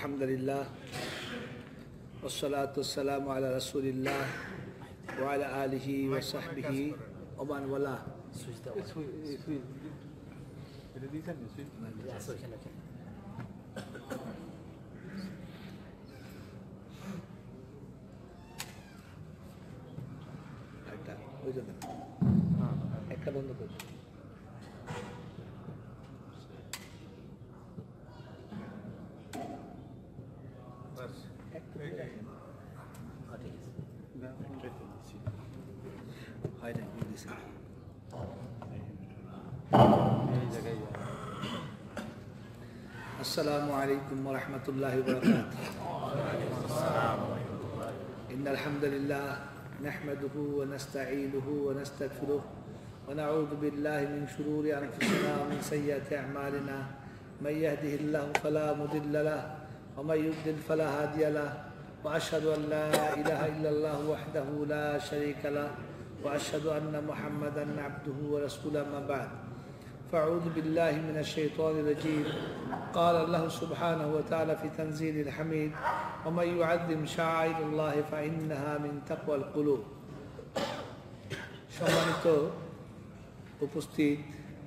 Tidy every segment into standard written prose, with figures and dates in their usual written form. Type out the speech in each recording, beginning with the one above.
আলহামদুলিল্লাহ ওয়াসসালাতু ওয়াসসালামু আলা রাসূলিল্লাহ ওয়া আলা আলিহি ওয়া সাহবিহি ওয়া মান ওয়ালা। একটা বন্ধ করো। السلام عليكم ورحمة الله وبركاته. إن الحمد لله نحمده ونستعينه ونستغفره ونعوذ بالله من شرور أنفسنا ومن سيئات أعمالنا. من يهده الله فلا مضل له ومن يضلل فلا هادي له. وأشهد أن لا إله إلا الله وحده لا شريك له وأشهد أن محمدا عبده ورسوله. ما بعد، فأعوذ بالله من الشيطان الرجيم. قال الله سبحانه وتعالى في تنزيل الحميد: ومن يعظم شعائر الله فإنها من تقوى القلوب. সম্মানিত উপস্থিত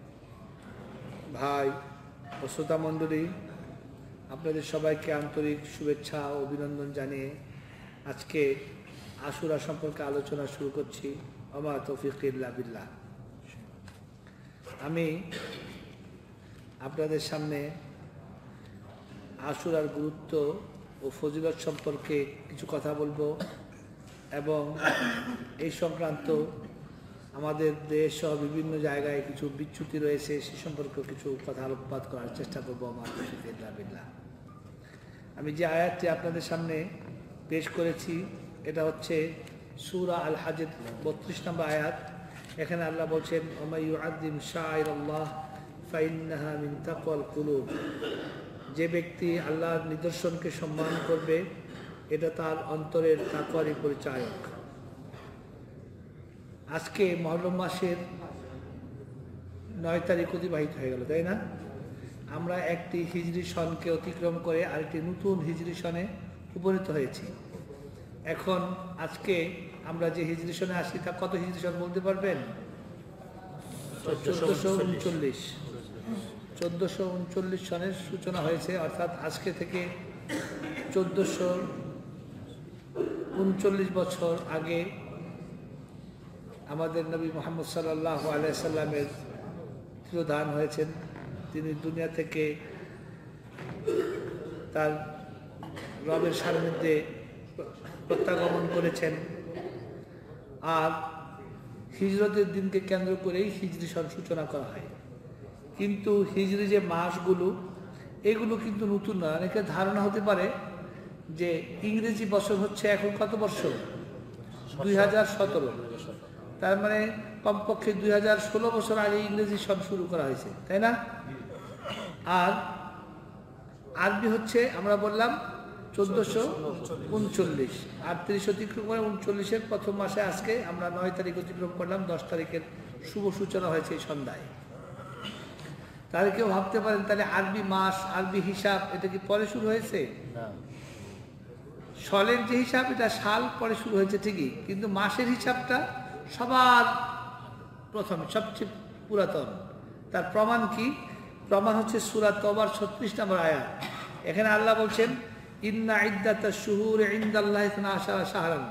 ভাই ও শ্রোতা মণ্ডলী, আপনাদের সবাইকে আন্তরিক শুভেচ্ছা ও অভিনন্দন জানিয়ে আজকে আশুরা সম্পর্কে আলোচনা শুরু করছি। ওমা তৌফিক ইল্লা বিল্লাহ। আমি আপনাদের সামনে আশুরার গুরুত্ব ও ফজিলত সম্পর্কে কিছু কথা বলবো এবং এই সংক্রান্ত আমাদের দেশ সহ বিভিন্ন জায়গায় কিছু বিচ্যুতি রয়েছে সে সম্পর্কে কিছু কথা আলোকপাত করার চেষ্টা করবো। আমার তৌফিক ইল্লা বিল্লাহ। আমি যে আয়াতটি আপনাদের সামনে পেশ করেছি এটা হচ্ছে সূরা আল হাজের 32 নম্বর আয়াত। এখানে আল্লাহ বলছেন, ওয়া ইউআযযিম শাআইরাল্লাহ ফাইন্নাহা মিন তাকওয়াল কুলুব। যে ব্যক্তি আল্লাহর নিদর্শনকে সম্মান করবে এটা তার অন্তরের তাকওয়ারই পরিচায়ক। আজকে মুহররম মাসের 9 তারিখ অতিবাহিত হয়ে গেল, তাই না? আমরা একটি হিজরি সনকে অতিক্রম করে আরেকটি নতুন হিজরি সনে উপনীত হয়েছি। এখন আজকে আমরা যে হিজরি সনে আসি তা কত হিজরি সন বলতে পারবেন? 1439 সনের সূচনা হয়েছে, অর্থাৎ আজকে থেকে 1439 বছর আগে আমাদের নবী মুহাম্মদ সাল্লাল্লাহু আলাইহি সাল্লামের তিরোধান হয়েছেন। তিনি দুনিয়া থেকে তার রবের সান্নিধ্যে প্রত্যাগমন করেছেন। আর হিজরতের দিনকে কেন্দ্র করেই হিজরি সন সূচনা করা হয়। কিন্তু হিজরি যে মাসগুলো এগুলো কিন্তু নতুন না। অনেকের ধারণা হতে পারে যে ইংরেজি বছর হচ্ছে এখন কত বছর? 2017। তার মানে কমপক্ষে 2016 বছর আগে ইংরেজি সন শুরু করা হয়েছে, তাই না? আর আরবি হচ্ছে আমরা বললাম 1439, 38 অতিক্রম করে 39-এর প্রথম মাসে আজকে আমরা 9 তারিখ অতিক্রম করলাম। 10 তারিখের শুভ সূচনা হয়েছে এই সন্ধ্যায়। তাহলে কেউ ভাবতে পারেন তাহলে আরবি মাস, আরবি হিসাব এটা কি পরে শুরু হয়েছে? সলের যে হিসাব এটা সাল পরে শুরু হয়েছে ঠিকই, কিন্তু মাসের হিসাবটা সবার প্রথমে সবচেয়ে পুরাতন। তার প্রমাণ কি? প্রমাণ হচ্ছে সূরা তওবার 36 নম্বর আয়াত। এখানে আল্লাহ বলছেন, ইন্না ইদ্দাতাশ শুহুরি ইনদাল্লাহি 12 শাহরান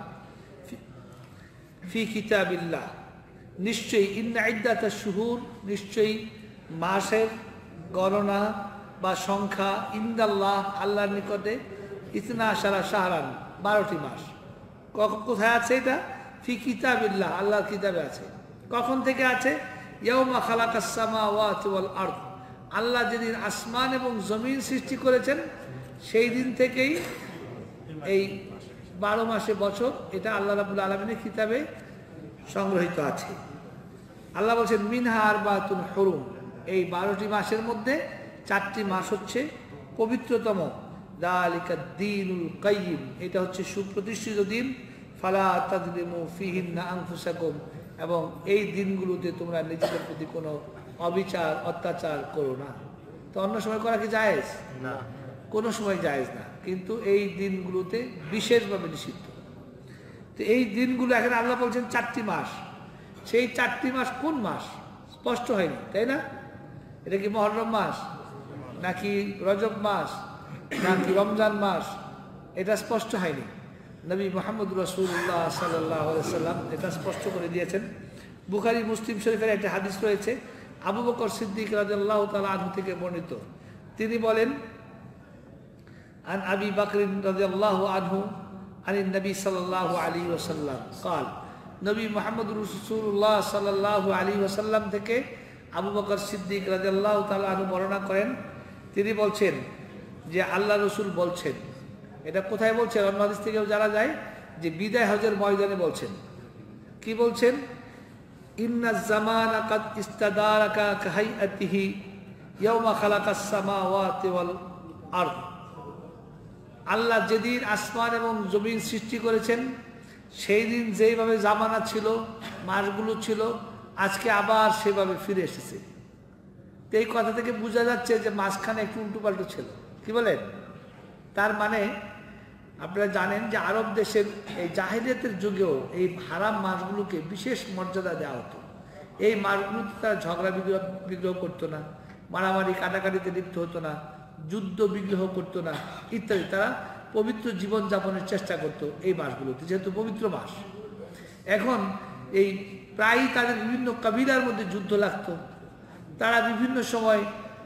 ফি কিতাবিল্লাহ। নিশ্চয়ই ইন্না ইদ্দাতাশ শুহুর, নিশ্চয়ই মাসের গণনা বা সংখ্যা ইনদাল্লাহ আল্লাহর নিকটে 12 শাহরান 12টি মাস। কোথায় আছে এটা? ফি কিতাবিল্লাহ, আল্লাহর কিতাবে আছে। কখন থেকে আছে? ইয়াউমা খালাকাস সামাওয়াতি ওয়াল আরদ, আল্লাহ যেদিন আসমান এবং জমিন সৃষ্টি করেছেন সেই দিন থেকেই এই 12 মাসে বছর এটা আল্লাহ রাব্বুল আলামিনের কিতাবে সংগ্রহীত আছে। আল্লাহ বলছেন মিনহা আরবাতুন হুরুম, এই 12টি মাসের মধ্যে 4টি মাস হচ্ছে পবিত্রতম। যালিকাদ দীনুল কাইয়িম, এটা হচ্ছে সুপ্রতিষ্ঠিত দিন। ফালা তাযলিমু ফীহিন্না আনফুসাকুম, এবং এই দিনগুলোতে তোমরা নিজেদের প্রতি কোনো অবিচার অত্যাচার করো না। তো অন্য সময় করা কি জায়েজ? না, কোনো সময় জায়েজ না। কিন্তু এই দিনগুলোতে বিশেষভাবে নিষিদ্ধ। তো এই দিনগুলো এখানে আল্লাহ বলছেন 4টি মাস, সেই 4টি মাস কোন মাস স্পষ্ট হয়নি, তাই না? এটা কি মুহররম মাস, নাকি রজব মাস, নাকি রমজান মাস, এটা স্পষ্ট হয়নি। নবী মুহাম্মদ রাসূলুল্লাহ সাল্লাল্লাহু আলাইহি ওয়াসাল্লাম এটা স্পষ্ট করে দিয়েছেন। বুখারী মুসলিম শরীফের একটা হাদিস রয়েছে, আবু বকর সিদ্দিক রাদিয়াল্লাহু তাআলা আনহু থেকে বর্ণিত। তিনি বলেন, আন আবি বকর রাদিয়াল্লাহু আনহু আনিন নবী সাল্লাল্লাহু আলাইহি ওয়াসাল্লাম قال, নবী মুহাম্মদ রাসূলুল্লাহ সাল্লাল্লাহু আলাইহি ওয়াসাল্লাম থেকে আবু বকর সিদ্দিক রাদিয়াল্লাহু তাআলা আনহু বর্ণনা করেন, তিনি বলছেন যে আল্লাহ রসুল বলছেন, এটা কোথায় বলছেন? অন্য হাদিস থেকেও জানা যায় যে বিদায় হজের ময়দানে বলছেন। কি বলছেন? ইন্না জামানা কাদ ইস্তাদারাকা কাহাইআতিহি ইয়াওমা খালাকাস সামাওয়াতি ওয়াল আরদ। আল্লাহ যেদিন আসমান এবং জমিন সৃষ্টি করেছেন সেই দিন যেইভাবে জামানা ছিল, মাসগুলো ছিল, আজকে আবার সেভাবে ফিরে এসেছে। তো এই কথা থেকে বোঝা যাচ্ছে যে মাঝখানে একটু উল্টোপাল্টো ছিল। কি বলেন? তার মানে আপনারা জানেন যে আরব দেশের এই জাহেলিয়াতের যুগেও এই হারাম মাসগুলোকে বিশেষ মর্যাদা দেওয়া হতো। এই মাসগুলোতে তারা ঝগড়া বিগ্রহ করতো না, মারামারি কাটাকাটিতে লিপ্ত হতো না, যুদ্ধ বিগ্রহ করতো না ইত্যাদি। তারা পবিত্র জীবনযাপনের চেষ্টা করতো এই মাসগুলোতে, যেহেতু পবিত্র মাস। এখন এই প্রায়ই তাদের বিভিন্ন কবিলার মধ্যে যুদ্ধ লাগতো, তারা বিভিন্ন সময়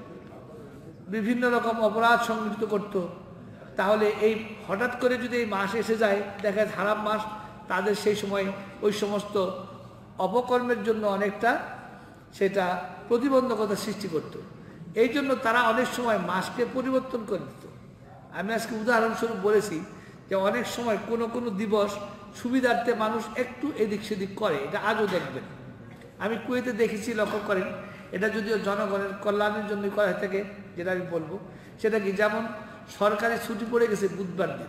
বিভিন্ন রকম অপরাধ সংঘটিত করত। তাহলে এই হঠাৎ করে যদি এই মাস এসে যায়, দেখা যায় হারাম মাস, তাদের সেই সময় ওই সমস্ত অপকর্মের জন্য অনেকটা সেটা প্রতিবন্ধকতা সৃষ্টি করত। এই জন্য তারা অনেক সময় মাসকে পরিবর্তন করে দিত। আমি আজকে উদাহরণস্বরূপ বলেছি যে অনেক সময় কোনো কোনো দিবস সুবিধার্থে মানুষ একটু এদিক সেদিক করে, এটা আজও দেখবেন। আমি কুয়েতে দেখেছি, লক্ষ্য করেন, এটা যদিও জনগণের কল্যাণের জন্য করা হয়ে থাকে, যেটা আমি বলবো সেটা কি, যেমন সরকারি ছুটি পড়ে গেছে বুধবার দিন,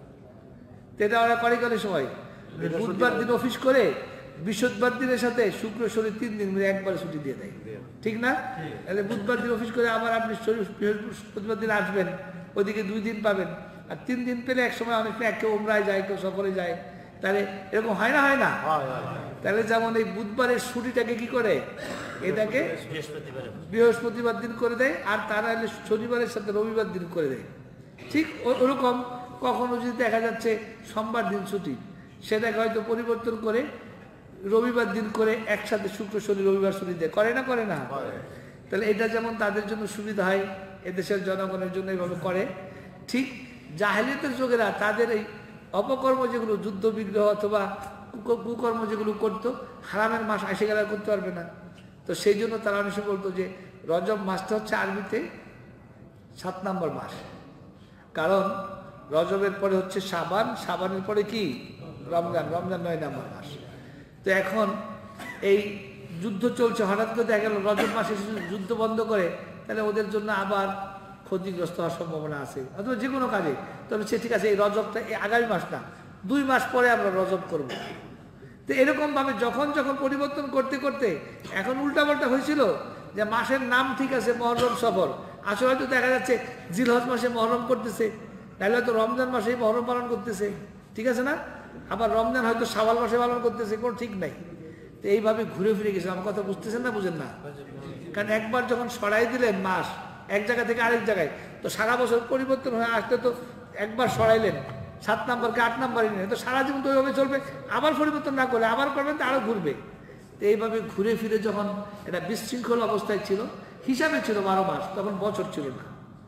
এটা ওরা করে সময় বুধবার দিন অফিস করে বৃহস্পতিবার দিনের সাথে শুক্র শনি 3 দিন মিলে একবারে ছুটি দিয়ে দেয়, ঠিক না? তাহলে বুধবার দিন অফিস করে আবার আপনি বৃহস্পতিবার দিন আসবেন, ওইদিকে 2 দিন পাবেন, আর 3 দিন পেলে এক সময় অনেক কেউ উমরায় যায়, কেউ সফরে যায়। তাহলে এরকম হয় না, হয় না? তাহলে যেমন এই বুধবারের ছুটিটাকে কি করে, এটাকে বৃহস্পতিবার দিন করে দেয়, আর তারা এলে শনিবারের সাথে রবিবার দিন করে দেয়। ঠিক ওরকম কখনো যদি দেখা যাচ্ছে সোমবার দিন ছুটি, সেটাকে হয়তো পরিবর্তন করে রবিবার দিন করে একসাথে শুক্র শনি রবিবার ছুটি দেয়, করে না? করে না? তাহলে এটা যেমন তাদের জন্য সুবিধা হয়, এদেশের জনগণের জন্য এইভাবে করে। ঠিক জাহেলিয়াতের যুগেরা তাদের এই অপকর্ম যেগুলো, যুদ্ধ বিগ্রহ অথবা কুকর্ম যেগুলো করতো, হারামের মাস এসে গেলে করতে পারবে না। তো সেই জন্য তারা অনেক সময় বলতো যে রজব মাসটা হচ্ছে আরবিতে 7 নম্বর মাস, কারণ রজবের পরে হচ্ছে শাবান, শাবানের পরে কি রমজান, রমজান 9 নম্বর মাস। তো এখন এই যুদ্ধ চলছে, হঠাৎ করে দেখা গেল রজব মাসে যুদ্ধ বন্ধ করে, তাহলে ওদের জন্য আবার ক্ষতিগ্রস্ত হওয়ার সম্ভাবনা আছে, অথবা যে কোনো কাজে। তবে সে ঠিক আছে, এই রজবটা এই আগামী মাস না, 2 মাস পরে আমরা রজব করব। তো এরকমভাবে যখন যখন পরিবর্তন করতে করতে এখন উল্টাপাল্টা হয়েছিল যে মাসের নাম ঠিক আছে মহরম সফর, আসলে হয়তো দেখা যাচ্ছে জিলহজ মাসে মহরম করতেছে, তাহলে হয়তো রমজান মাসেই মহরম পালন করতেছে, ঠিক আছে না? আবার রমজান হয়তো শাওয়াল মাসে পালন করতেছে, কোনো ঠিক নাই। তো এইভাবে ঘুরে ফিরে গেছে। আমার কথা বুঝতেছেন না, বুঝেন না? কারণ একবার যখন সরাই দিলেন মাস এক জায়গা থেকে আরেক জায়গায়, তো সারা বছর পরিবর্তন হয়ে আসতে তো একবার সরাইলেন 7 নম্বরকে 8 নম্বরে নিলেন, তো সারা জীবন তো ওইভাবে চলবে। আবার পরিবর্তন না করলে আবার করবেন, তো আরও ঘুরবে। তো এইভাবে ঘুরে ফিরে যখন এটা বিশৃঙ্খল অবস্থায় ছিল, হিসাবে ছিল 12 মাস, তখন বছর ছিল না।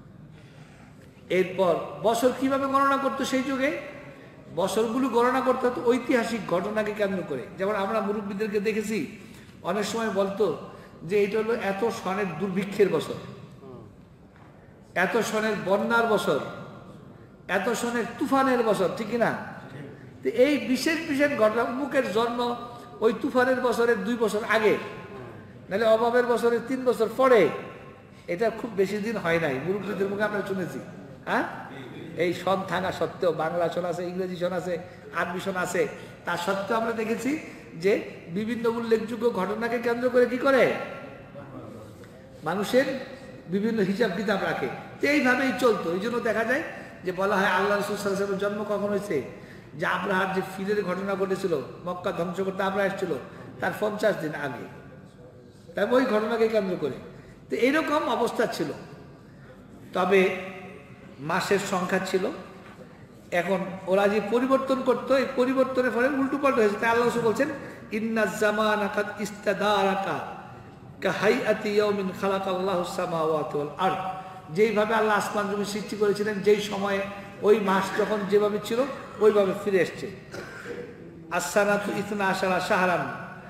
এরপর বছর কিভাবে গণনা করতো সেই যুগে? বছরগুলো গণনা করতে হতো ঐতিহাসিক ঘটনাকে কেন্দ্র করে। যেমন আমরা মুরব্বীদেরকে দেখেছি অনেক সময় বলতো যে এটা হলো এত সনের দুর্ভিক্ষের বছর, এত সনের বন্যার বছর, এত সনের তুফানের বছর, ঠিক না? তো এই বিশেষ বিশেষ ঘটনা, অমুকের জন্ম ওই তুফানের বছরের 2 বছর আগে, নাহলে অভাবের বছরের 3 বছর পরে, এটা খুব বেশি দিন হয় নাই। মুরব্বীদের মুখে আমরা শুনেছি। হ্যাঁ, এই সন থাকা সত্ত্বেও, বাংলা সন আছে, ইংরেজি সন আছে, আরবি সন আছে, তা সত্ত্বেও আমরা দেখেছি যে বিভিন্ন উল্লেখযোগ্য ঘটনাকে কেন্দ্র করে কি করে মানুষের বিভিন্ন হিসাব কিতাব রাখে। তো এইভাবেই চলতো। এই জন্য দেখা যায় যে বলা হয় আল্লাহ রাসূল সাল্লাল্লাহু আলাইহি ওয়াসাল্লামের জন্ম কখন হয়েছে, যে আব্রাহার যে ফিলের ঘটনা ঘটেছিল, মক্কা ধ্বংস করতে আব্রাহা এসেছিল তার 50 দিন আগে, তাই ওই ঘটনাকে কেন্দ্র করে। তো এইরকম অবস্থা ছিল। তবে মাসের সংখ্যা ছিল। এখন ওরা যে পরিবর্তন করতো, এই পরিবর্তনের ফলে উল্টো পাল্টা হয়েছে। তাই আল্লাহ রাসূল বলছেন ইন্না জামানা কাদ ইস্তাদারাকা কাহাইআতি ইয়াউমিন খালাকাল্লাহুস সামাওয়াতি ওয়াল আরদ। যেইভাবে আল্লাহ আসমান জমি সৃষ্টি করেছিলেন, যেই সময়ে ওই মাস যখন যেভাবে ছিল ওইভাবে ফিরে এসছে। আসসানাতু ইসনা আশারা শাহরান,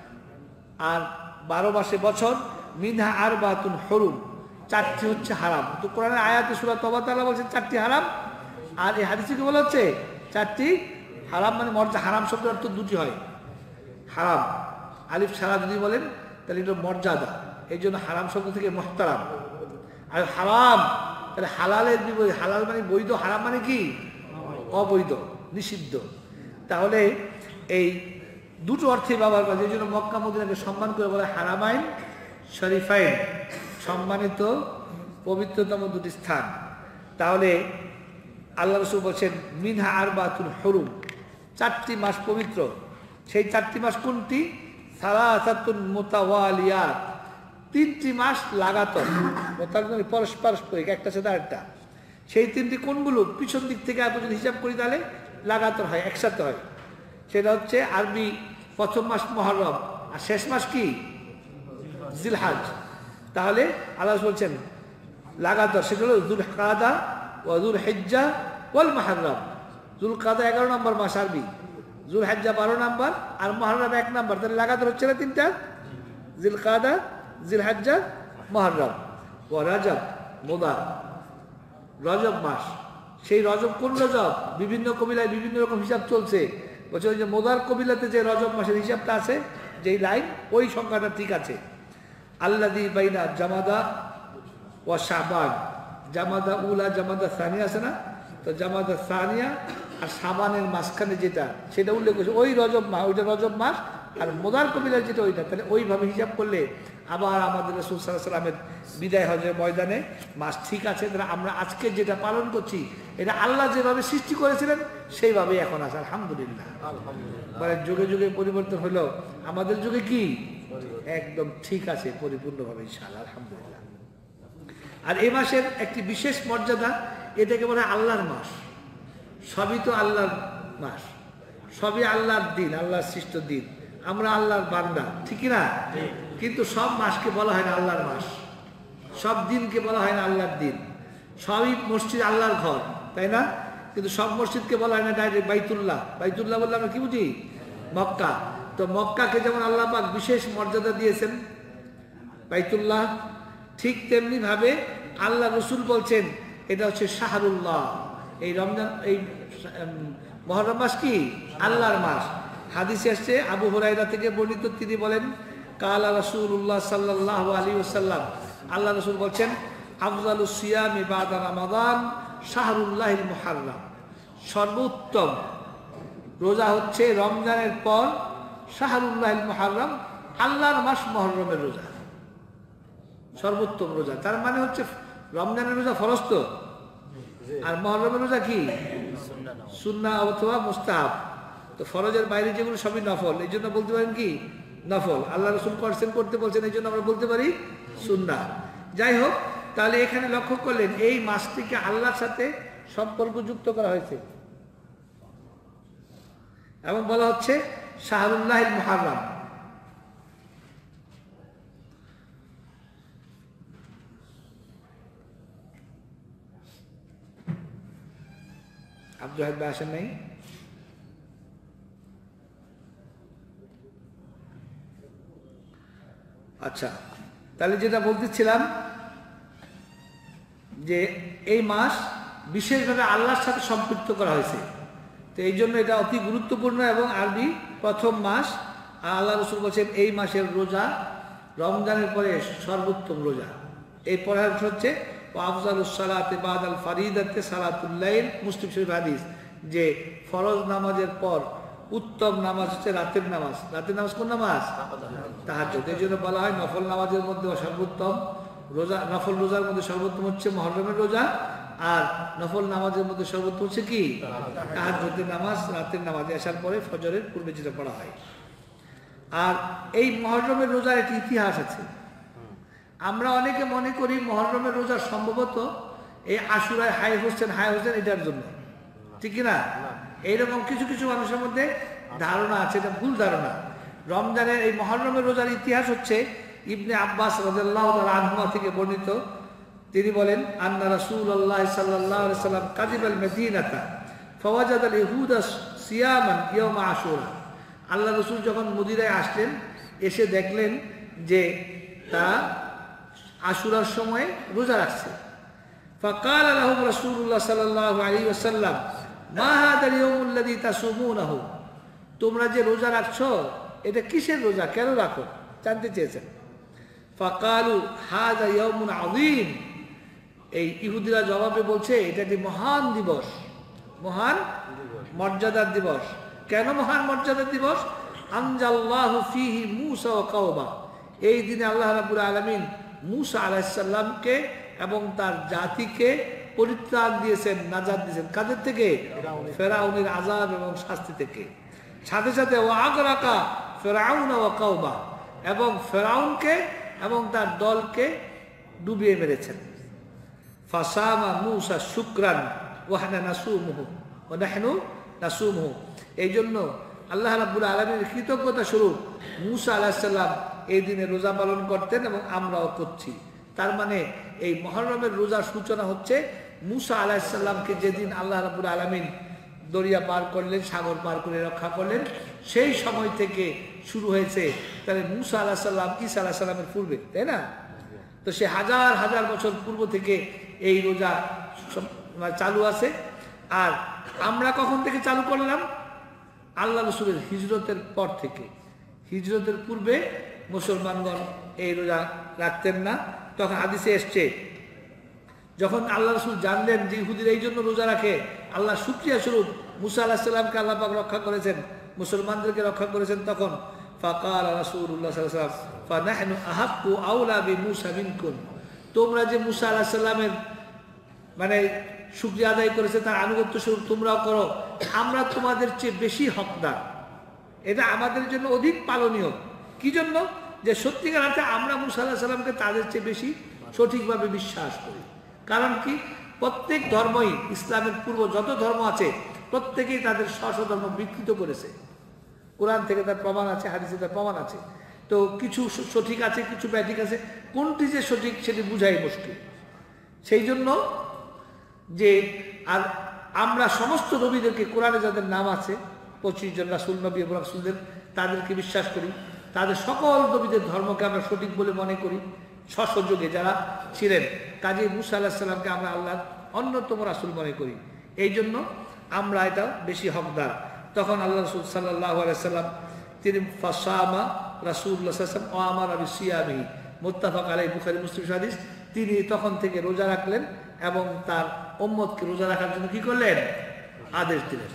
আর 12 মাসে বছর, মিনহা আরবাতুন হুরুম, 4টি হচ্ছে হারাম। তো কোরআনের আয়াতে সূরা তওবা তাআলা বলেছেন 4টি হারাম, আর এই হাদিসে কি বলা হচ্ছে 4টি হারাম, মানে মর্যাদা। হারাম শব্দের অর্থ দুটি হয়, হারাম আলিফ ছাড়া যদি বলেন তাহলে এটা মর্যাদা, এই জন্য হারাম শব্দ থেকে মুহতারাম। আর হারাম তাহলে হালালের বিপরীত, হালাল মানে বৈধ, হারাম মানে কি অবৈধ, নিষিদ্ধ। তাহলে এই দুটো অর্থে ব্যবহার করা, এই জন্য মক্কা মদিনাকে সম্মান করে বলে হারামাইন শরীফাইন, সম্মানিত পবিত্রতম দুটি স্থান। তাহলে আল্লাহ রাসূল বলছেন মিনহা আরবাতুন হুরুম, 4টি মাস পবিত্র। সেই 4টি মাস কোনটি? সালাসাতুন মুতাওয়ালিয়াত, 3টি মাস লাগাতার, পারস্পরিক, একটা সাথে আরেকটা। সেই 3টি কোনগুলো? পিছন দিক থেকে আপনি যদি হিসাব করি তাহলে লাগাতার হয়, একসাথে হয়। সেটা হচ্ছে আরবি প্রথম মাস মুহররম, আর শেষ মাস কি জিলহজ। তাহলে আল্লাহ বলছেন লাগাতার, সেটা হলো যুল কাদা ওয়া যুল হিজ্জা ওয়াল মুহররম। যুল কাদা 11 নম্বর মাস আরবি, যুল হিজ্জা 12 নম্বর, আর মুহররম 1 নম্বর। তাহলে লাগাতার হচ্ছে না 3টা, জিল কাদা, জিল হিজ্জা, মুহররম। ওয়া রজব মুদার, রজব মাস। সেই রজব কোন রজব? বিভিন্ন কবিলায় বিভিন্ন রকম হিসাব চলছে। বলছে ওই যে মোদার কবিলাতে যে রজব মাসের হিসাবটা আছে, যেই লাইন, ওই সংখ্যাটা ঠিক আছে। আল্লাযী বাইনা জামাদা ওয়া শাবান, জামাদা উলা জামাদা সানিয়া আছে না, তো জামাদা সানিয়া আর শাবানের মাঝখানে যেটা, সেটা উল্লেখ করছে ওই রজব মাস, ওইটা রজব মাস। আর মোদার কবিলার যেটা ওইটা, তাহলে ওইভাবে হিসাব করলে আবার আমাদের রাসূল সাল্লাল্লাহু আলাইহি ওয়াসাল্লামের বিদায় হজের ময়দানে মাস ঠিক আছে। তাহলে আমরা আজকে যেটা পালন করছি, এটা আল্লাহ যেভাবে সৃষ্টি করেছিলেন সেইভাবেই এখন আছে, আলহামদুলিল্লাহ। মানে যুগে যুগে পরিবর্তন হলো, আমাদের যুগে কি একদম ঠিক আছে পরিপূর্ণভাবে, ইনশাআল্লাহ, আলহামদুলিল্লাহ। আর এই মাসের একটি বিশেষ মর্যাদা, এটাকে বলে আল্লাহর মাস। সবই তো আল্লাহর মাস, সবই আল্লাহর দিন, আল্লাহর সৃষ্ট দিন। আমরা আল্লাহর বান্দা, ঠিক না? কিন্তু সব মাসকে বলা হয় না আল্লাহর মাস, সব দিনকে বলা হয় না আল্লাহর দিন। সবই মসজিদ আল্লাহর ঘর, তাই না? কিন্তু সব মসজিদকে বলা হয় না ডাইরেক্ট বাইতুল্লাহ। বাইতুল্লাহ বললে আমরা কি বুঝি? মক্কা। তো মক্কাকে যেমন আল্লাহ পাক বিশেষ মর্যাদা দিয়েছেন বাইতুল্লাহ, ঠিক তেমনি ভাবে আল্লাহ রসুল বলছেন এটা হচ্ছে শাহরুল্লাহ। এই রমজান, এই মুহররম মাস কি আল্লাহর মাস। হাদিসে আসছে আবু হুরায়রা থেকে বর্ণিত, তিনি বলেন কালা রাসূলুল্লাহ সাল্লাল্লাহু আলাইহি ওয়াসাল্লাম, আল্লাহ রসুল বলছেন আফজালুস সিয়ামি বাদা রমাদান শাহরুল্লাহিল মুহাররম, সর্বোত্তম রোজা হচ্ছে রমজানের পর শাহরুল্লাহিল মুহাররম, আল্লাহর মাস মুহররমের রোজা সর্বোত্তম রোজা। তার মানে হচ্ছে রমজানের রোজা ফরজ তো, আর মুহররমের রোজা কি সুন্নাহ অথবা মুস্তাহাব। তো ফরজের বাইরে যেগুলো সবই নফল, এই জন্য বলতে পারেন কি নফল। আল্লাহ রসুল করছেন, করতে বলছেন, এই জন্য আমরা বলতে পারি সুন্নাহ। যাই হোক, তাহলে এখানে লক্ষ্য করলেন এই মাসটিকে আল্লাহর সাথে সম্পর্ক যুক্ত করা হয়েছে এবং বলা হচ্ছে শাহরুল্লাহিল মুহাররম। আব্দুল হাদ ভাই আসেন নাই? আচ্ছা, তাহলে যেটা বলতেছিলাম যে এই মাস বিশেষভাবে আল্লাহর সাথে সম্পৃক্ত করা হয়েছে। তো এই জন্য এটা অতি গুরুত্বপূর্ণ এবং আরবি প্রথম মাস। আর আল্লাহ রসুল বলছেন এই মাসের রোজা রমজানের পরে সর্বোত্তম রোজা। এরপরে হচ্ছে আফজালুস সালাতে বাদাল ফারিদাতে সালাতুল লাইল, মুসলিম শরীফ হাদিস, যে ফরজ নামাজের পর উত্তম নামাজ হচ্ছে রাতের নামাজ। রাতের নামাজ কোন নামাজ? তাহাজ্জুদ। এই জন্য বলা হয় নফল নামাজের মধ্যে সর্বোত্তম রোজা, নফল রোজার মধ্যে সর্বোত্তম হচ্ছে মুহররমের রোজা, আর নফল নামাজের মধ্যে সর্বোত্তম হচ্ছে কি তাহাজ্জুদের নামাজ, রাতের নামাজ আসার পরে ফজরের পূর্বে যেটা পড়া হয়। আর এই মুহররমের রোজার একটি ইতিহাস আছে। আমরা অনেকে মনে করি মুহররমের রোজা সম্ভবত এই আশুরায় হাই হোসেন এটার জন্য, ঠিক না? এইরকম কিছু কিছু মানুষের মধ্যে ধারণা আছে, এটা ভুল ধারণা। রমজানের এই মুহররমের রোজার ইতিহাস হচ্ছে ইবনে আব্বাস রাদিয়াল্লাহু তাআলা আনহুমা থেকে বর্ণিত। তিনি বলেন, আন্না রাসূলুল্লাহ সাল্লাল্লাহু আলাইহি সাল্লাম কাদিবাল মদিনাতা ফাওয়াজাদাল ইহুদা সিয়ামান ইয়াউম আশুরা। আল্লাহ রাসূল যখন মদিনায় আসলেন, এসে দেখলেন যে তারা আশুরার সময় রোজা রাখছে। ফাকাল লাহুম রাসূলুল্লাহ সাল্লাল্লাহু আলাইহি ওয়াসাল্লাম মা হাদাল ইয়াউমুল্লাযী তাসুমুনাহু, তোমরা যে রোজা রাখছো এটা কিসের রোজা, কেন রাখো, জানতে চেয়েছেন। ফাকালু হাযা ইয়াউমুন আযীম, এই ইহুদিরা জবাবে বলছে এটা একটি মহান দিবস, মহান মর্যাদার দিবস। কেন মহান মর্যাদার দিবস? আনজাল্লাহু ফীহি মূসা ওয়া কাওমা, এই দিনে আল্লাহ রাব্বুল আলামিন মূসা আলাইহিস সালামকে এবং তার জাতিকে পরিত্রাণ দিয়েছেন, নাজাত দিয়েছেন। কাদের থেকে? ফেরাউনের আযাব এবং শাস্তি থেকে। সাথে সাথে ওয়া আগরাকা ফিরআউন ওয়া কাওমা, এবং ফেরাউনকে এবং তার দলকে ডুবিয়ে মেরেছেন। ফাসামা মূসা শুকরান ওয়া নাহনু নাসুমুহু, এই জন্য আল্লাহ রাব্বুল আলামিনের কৃতজ্ঞতা স্বরূপ মূসা আলাইহিস সালাম এই দিনে রোজা পালন করতেন এবং আমরাও করছি। তার মানে এই মুহররমের রোজার সূচনা হচ্ছে মূসা আলাইহিস সালামকে যেদিন আল্লাহ রাব্বুল আলামিন দরিয়া পার করলেন, সাগর পার করে রক্ষা করলেন, সেই সময় থেকে শুরু হয়েছে। তাহলে মূসা আলাইহিস সালাম ঈসা আলাইহিস সালামের পূর্বে, তাই না? তো সে হাজার হাজার বছর পূর্ব থেকে এই রোজা চালু আছে। আর আমরা কখন থেকে চালু করলাম? আল্লাহ রাসূলের হিজরতের পর থেকে। হিজরতের পূর্বে মুসলমানগণ এই রোজা রাখতেন না। তখন হাদিসে এসছে, যখন আল্লাহ রাসূল জানলেন যে ইহুদিরা এই জন্য রোজা রাখে, আল্লাহ শুকরিয়া স্বরূপ মূসা আলাইহিস সালামকে আল্লাহ পাক রক্ষা করেছেন, মুসলমানদেরকে রক্ষা করেছেন। তখন ফাকাল রাসূলুল্লাহ সাল্লাল্লাহু আলাইহি ওয়াসাল্লাম ফানাহনু আহাক্কু আওলা বিমূসা মিনকুম, তোমরা যে মূসা আলাইহিস সালামের মানে শুকরিয়া আদায় করেছে, তার আনুগত্য স্বরূপ তোমরাও করো, আমরা তোমাদের চেয়ে বেশি হকদার। এটা আমাদের জন্য অধিক পালনীয়। কি জন্য? যে সত্যিকার অর্থে আমরা মূসা আলাইহিস সালামকে তাদের চেয়ে বেশি সঠিকভাবে বিশ্বাস করি। কারণ কি? প্রত্যেক ধর্মই, ইসলামের পূর্ব যত ধর্ম আছে প্রত্যেকেই তাদের স্ব ধর্ম বিকৃত করেছে। কোরআন থেকে তার প্রমাণ আছে, হাদিসে তার প্রমাণ আছে। তো কিছু সঠিক আছে, কিছু ব্যাঠিক আছে, কোনটি যে সঠিক সেটি বুঝাই মুশকিল। সেই জন্য যে আর আমরা সমস্ত নবীদেরকে, কোরআনে যাদের নাম আছে 25 জন রাসূল, নবী এবং রাসূলদের, তাদেরকে বিশ্বাস করি। তাদের সকল নবীদের ধর্মকে আমরা সঠিক বলে মনে করি, স্বযুগে যারা ছিলেন। কাজী মূসা আলাইহিস সালামকে আমরা আল্লাহর অন্যতম রাসূল মনে করি, এই জন্য আমরা এটা বেশি হকদার। তখন আল্লাহ রাসূল সাল্লাল্লাহু আলাইহি সাল্লাম তিনি ফাসামা রাসূলুল্লাহ সাল্লাল্লাহু আলাইহি ওয়াসাল্লাম ওয়া আমারা বিসিয়ামিহি, মুত্তাফাক আলাইহি, বুখারী মুসলিম হাদিস। তিনি তখন থেকে রোজা রাখলেন এবং তার উম্মতকে রোজা রাখার জন্য কি করলেন? আদেশ দিলেন।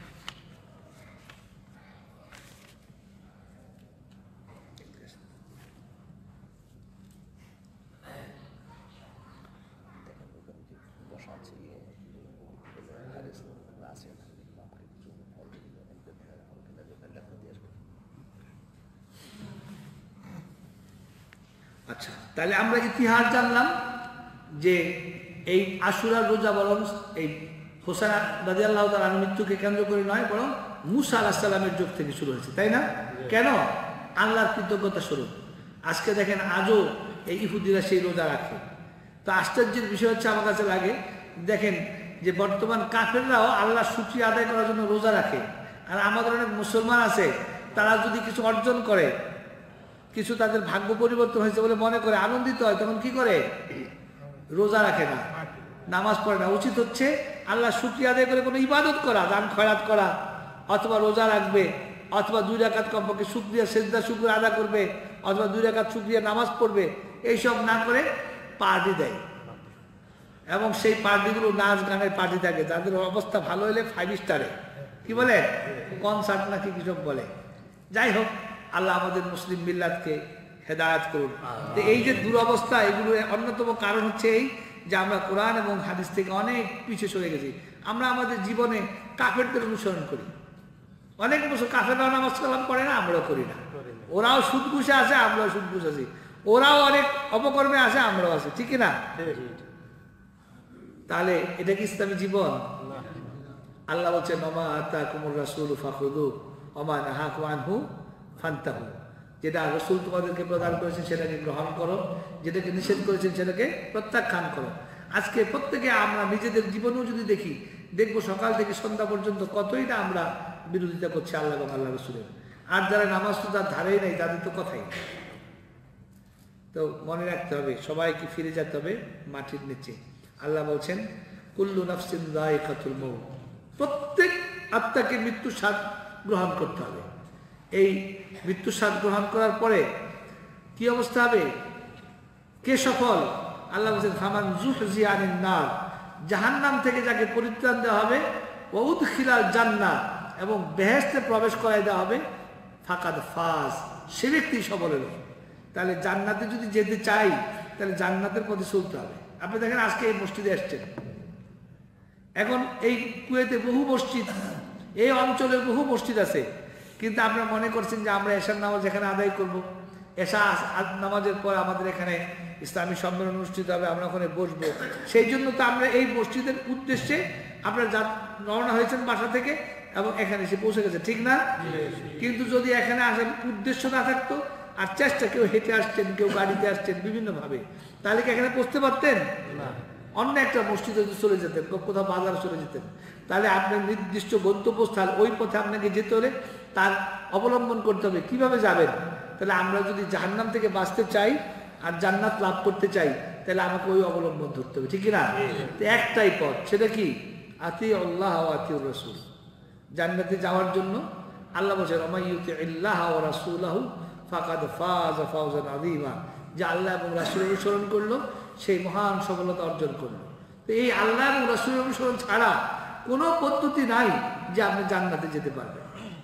আচ্ছা, তাহলে আমরা ইতিহাস জানলাম যে এই আশুরার রোজা বরং এই হোসেন রাদিয়াল্লাহু তাআলার মৃত্যুকে কেন্দ্র করে নয়, বরং মূসা আলাইহিস সালামের যুগ থেকে শুরু হয়েছে, তাই না? কেন? আল্লাহর কৃতজ্ঞতা স্বরূপ। আজকে দেখেন আজও এই ইহুদিরা সেই রোজা রাখে। তো আশ্চর্যের বিষয় হচ্ছে আমার কাছে লাগে, দেখেন যে বর্তমান কাফেররাও আল্লাহর শুকরিয়া আদায় করার জন্য রোজা রাখে। আর আমাদের অনেক মুসলমান আছে, তারা যদি কিছু অর্জন করে, কিছু তাদের ভাগ্য পরিবর্তন হয়েছে বলে মনে করে, আনন্দিত হয়, তখন কি করে? রোজা রাখে না, নামাজ পড়ে না। উচিত হচ্ছে আল্লাহ শুকরিয়া আদায় করে কোনো ইবাদত করা, দান খয়রাত করা, অথবা রোজা রাখবে, অথবা 2 রাকাত কমপক্ষে শুকরিয়া সেজদা শুকর আদা করবে, অথবা 2 রাকাত শুকরিয়া নামাজ পড়বে। এইসব না করে পার্টি দেয়, এবং সেই পার্টিগুলো নাচ গানের পার্টি থাকে। যাদের অবস্থা ভালো হলে 5 স্টারে, কি বলে, কনসার্ট নাকি কিসব বলে। যাই হোক, আল্লাহ আমাদের মুসলিম মিল্লাতকে হেদায়েত করুন। তো এই যে দুরবস্থা, এগুলোর অন্যতম কারণ হচ্ছে এই যে আমরা কোরআন এবং হাদিস থেকে অনেক পিছিয়ে সরে গেছি। আমরা আমাদের জীবনে কাফেরদের অনুসরণ করি। অনেক বছর কাফেররাও নামাজ কালাম করে না, আমরাও করি না। ওরাও সুদ ঘুষে আসে, আমরাও সুদ ঘুষ আছি। ওরাও অনেক অপকর্মে আসে, আমরাও আছি, ঠিক না? তাহলে এটা কি ইসলামী জীবন? আল্লাহ বলছেন ওমা আতাকুমুর রাসূলু ফাখুযু ওমা নাহাকুম আনহু ফান্তাহু। যেটা রাসূল তোমাদেরকে প্রদান করেছেন সেটাকে গ্রহণ করো, যেটাকে নিষেধ করেছেন সেটাকে প্রত্যাখ্যান করো। আজকে প্রত্যেকে আমরা নিজেদের জীবনেও যদি দেখবো সকাল থেকে সন্ধ্যা পর্যন্ত কতই না আমরা বিরোধিতা করছি আল্লাহ এবং আল্লাহ রাসূলের। আর যারা নামাজ তো তার ধারেই নেই, তাদের তো কথাই। তো মনে রাখতে হবে সবাইকে ফিরে যেতে হবে মাটির নিচে। আল্লাহ বলছেন কুল্লু নাফসিন যায়িকাতুল মউত, প্রত্যেক আত্মাকে মৃত্যুর স্বাদ গ্রহণ করতে হবে। এই মৃত্যুর স্বাদ গ্রহণ করার পরে কি অবস্থা হবে? কে সফল? আল্লাহ বলছেন ফামান যুহজিয়া আনিন নার, জাহান্নাম থেকে যাকে পরিত্রাণ দেওয়া হবে, ওয়া উদখিলাল জান্নাহ, এবং বেহেশতে প্রবেশ করাই দেওয়া হবে, ফাকাদ ফাজ, সে ব্যক্তি সফল হলো। তাহলে জান্নাতে যদি যেতে চাই তাহলে জান্নাতের পথে চলতে হবে। আপনি দেখেন আজকে এই মসজিদে আসছেন, এখন এই কুয়েতে বহু মসজিদ, এই অঞ্চলের বহু মসজিদ আছে, কিন্তু আপনারা মনে করছেন যে আমরা এশার নামাজ এখানে আদায় করব, এশা নামাজের পর আমাদের এখানে ইসলামী সম্মেলন অনুষ্ঠিত হবে, আমরা ওখানে বসবো। সেই জন্য তো আমরা এই মসজিদের উদ্দেশ্যে আপনারা রওনা হয়েছেন বাসা থেকে এবং এখানে এসে পৌঁছে গেছে, ঠিক না? কিন্তু যদি এখানে আসার উদ্দেশ্য না থাকতো, আর চেষ্টা, কেউ হেঁটে আসছেন, কেউ গাড়িতে আসছেন বিভিন্নভাবে, তাহলে কি এখানে পৌঁছতে পারতেন না? অন্য একটা মসজিদে চলে যেতেন, কোথাও বাজার চলে যেতেন। তাহলে আপনার নির্দিষ্ট গন্তব্যস্থল, ওই পথে আপনাকে যেতে হলে তার অবলম্বন করতে হবে। কিভাবে যাবেন? তাহলে আমরা যদি জাহান্নাম থেকে বাঁচতে চাই আর জান্নাত লাভ করতে চাই, তাহলে আমাকে ওই অবলম্বন ধরতে হবে, ঠিক না? একটাই পথ, সেটা কি? আতি আল্লাহ ওয়া আতিউর রাসূল। জান্নাতে যাওয়ার জন্য আল্লাহ বলেন ওমা ইউতিইল্লাহ ওয়া রাসূলাহু ফাকাদ ফাযা ফাওজান আযীমা, যে আল্লাহ এবং রাসূলের অনুসরণ করলো সেই মহান সফলতা অর্জন করলো। তো এই আল্লাহ এবং রাসূলের অনুসরণ ছাড়া কোনো পদ্ধতি নাই যে আপনি জান্নাতে যেতে পারবেন।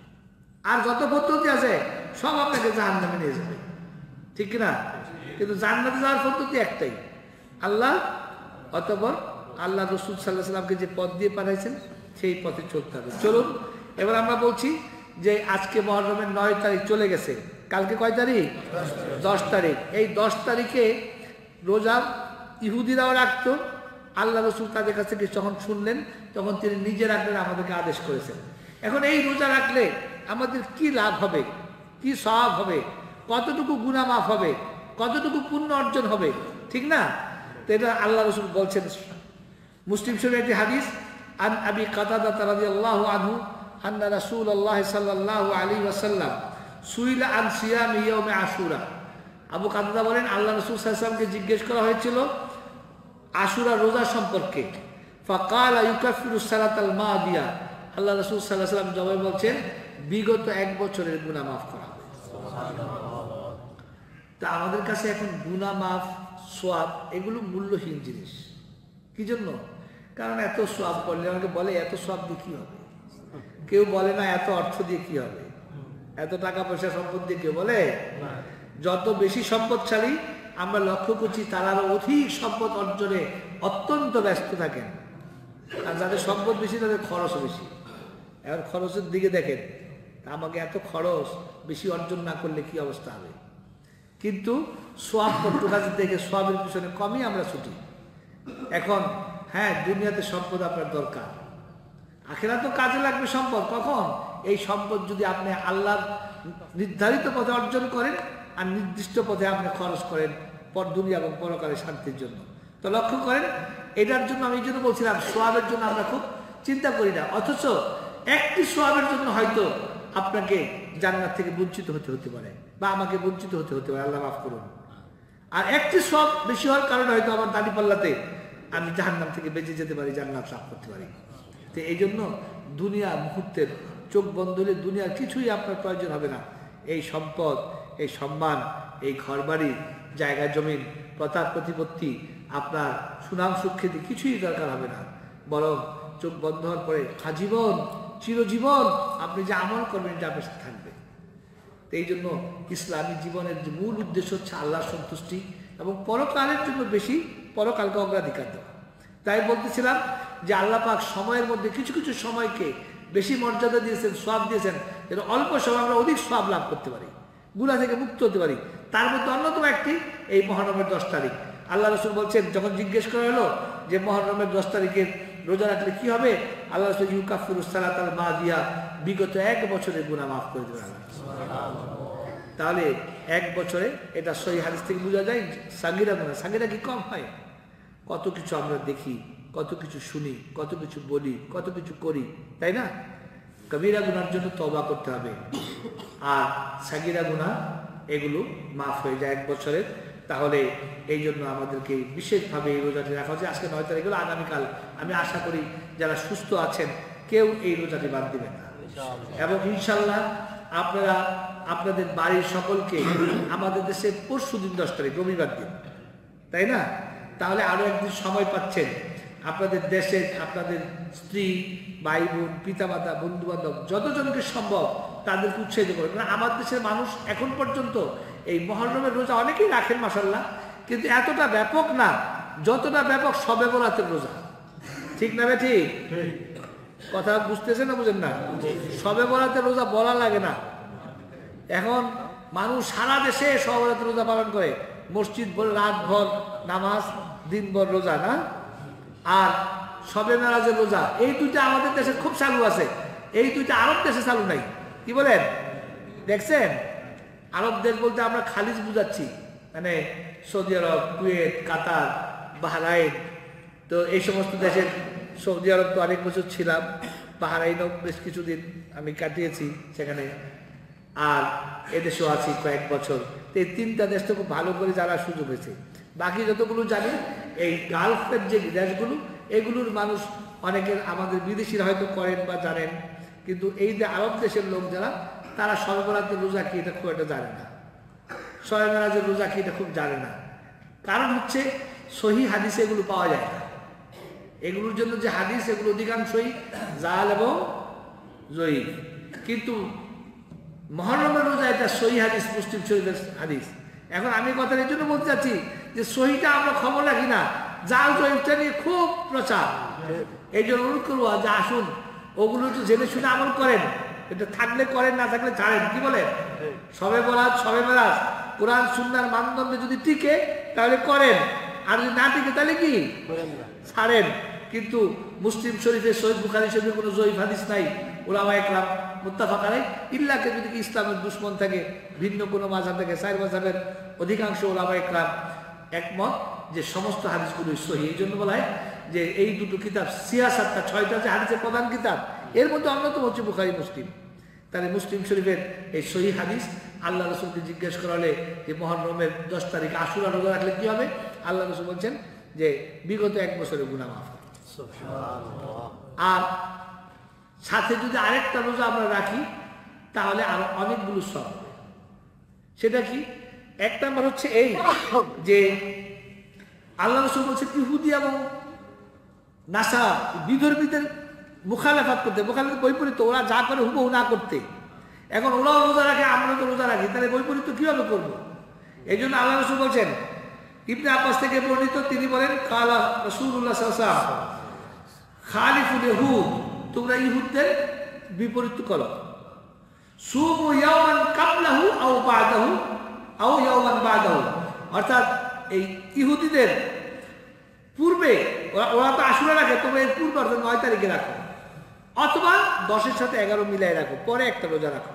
আর যত পদ্ধতি আছে সব আপনাকে জাহান্নামে নিয়ে যাবে, ঠিক না? কিন্তু জান্নাতে যাওয়ার পদ্ধতি একটাই, আল্লাহ অতঃপর আল্লাহ রাসূল সাল্লাল্লাহু আলাইহি ওয়াসাল্লামকে যে পথ দিয়ে পাঠাইছেন সেই পথে চলতে হবে। চলুন এবার আমরা বলছি যে আজকে মুহররমের 9 তারিখ চলে গেছে, কালকে কয় তারিখ? 10 তারিখ। এই 10 তারিখে রোজা ইহুদিরাও রাখতো। আল্লাহ রাসূল তাদের কাছ থেকে যখন শুনলেন তখন তিনি নিজে রাখলেন, আমাদেরকে আদেশ করেছেন। এখন এই রোজা রাখলে আমাদের কি লাভ হবে, কি সওয়াব হবে, কতটুকু গুনাহ মাফ হবে, কতটুকু পুণ্য অর্জন হবে, ঠিক না? তো এটা আল্লাহ রাসূল বলছেন। মুসলিম শরীফের একটি হাদিস, আন আবি কাতাদা রাদিয়াল্লাহু আনহু আন্না রাসূলুল্লাহ সাল্লাল্লাহু আলাইহি ওয়াসাল্লাম সুইলা আন সিয়াম ইয়াউমে আশুরা। আবু কাতাদা বলেন আল্লাহ রাসূল সাল্লাল্লাহু আলাইহি ওয়াসাল্লামকে জিজ্ঞেস করা হয়েছিল আশুরা রোজা সম্পর্কে। ফাকালা ইউকাফিরু সালাতাল মাদিয়া, আল্লাহ রাসূল সাল্লাল্লাহু আলাইহি ওয়াসাল্লাম জবাবে বলছেন বিগত 1 বছরের গুনাহ মাফ করা হবে। তা আমাদের কাছে এখন গুনাহ মাফ, সওয়াব এগুলো মূল্যহীন জিনিস। কি জন্য? কারণ এত সওয়াব করলে, আমাকে বলে এত সওয়াব দিয়ে কি হবে? কেউ বলে না এত অর্থ দিয়ে কি হবে, এত টাকা পয়সা সম্পদ দিয়ে কেউ বলে? যত বেশি সম্পদশালী আমরা লক্ষ্য করছি তারা আরো অধিক সম্পদ অর্জনে অত্যন্ত ব্যস্ত থাকেন, আর যাদের সম্পদ বেশি তাদের খরচও বেশি। এবার খরচের দিকে দেখেন, আমাকে এত খরচ, বেশি অর্জন না করলে কি অবস্থা হবে? কিন্তু সওয়াব করতে কাজ দেখে সওয়াবের পিছনে কমই আমরা ছুটি। এখন হ্যাঁ, দুনিয়াতে সম্পদ আপনার দরকার, আখিরাতে কাজে লাগবে সম্পদ। কখন? এই সম্পদ যদি আপনি আল্লাহর নির্ধারিত পথে অর্জন করেন আর নির্দিষ্ট পথে আপনি খরচ করেন পর দুনিয়া এবং পরকালে শান্তির জন্য। তো লক্ষ্য করেন, এটার জন্য আমি এই জন্য বলছিলাম সওয়াবের জন্য আমরা খুব চিন্তা করি না, অথচ একটি সওয়াবের জন্য হয়তো আপনাকে জান্নাত থেকে বঞ্চিত হতে পারে, বা আমাকে বঞ্চিত হতে পারে, আল্লাহ মাফ করুন। আর একটি সওয়াব বেশি হওয়ার কারণে হয়তো আমার দাড়িপাল্লাতে আমি জাহান্নাম থেকে বেঁচে যেতে পারি, জান্নাত লাভ করতে পারি। তো এই জন্য দুনিয়া মুহূর্তের, চোখ বন্ধ হলে দুনিয়ার কিছুই আপনার প্রয়োজন হবে না। এই সম্পদ, এই সম্মান, এই ঘরবাড়ি, জায়গা জমিন, প্রতাপ প্রতিপত্তি, আপনার সুনাম সুখ্যাতি কিছুই দরকার হবে না। বরং চোখ বন্ধ হওয়ার পরে আজীবন, চিরজীবন আপনি যে আমল করবেন এটা আপনার সাথে থাকবে। তো এই জন্য ইসলামী জীবনের যে মূল উদ্দেশ্য হচ্ছে আল্লাহর সন্তুষ্টি এবং পরকালের জন্য বেশি পরকালকে অগ্রাধিকার দেওয়া। তাই বলতেছিলাম যে আল্লাহ পাক সময়ের মধ্যে কিছু কিছু সময়কে বেশি মর্যাদা দিয়েছেন, সওয়াব দিয়েছেন, যেন অল্প সময় আমরা অধিক সওয়াব লাভ করতে পারি, গুনাহ থেকে মুক্ত হতে পারি। তার মধ্যে অন্যতম একটি এই মহরমের 10 তারিখ। আল্লাহ রাসূল বলছেন, যখন জিজ্ঞেস করা হলো যে মহরমের 10 তারিখের রোজা রাখলে কি হবে, আল্লাহ রাসূল ইউকাফিরুস সালাতাল মাদিয়া, বিগত 1 বছরের গুনাহ মাফ করে দেবেন আল্লাহ। তাহলে 1 বছরে, এটা সহিহ হাদিস থেকে বোঝা যায় সাগীরা গুনাহ, সাগীরা কি কম হয়? কত কিছু আমরা দেখি, কত কিছু শুনি, কত কিছু বলি, কত কিছু করি, তাই না? কবিরা গুনার জন্য তওবা করতে হবে, আর সাগীরা গুনাহ এগুলো মাফ হয়ে যায় 1 বছরের। তাহলে এই জন্য আমাদেরকে বিশেষভাবে এই রোজাটি রাখা হচ্ছে। আজকে 9 তারিখ হলো, আগামীকাল আমি আশা করি যারা সুস্থ আছেন কেউ এই রোজাটি বাদ দিবেন না, এবং ইনশাল্লাহ আপনারা আপনাদের বাড়ির সকলকে, আমাদের দেশে পরশুদিন 10 তারিখ রবিবার দিন, তাই না? তাহলে আরো একদিন সময় পাচ্ছেন, আপনাদের দেশে আপনাদের স্ত্রী, ভাই বোন, পিতামাতা, বন্ধু বান্ধব যতজনকে সম্ভব তাদেরকে উৎসাহিত করবেন। মানে আমার দেশের মানুষ এখন পর্যন্ত এই মহরমের রোজা অনেকেই রাখেন মাশাআল্লাহ, কিন্তু এতটা ব্যাপক না যতটা ব্যাপক শবে বরাতের রোজা। ঠিক না? ঠিক কথা বুঝতেছেন না, বুঝেন না? শবে বরাতের রোজা বলা লাগে না। এখন মানুষ সারা দেশে শবে বরাতের রোজা পালন করে, মসজিদ বলে রাতভর নামাজ, দিনভর রোজা, না? আর শবে মেরাজের রোজা, এই দুইটা আমাদের দেশে খুব চালু আছে, এই দুইটা আরব দেশে চালু নাই। কি বলেন? দেখছেন? আরব দেশ বলতে আমরা খালিজ বুঝাচ্ছি, মানে Saudi Arab, Kuwait, Qatar, Bahrain. তো এই সমস্ত দেশের, সৌদি আরব তো অনেক বছর ছিলাম, বাহরাইনও বেশ কিছুদিন আমি কাটিয়েছি সেখানে, আর এদেশেও আছি কয়েক বছর। তো এই 3টা দেশ তো খুব ভালো করে জানার সুযোগ হয়েছে। বাকি যতগুলো জানি, এই গালফের যে দেশগুলো, এগুলোর মানুষ অনেকের, আমাদের বিদেশিরা হয়তো করেন বা জানেন, কিন্তু এই যে আরব দেশের লোক যারা, তারা শবে বরাতের রোজা কি এটা খুব একটা জানে না, শবে মেরাজের রোজা কি এটা খুব জানে না। কারণ হচ্ছে সহিহ হাদিসে এগুলো পাওয়া যায় না। এগুলোর জন্য যে হাদিস, এগুলো অধিকাংশই জাল এবং জয়ীফ। কিন্তু মহরমের রোজা এটা সহিহ হাদিস, মুসলিম শরীফের হাদিস। এখন আমি কথা এই জন্য বলতে চাচ্ছি যে সহিটা আমরা খবর রাখি না, জাল জয়ীফটা নিয়ে খুব প্রচার। এই জন্য অনুরোধ করবো যে আসুন, ওগুলো তো জেনে শুনে আমল করেন, এটা থাকলে করেন, না থাকলে ছাড়েন। কি বলেন? শবে বরাত, শবে মেরাজ কোরআন সুন্নাহর মানদণ্ডে যদি টিকে তাহলে করেন, আর যদি না টিকে তাহলে কি ছাড়েন। কিন্তু মুসলিম শরীফে, সহিহ বুখারী শরীফে কোনো জয়ীফ হাদিস নাই, উলামায়ে কেরাম মুত্তাফাক আলাইহ। ইল্লাকে যদি ইসলামের দুশমন থাকে, ভিন্ন কোনো মাযহাব থাকে, 4 মাযহাবের অধিকাংশ উলামায়ে কেরাম একমত যে সমস্ত হাদিসগুলোই সহিহ। এই জন্য বলা হয় যে এই দুটো কিতাব, সিয়াসাতটা 6টা যে হাদিসের প্রধান কিতাব, এর মধ্যে অন্যতম হচ্ছে বুখারী, মুসলিম। তাহলে মুসলিম শরীফের এই সহিহ হাদিস, আল্লাহ রাসূলকে জিজ্ঞেস করা হলে যে মহরমের 10 তারিখ আশুরা রোজা রাখলে কি হবে, আল্লাহ রাসূল বলছেন যে বিগত 1 বছরের গুনাহ মাফ। আর সাথে যদি আরেকটা রোজা আমরা রাখি তাহলে আরো অনেকগুলো সওয়াব হবে। সেটা কি? 1 নাম্বার হচ্ছে এই যে আল্লাহ রাসূল বলছেন ইহুদি এবং নাসারা বিধর্মীদের মুখালেফাত করতে, মুখালেফাত বৈপরীত্য, ওরা যা করে হুবহু না করতে। এখন ওরাও রোজা রাখে, আমরা তো রোজা রাখি, তাহলে বৈপরীত্য কিভাবে করবো? এই জন্য আল্লাহ রাসূল বলছেন, ইবনে আব্বাস থেকে বর্ণিত, তিনি বলেন কালা রাসূলুল্লাহ সাল্লাল্লাহু আলাইহি ওয়াসাল্লাম খালিফুল ইহুদ, তোমরা ইহুদদের বিপরীত করো। সুমু ইয়াওমান কাবলাহু আও বাদাহু আও ইয়াওমান বাদাহু, অর্থাৎ এই ইহুদিদের পূর্বে, ওরা তো আশুরা রাখে, তোমরা এর পূর্বে অর্থাৎ 9 তারিখে রাখো, অথবা 10-এর সাথে 11 মিলাই রাখো, পরে একটা রোজা রাখো।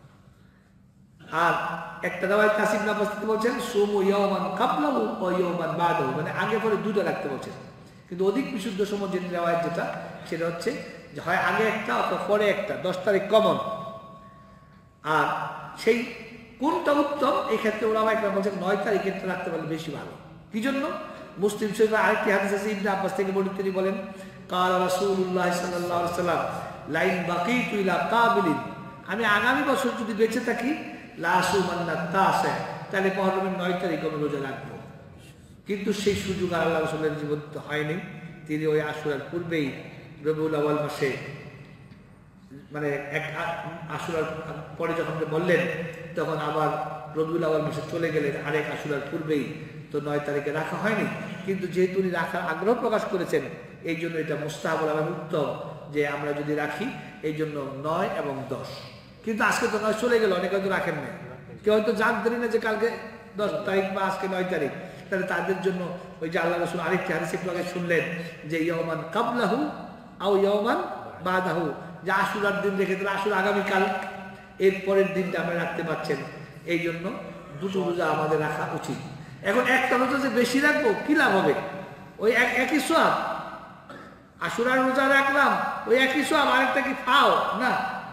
আর একটা দাওয়ায় কাসিম নাবাস্তি বলছেন সুমু ইয়াওমান কাবলাহু ওয়া ইয়াওমান বাদাহু, মানে আগে পরে দুটো রাখতে বলছেন। কিন্তু অধিক বিশুদ্ধ সময় যে রেওয়ায়াত যেটা, সেটা হচ্ছে যে হয় আগে একটা অথবা পরে একটা, 10 তারিখ কমন। আর সেই কোনটা উত্তম, এই ক্ষেত্রে ওলামা একরাম বলছেন 9 তারিখে রাখতে পারলে বেশি ভালো। কি জন্য? মুসলিম শরীফে আরেকটি হাদিস আছে, ইবনে আব্বাস থেকে বর্ণিত, তিনি বলেন কালা রাসূলুল্লাহ সাল্লাল্লাহু আলাইহি ওয়াসাল্লাম লাইন বাকিতু ইলা কাবিলিন, আমি আগামী বছর যদি বেঁচে থাকি লা সুমান্না তাসা, তাহলে মহরমের 9 তারিখ আমি রোজা রাখবো। কিন্তু সেই সুযোগ আর আল্লাহ রাসূলের জীবনে হয়নি। তিনি ওই আশুরার পূর্বেই রবিউল আউয়াল মাসে, মানে এক আশুরার পরে যখন বললেন, তখন আবার রবিউল আউয়াল মাসে চলে গেলেন, আরেক আশুরার পূর্বেই। তো 9 তারিখে রাখা হয়নি। কিন্তু যেহেতু উনি রাখার আগ্রহ প্রকাশ করেছেন এই জন্য এটা মুস্তাহাবুল এবং উত্তম যে আমরা যদি রাখি, এই জন্য 9 এবং 10। কিন্তু আজকে তো 9 চলে গেল, অনেকে হয়তো রাখেন না, কেউ হয়তো জানতেন না যে কালকে 10 তারিখ বা আজকে 9 তারিখ। তাহলে তাদের জন্য ওই যে আল্লাহ রাসূল আরেকটি হাদিস একটু আগে শুনলেন যে ইয়াওমান কাবলাহু আও ইয়াওমান বাদাহু, যে আশুরার দিন রেখে দিলে আশুরা আগামীকাল, এর পরের দিনটা আমরা রাখতে পারছেন। এই জন্য দুটো রোজা আমাদের রাখা উচিত। এখন একটা রোজা যে বেশি রাখবো কি লাভ হবে? ওই একই সওয়াব, আশুরার রোজা রাখলাম ওই একই সওয়াব, আরেকটা কি ফাও না?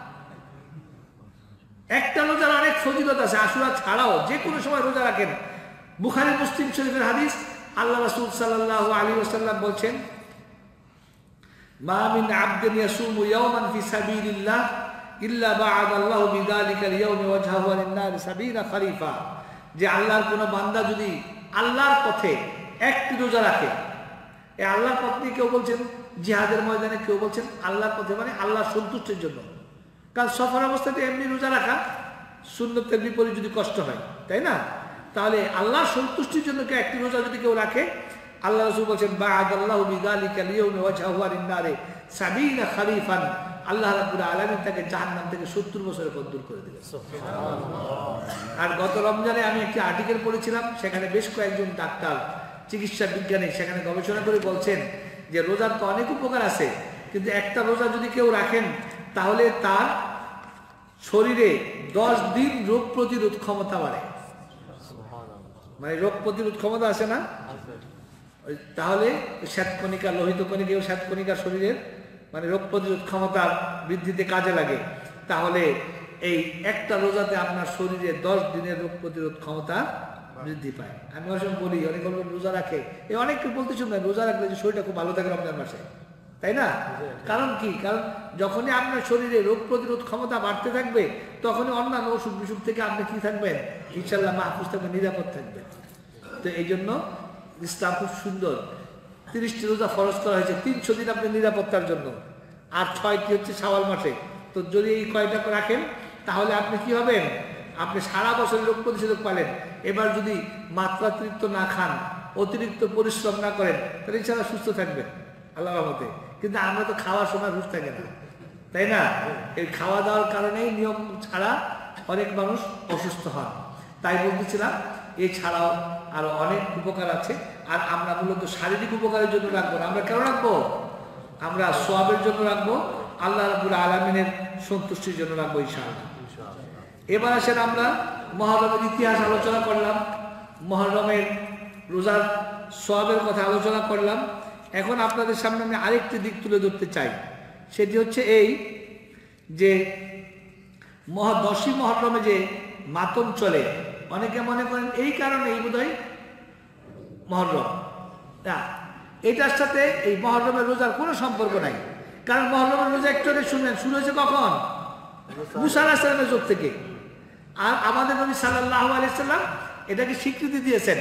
একটা রোজার অনেক ফজিলত আছে, আশুরা ছাড়াও যে কোনো সময় রোজা রাখেন। বুখারী মুসলিম শরীফের হাদিস, আল্লাহ রাসূল সাল্লাল্লাহু আলাইহি ওয়াসাল্লাম বলছেন, মা মিন আবদিন ইয়াসুমু ইয়াওমান ফি সাবিলিল্লাহ ইল্লা বা'আদাল্লাহু বিযালিকাল ইয়াওমি ওয়াজহাহু আনিন নার 70 খরিফা। যে আল্লাহর কোনো বান্দা যদি আল্লাহর পথে একটি রোজা রাখে, এই আল্লাহর পথ নিয়ে কেউ বলছেন জিহাদের ময়দানে, কেউ বলছেন আল্লাহর পথে মানে আল্লাহর সন্তুষ্টির জন্য। কারণ সফর অবস্থাতে এমনি রোজা রাখা সুন্নতের বিপরীত যদি কষ্ট হয়, তাই না? তাহলে আল্লাহর সন্তুষ্টির জন্য একটি রোজা যদি কেউ রাখে, আল্লাহ রাসূল বলেছেন বা'আদাল্লাহু বিযালিকাল ইয়াওমি ওয়াজহাহু আনিন নার 70 খরিফান, আল্লাহ রাব্বুল আলামিন তাকে জাহান্নাম থেকে 70 বছরের পথ দূর করে দিলেন। সুবহানাল্লাহ। আর গত রমজানে আমি একটি আর্টিকেল পড়েছিলাম, সেখানে বেশ কয়েকজন ডাক্তার, চিকিৎসা বিজ্ঞানী সেখানে গবেষণা করে বলছেন যে রোজার তো অনেক উপকার আছে, কিন্তু একটা রোজা যদি কেউ রাখেন তাহলে তার শরীরে 10 দিন রোগ প্রতিরোধ ক্ষমতা বাড়ে। মানে রোগ প্রতিরোধ ক্ষমতা আছে না? তাহলে শ্বেতকণিকা, লোহিত কণিকা ও শ্বেতকণিকা শরীরের মানে রোগ প্রতিরোধ ক্ষমতা বৃদ্ধিতে কাজে লাগে। তাহলে এই একটা রোজাতে আপনার শরীরে 10 দিনের রোগ প্রতিরোধ ক্ষমতা বৃদ্ধি পায়। আমি অনেক সময় বলি, অনেক রোজা রাখে, এই অনেককে বলতে শুনবেন রোজা রাখলে যে শরীরটা খুব ভালো থাকে রমজান মাসে, তাই না? কারণ কি? কারণ যখনই আপনার শরীরে রোগ প্রতিরোধ ক্ষমতা বাড়তে থাকবে, তখনই অন্যান্য অসুখ বিসুখ থেকে আপনি কি থাকবেন? ইনশাআল্লাহ মাহফুজ থাকবেন, নিরাপদ থাকবেন। তো এই জন্য ইসলাম খুব সুন্দর, 30টি রোজা ফরজ করা হয়েছে, 300 দিন আপনি নিরাপত্তার জন্য, আর 6টি হচ্ছে শাওয়াল মাসে। তো যদি এই কয়টা রাখেন তাহলে আপনি কি হবেন? আপনি সারা বছর রোগ প্রতিষেধক পালেন। এবার যদি মাত্রাতিরিক্ত না খান, অতিরিক্ত পরিশ্রম না করেন, তাহলে ইনশাআল্লাহ সুস্থ থাকবেন আল্লাহর রহমতে। কিন্তু আমরা তো খাওয়ার সময় হুঁশ থাকে না, তাই না? এই খাওয়া দাওয়ার কারণেই নিয়ম ছাড়া অনেক মানুষ অসুস্থ হন। তাই বলতেছিলাম এছাড়াও আরো অনেক উপকার আছে। আর আমরা মূলত শারীরিক উপকারের জন্য রাখবো না। আমরা কেন রাখবো? আমরা সওয়াবের জন্য রাখবো, আল্লাহ রাব্বুল আলামিনের সন্তুষ্টির জন্য রাখবো ইনশাআল্লাহ। এবার আসেন আমরা মুহররমের ইতিহাস আলোচনা করলাম, মুহররমের রোজার সওয়াবের কথা আলোচনা করলাম। এখন আপনাদের সামনে আমি আরেকটি দিক তুলে ধরতে চাই, সেটি হচ্ছে এই যে 10ই মুহররমে যে মাতম চলে, অনেকে মনে করেন এই কারণে এই বোধহয় মুহররম না, এটার সাথে এই মুহররমের রোজার কোনো সম্পর্ক নাই। কারণ মুহররমের রোজা একটু আগে শুনলেন শুরু হয়েছে কখন? মুসা আলাইহিস সালামের যুগ থেকে। আর আমাদের নবী সাল্লাল্লাহু আলাইহি সাল্লাম এটাকে স্বীকৃতি দিয়েছেন।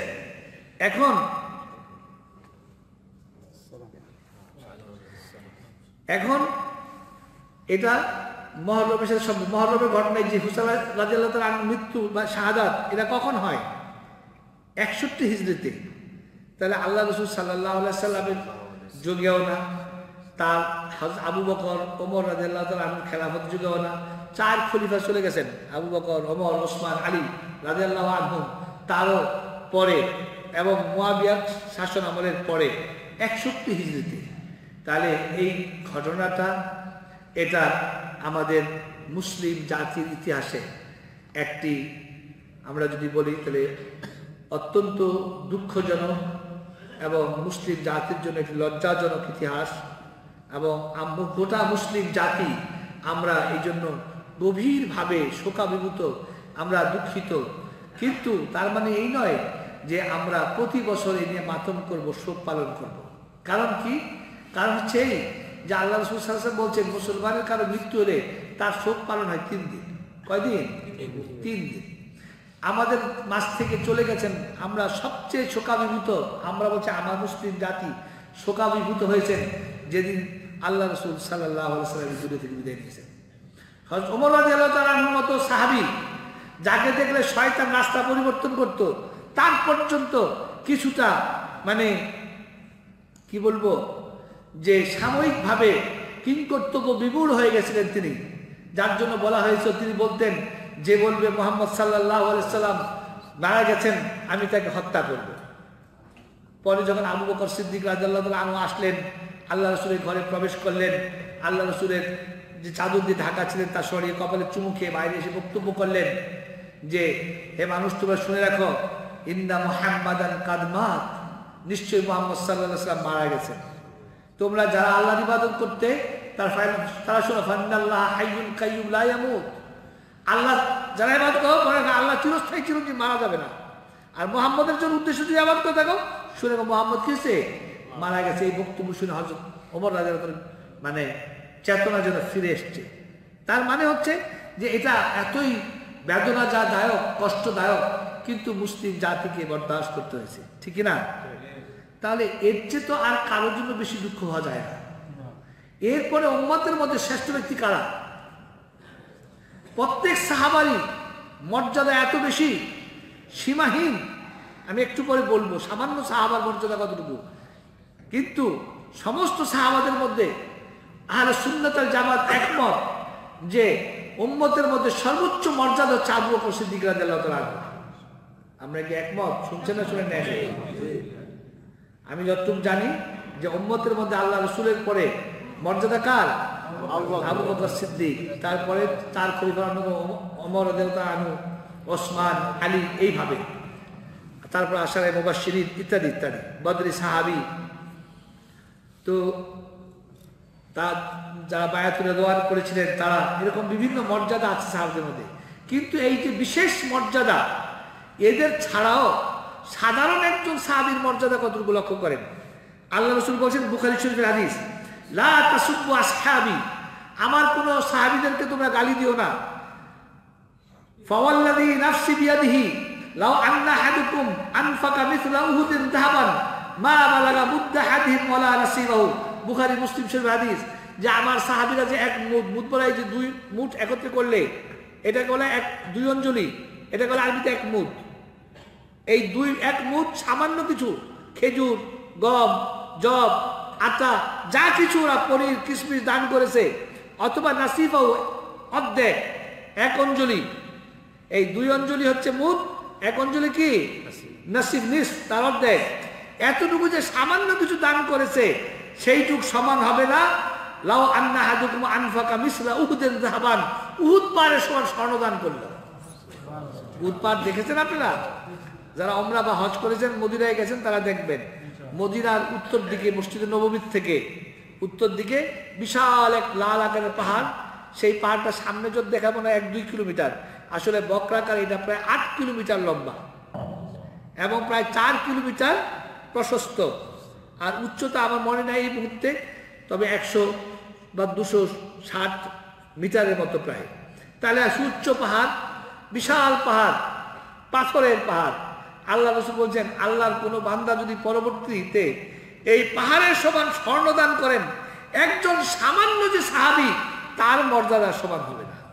এখন এটা মুহররমের সাথে সম্পর্ক। মুহররমের ঘটনায় যে হুসাইন রাদিয়াল্লাহু তাআলার মৃত্যু বা শাহাদাত, এটা কখন হয়? 61 হিজরিতে। তাহলে আল্লাহ রাসূল সাল্লাল্লাহু আলাইহি সাল্লামের যুগেও না, তার আবু বকর ওমর রাদিয়াল্লাহু তাআলা আনহুর খেলাফত যুগেও না, 4 খলিফা চলে গেছেন, আবু বকর, ওমর, ওসমান, আলী রাদিয়াল্লাহু আনহুম, তারও পরে এবং মুয়াবিয়ার শাসন আমলের পরে 61 হিজরিতে। তাহলে এই ঘটনাটা এটা আমাদের মুসলিম জাতির ইতিহাসে একটি, আমরা যদি বলি তাহলে অত্যন্ত দুঃখজনক এবং মুসলিম জাতির জন্য একটি লজ্জাজনক ইতিহাস। এবং গোটা মুসলিম জাতি আমরা এই জন্য গভীরভাবে শোকাভিভূত, আমরা দুঃখিত। কিন্তু তার মানে এই নয় যে আমরা প্রতি বছর এই নিয়ে মাতম করব, শোক পালন করব। কারণ কি? কারণ হচ্ছে এই যে আল্লাহ রাসূল সাল্লাল্লাহু আলাইহি ওয়াসাল্লাম বলছেন মুসলমানের কারো মৃত্যু হলে তার শোক পালন হয় 3 দিন। কয়দিন? 3 দিন। আমাদের মাঝ থেকে চলে গেছেন, আমরা সবচেয়ে শোকাভিভূত, আমরা বলছি আমার মুসলিম জাতি শোকাভিভূত হয়েছেন যেদিন আল্লাহ রাসূল সাল্লাল্লাহু আলাইহি ওয়াসাল্লাম দুনিয়া থেকে বিদায় নিয়েছেন। হযরত ওমর রাদিয়াল্লাহু তাআলা আনহুর মতো সাহাবী, যাকে দেখলে শয়তান রাস্তা পরিবর্তন করত, তার পর্যন্ত কিছুটা মানে কি বলবো, যে সাময়িকভাবে কিংকর্তব্য বিমূঢ় হয়ে গেছিলেন তিনি, যার জন্য বলা হয়েছে, তিনি বলতেন যে বলবে মুহাম্মদ সাল্লাল্লাহু আলাইহি সাল্লাম মারা গেছেন আমি তাকে হত্যা করব। পরে যখন আবু বকর সিদ্দিক রাদিয়াল্লাহু তাআলা আনহু আসলেন, আল্লাহ রাসূলের ঘরে প্রবেশ করলেন, আল্লাহ রাসূলের যে চাদর দিয়ে ঢাকা ছিলেন তা সরিয়ে কপালে চুমু খেয়ে বাইরে এসে বক্তব্য করলেন যে হে মানুষ, তোমরা শুনে রাখো, ইন্না মুহাম্মাদান কাদ মাত, নিশ্চয়ই মুহাম্মদ সাল্লাল্লাহু আলাইহি সাল্লাম মারা গেছেন। তোমরা যারা আল্লাহর ইবাদত করতে তারা শোনো, ফান্নাল্লাহ হাইয়ুন কাইয়ুম লা ইয়ামুত, আল্লাহ যারা ইবাদত করো আল্লাহ চিরস্থায়ী চিরঞ্জীব, মারা যাবে না। আর মুহাম্মদের জন্য উদ্দেশ্য যদি ইবাদত করে থাকো, শুনে মুহাম্মদ কি হয়েছে, মারা গেছে। এই বক্তব্য শুনে হযরত ওমর রাদিয়াল্লাহু তাআলা মানে চেতনা যেন ফিরে এসছে। তার মানে হচ্ছে যে এটা এতই বেদনা যা দায়ক, কষ্টদায়ক, কিন্তু মুসলিম জাতিকে বরদাস্ত করতে হয়েছে, ঠিক না? তাহলে এর চেয়ে তো আর কারোর জন্য বেশি দুঃখ হওয়া যায় না। এরপরে উম্মতের মধ্যে শ্রেষ্ঠ ব্যক্তি কারা? প্রত্যেক সাহাবারই মর্যাদা এত বেশি, সীমাহীন। আমি একটু পরে বলবো সামান্য সাহাবার মর্যাদা কতটুকু, কিন্তু সমস্ত সাহাবাদের মধ্যে আহলে সুন্নাত ওয়াল জামাত একমত যে উম্মতের মধ্যে সর্বোচ্চ মর্যাদা হচ্ছে আবু বকর সিদ্দিক রাদিয়াল্লাহু তাআলা। আমরা কি একমত? শুনছেন না শুনেন না? আমি যতটুকু জানি যে উম্মতের মধ্যে আল্লাহ রাসূলের পরে মর্যাদা কার? আবু বকর সিদ্দিক, তারপরে তার খলিফা ওমর রাদিয়াল্লাহু আনহু, ওসমান, আলী, এইভাবে। তারপর আশারে মুবাশশিরিন ইত্যাদি ইত্যাদি, বদরি সাহাবী। তো তার যারা বায়াতুল রিদওয়ান করেছিলেন তারা, এরকম বিভিন্ন মর্যাদা আছে সাহাবাদের মধ্যে। কিন্তু এই যে বিশেষ মর্যাদা, এদের ছাড়াও সাধারণ একজন সাহাবীর মর্যাদা কতটুকু লক্ষ্য করেন। আল্লাহ রাসূল বলেছেন বুখারী শরীফের হাদিস, লা তাসুব্বু আসহাবি, আমার কোন সাহাবীদেরকে তোমরা গালি দিও না। ফাওয়াল্লাযী নাফসি বিয়াদিহি লাউ আন্না আহাদুকুম আনফাকা মিছলা উহুদিন যাহাবান মা বালাগা মুদ্দা হাদিহিম ওয়ালা নাসিবাহু। বুখারী মুসলিম শরীফের হাদিস, যে আমার সাহাবীরা যে এক মুঠ বলায় যে দুই মুঠ একত্রে করলে এটাকে বলে দুই অঞ্জলি, এটাকে বলে আরবিতে এক মুঠ। এই এক মুঠ সামান্য কিছু খেজুর, গম, জব, আটা, যা কিছু ওরা পনির কিশমিশ দান করেছে, অথবা নাসিফাও অর্ধেক, এক অঞ্জলি। এই দুই অঞ্জলি হচ্ছে মুঠ, এক অঞ্জলি কি নাসিফ, নিস, তার অর্ধেক। এতটুকু যে সামান্য কিছু দান করেছে সেইটুক সমান হবে না লাউ আন্না আহাদুকুম আনফাকা মিছলা উহুদিন যাহাবান, উহুদ পাহাড়ের সমান স্বর্ণ দান করলো। উহুদ পাহাড় দেখেছেন আপনারা? যারা উমরা বা হজ করেছেন, মদিনায় গেছেন, তারা দেখবেন মদিনার উত্তর দিকে মসজিদে নববীর থেকে উত্তর দিকে বিশাল এক লাল আকারের পাহাড়। সেই পাহাড়টা সামনে যদি দেখাবো না 1-2 কিলোমিটার, আসলে বক্রাকার, এটা প্রায় 8 কিলোমিটার লম্বা এবং প্রায় 4 কিলোমিটার প্রশস্ত। আর উচ্চতা আমার মনে নাই এই মুহূর্তে, তবে 100 বা 260 মিটারের মতো প্রায়। তাহলে সুউচ্চ পাহাড়, বিশাল পাহাড়, পাথরের পাহাড়। আল্লাহ রাসূল বলছেন, আল্লাহর কোনো বান্দা যদি পরবর্তীতে এই পাহাড়ের সমান স্বর্ণদান করেন, একজন সামান্য যে সাহাবী তার মর্যাদা সমান হবে না।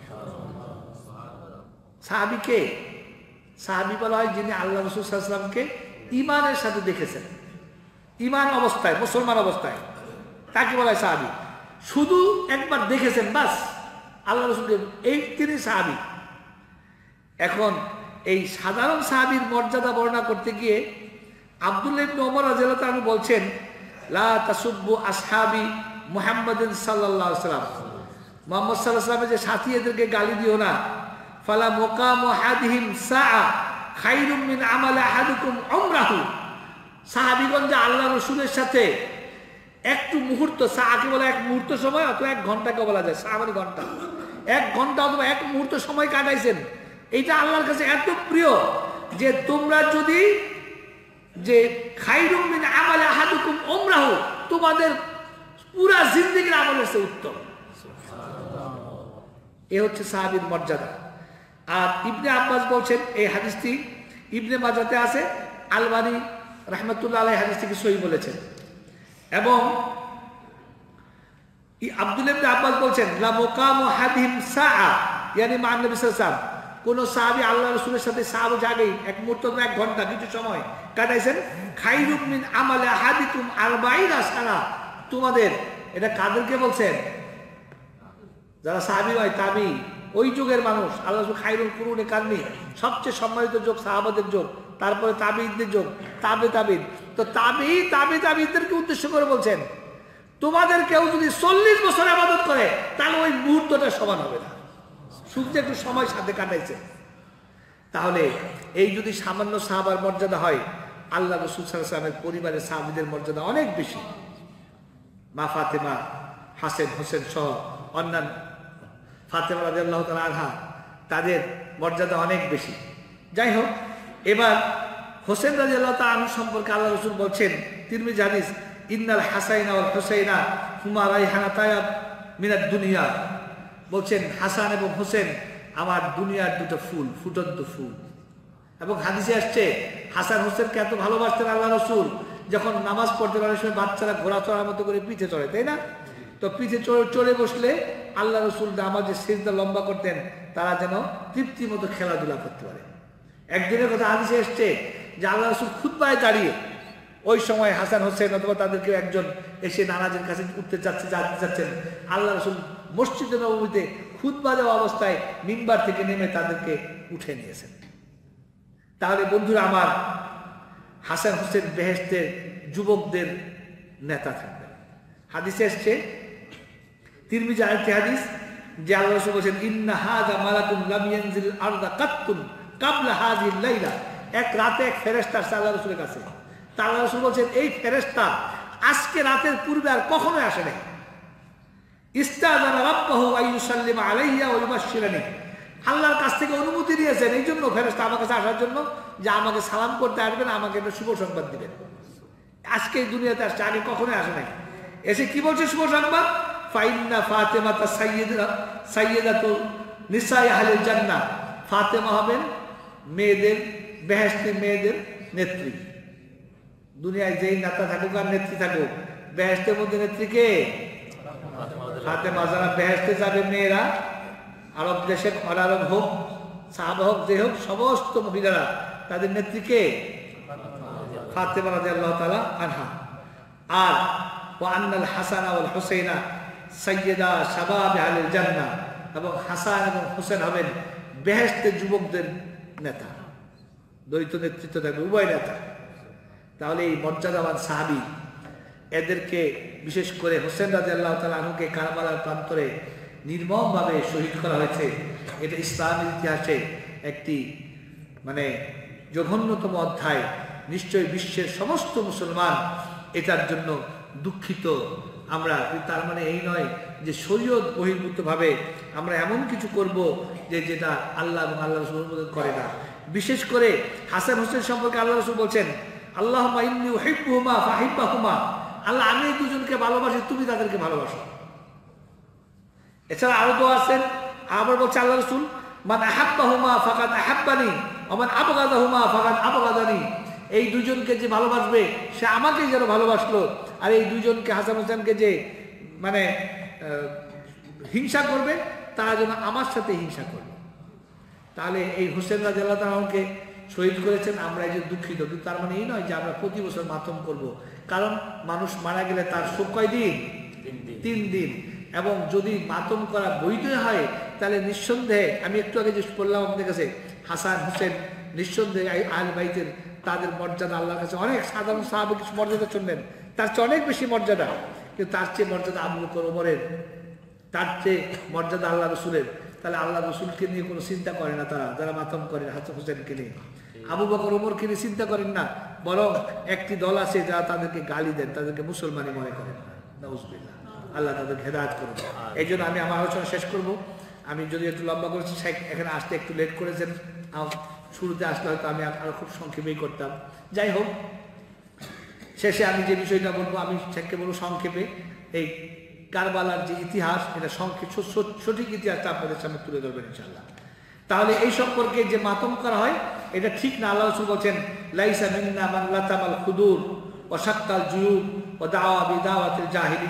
সাহাবী কে? সাহাবী বলা হয় যিনি আল্লাহ রাসূল সাল্লাল্লাহু আলাইহি ওয়াসাল্লামকে ঈমানের সাথে দেখেছেন, ঈমান অবস্থায়, মুসলমান অবস্থায়, তাকে বলা হয় সাহাবী। শুধু একবার দেখেছেন বাস আল্লাহ রাসূলকে, এই তিনি সাহাবী। এখন এই সাধারণ সাহাবীর মর্যাদা বর্ণনা করতে গিয়ে আব্দুল্লাহ ইবনে ওমর রাদিয়াল্লাহু তাআলা বলছেন, লা তাসুব্বু আসহাবি মুহাম্মাদিন সাল্লাল্লাহু আলাইহি ওয়াসাল্লাম, মুহাম্মদ সাল্লাল্লাহু আলাইহি ওয়াসাল্লামের যে সাথী, এদেরকে গালি দিও না। ফালা মুকামু আহাদিহিম সাআ খায়রুম মিন আমালি আহাদিকুম উমরাহু। সাহাবীগণ যে আল্লাহ রাসূলের সাথে একটু মুহূর্ত, সাআকে বলা 1 মুহূর্ত সময়, অথবা 1 ঘন্টাকে বলা যায়, সাআ মানে ঘন্টা, 1 ঘন্টা অথবা 1 মুহূর্ত সময় কাটাইছেন, এইটা আল্লাহর কাছে এত প্রিয় যে তোমরা যদি যে খায়রুম মিন আমালি আহাদিকুম উমরাহু, তোমাদের পুরা জিন্দেগীর আমলের চেয়ে উত্তম। এ হচ্ছে সাহাবীর মর্যাদা। আর ইবনে আব্বাস বলছেন, এই হাদিসটি ইবনে মাজাতে আছে, আলবানী রাহমাতুল্লাহ আলাইহি হাদিসটিকে সহিহ বলেছেন। এবং আব্দুল্লাহ ইবনে আব্বাস বলছেন, লা মুকামু হাদিম সাআ, ইয়ানি মা নবী সাল্লাল্লাহু আলাইহি ওয়াসাল্লাম, কোন সাহাবী আল্লাহ রাসূলের সাথে সাহাব জাগেই এক মুহূর্ত 1 ঘন্টা কিছু সময় কাটাইছেন, খাইরুম মিন আমালি আহাদিকুম 40 সানা। তোমাদের এটা কাদেরকে বলছেন? যারা সাহাবী হয়, তাবি, ওই যুগের মানুষ। আল্লাহ রাসূল খাইরুল কুরুনে কারনি, সবচেয়ে সম্মানিত যুগ সাহাবাদের যুগ, তারপরে তাবিঈদের যুগ, তাবিঈন। তো তাবিঈদেরকে উদ্দেশ্য করে বলছেন, তোমাদের কেউ যদি 40 বছর ইবাদত করে তাহলে ওই মুহূর্তটা সমান হবে না, শুধু একটু সময় সাথে কাটাইছে। তাহলে এই যদি সামান্য সাহাবার মর্যাদা হয়, আল্লাহ রাসূল সাল্লাল্লাহু আলাইহি ওয়াসাল্লামের পরিবারের সাহাবীদের মর্যাদা অনেক বেশি। মা ফাতেমা, হাসান হোসেন সহ অন্যান্য, ফাতেমা রাদিয়াল্লাহু তাআলা আনহা, তাদের মর্যাদা অনেক বেশি। যাই হোক, এবার হোসেন রাদিয়াল্লাহু তাআলা আনহু সম্পর্কে আল্লাহ রাসূল বলছেন, তিরমিজি হাদিস, ইন্নাল হাসাইনা ওয়াল হুসাইনা হুমা রাইহানাতায়া মিনাদ দুনিয়া। বলছেন হাসান এবং হোসেন আমার দুনিয়ার দুটো ফুল, ফুটন্ত ফুল। এবং হাদিসে আসছে হাসান হোসেনকে এত ভালোবাসতেন আল্লাহ রাসূল, যখন নামাজ পড়তে অনেক সময় বাচ্চারা ঘোড়া চড়ার মতো করে পিঠে চড়ে, তাই না? তো পিঠে চড়ে বসলে আল্লাহ রাসূল নামাজে সিজদা লম্বা করতেন, তারা যেন তৃপ্তি মতো খেলাধুলা করতে পারে। একদিনের কথা হাদিসে এসছে যে আল্লাহ রাসূল খুতবায় দাঁড়িয়ে, ওই সময় হাসান হোসেন অথবা তাদেরকে একজন এসে নানাজের কাছে উঠতে যাচ্ছেন, আল্লাহ রাসূল মসজিদে নববীতে খুতবা দেওয়া অবস্থায় মিম্বার থেকে নেমে তাদেরকে উঠে নিয়েছেন। তাহলে বন্ধুরা আমার, হাসান হোসেন বেহেশতের যুবকদের নেতা থাকবেন। হাদিসে এসছে, তিরমিজি আরেকটি হাদিস, যে আল্লাহ রাসূল বলেছেন, ইন্না হাযা মালাকুন লাম ইয়ানজিল আরদা কাত্তুন কাবলা হাযিল লাইলা। এক রাতে এক ফেরেশতা আসে আল্লাহ রাসূলের কাছে। তা আল্লাহ রাসূল বলেছেন, এই ফেরেশতা আজকে রাতের পূর্বে আর কখনোই আসে নাই। ইস্তাযানা রাব্বাহু আইয়ুসাল্লিমা আলাইয়া ওয়া ইউবাশশিরানি। আল্লাহর কাছ থেকে অনুমতি নিয়েছেন এই জন্য ফেরেশতা আমার কাছে আসার জন্য, যে আমাকে সালাম করতে আসবেন, আমাকে একটা শুভ সংবাদ দিবেন। আজকে এই দুনিয়াতে আসছে, আগে কখনোই আসে নাই। এসে কি বলছে শুভ সংবাদ? ফাইন্না ফাতেমাতা সাইয়্যিদাতু নিসাই আহলিল জান্নাহ। ফাতেমা হবেন মেয়েদের, বেহেশতের মেয়েদের নেত্রী। দুনিয়ায় যেই নেতা থাকুক আর নেত্রী থাকুক, বেহেশতের মধ্যে নেত্রী কে? ফাতেমা। যারা বেহেশতে যাবে মেয়েরা, আরব দেশের আরব হোক, সাহাবা হোক, যে হোক, সমস্ত মহিলারা, তাদের নেত্রী কে? ফাতেমা রাদিয়াল্লাহু তাআলা আনহা। আর ওয়া আন্নাল হাসান ওয়াল হুসাইনা সাইয়্যিদা শাবাব আহলিল জান্নাহ। এবং হাসান এবং হোসেন হবেন বেহেশতের যুবকদের নেতা, দ্বৈত নেতৃত্ব থাকবে, উভয় নেতা। তাহলে এই মর্যাদাবান সাহাবী, এদেরকে বিশেষ করে হোসেন রাদিয়াল্লাহু তাআলা আনহুকে কারবালার প্রান্তরে নির্মমভাবে শহীদ করা হয়েছে। এটা ইসলামের ইতিহাসে একটি জঘন্যতম অধ্যায়। নিশ্চয়ই বিশ্বের সমস্ত মুসলমান এটার জন্য দুঃখিত আমরা। তার মানে এই নয় যে শরীয়ত বহির্ভূতভাবে আমরা এমন কিছু করব যেটা আল্লাহ এবং আল্লাহ রাসূল অনুমোদন করে না। বিশেষ করে হাসান হোসেন সম্পর্কে আল্লাহ রাসূল বলছেন, আল্লাহুম্মা ইন্নী উহিব্বুহুমা ফাহিব্বাহুমা। আল্লাহ, আমি এই দুজনকে ভালোবাসি, তুমি তাদেরকে ভালোবাসো। এছাড়া আরো দোয়া আছেন, আবার বলছে আল্লাহ রাসূল, মান আহাব্বাহুমা ফাকাদ আহাব্বানি ওয়া মান আবগাদাহুমা ফাকাদ আবগাদানি। এই দুজনকে যে ভালোবাসবে সে আমাকে যেন ভালোবাসলো, আর এই দুজনকে, হাসান হোসেনকে যে হিংসা করবে তারা যেন আমার সাথে হিংসা করবে। তাহলে এই হোসেন রাদিয়াল্লাহু তাআলা আনহুকে শহীদ করেছেন, আমরা এই যে দুঃখিত, কিন্তু তার মানে এই নয় যে আমরা প্রতি বছর মাতম করব। কারণ মানুষ মারা গেলে তার শোক কয় দিন? 3 দিন। এবং যদি মাতম করা বৈধ হয় তাহলে নিঃসন্দেহে, আমি একটু আগে যে বললাম আপনাদের কাছে, হাসান হোসেন নিঃসন্দেহে আহলে বাইতের তাদের মর্যাদা আল্লাহর কাছে অনেক। সাধারণ সাহাবী কিছু মর্যাদা শুনবেন, তার চেয়ে অনেক বেশি মর্যাদা। কিন্তু তার চেয়ে মর্যাদা আবু বকর ওমরের, তার চেয়ে মর্যাদা আল্লাহ রসুলের। তাহলে আল্লাহ রসুলকে নিয়ে কোনো চিন্তা করে না তারা, যারা মাতম করেন হাসান হোসেনকে নিয়ে। আবু বকর ওমরকে নিয়ে চিন্তা করেন না, বরং একটি দল আছে যারা তাদেরকে গালি দেন, তাদেরকে মুসলমানই মনে করেন না। নাউজুবিল্লাহ, আল্লাহ তাদের হেদায়েত করুন। এই জন্য আমি আমার আলোচনা শেষ করব। আমি যদি একটু লম্বা করেছি, এখানে আসতে একটু লেট করেছেন, শুরুতে আসলে হয়তো আমি আরো খুব সংক্ষেপেই করতাম। যাই হোক, শেষে আমি যে বিষয়টা বলবো, আমি বলবো সংক্ষেপে, এই কারবালার যে ইতিহাস, এটা সঠিক ইতিহাসটা আপনাদের সামনে তুলে ধরবেন ইনশাআল্লাহ। তাহলে এই সম্পর্কে যে মাতম করা হয় এটা ঠিক না। আল্লাহ রাসূল বলেন, লাইসা মিন্না মান লাতামাল খুদুর ওয়া শাক্কাল জুয়ুব ওয়া দাওয়া বিদাওয়াতিল জাহিলিয়া।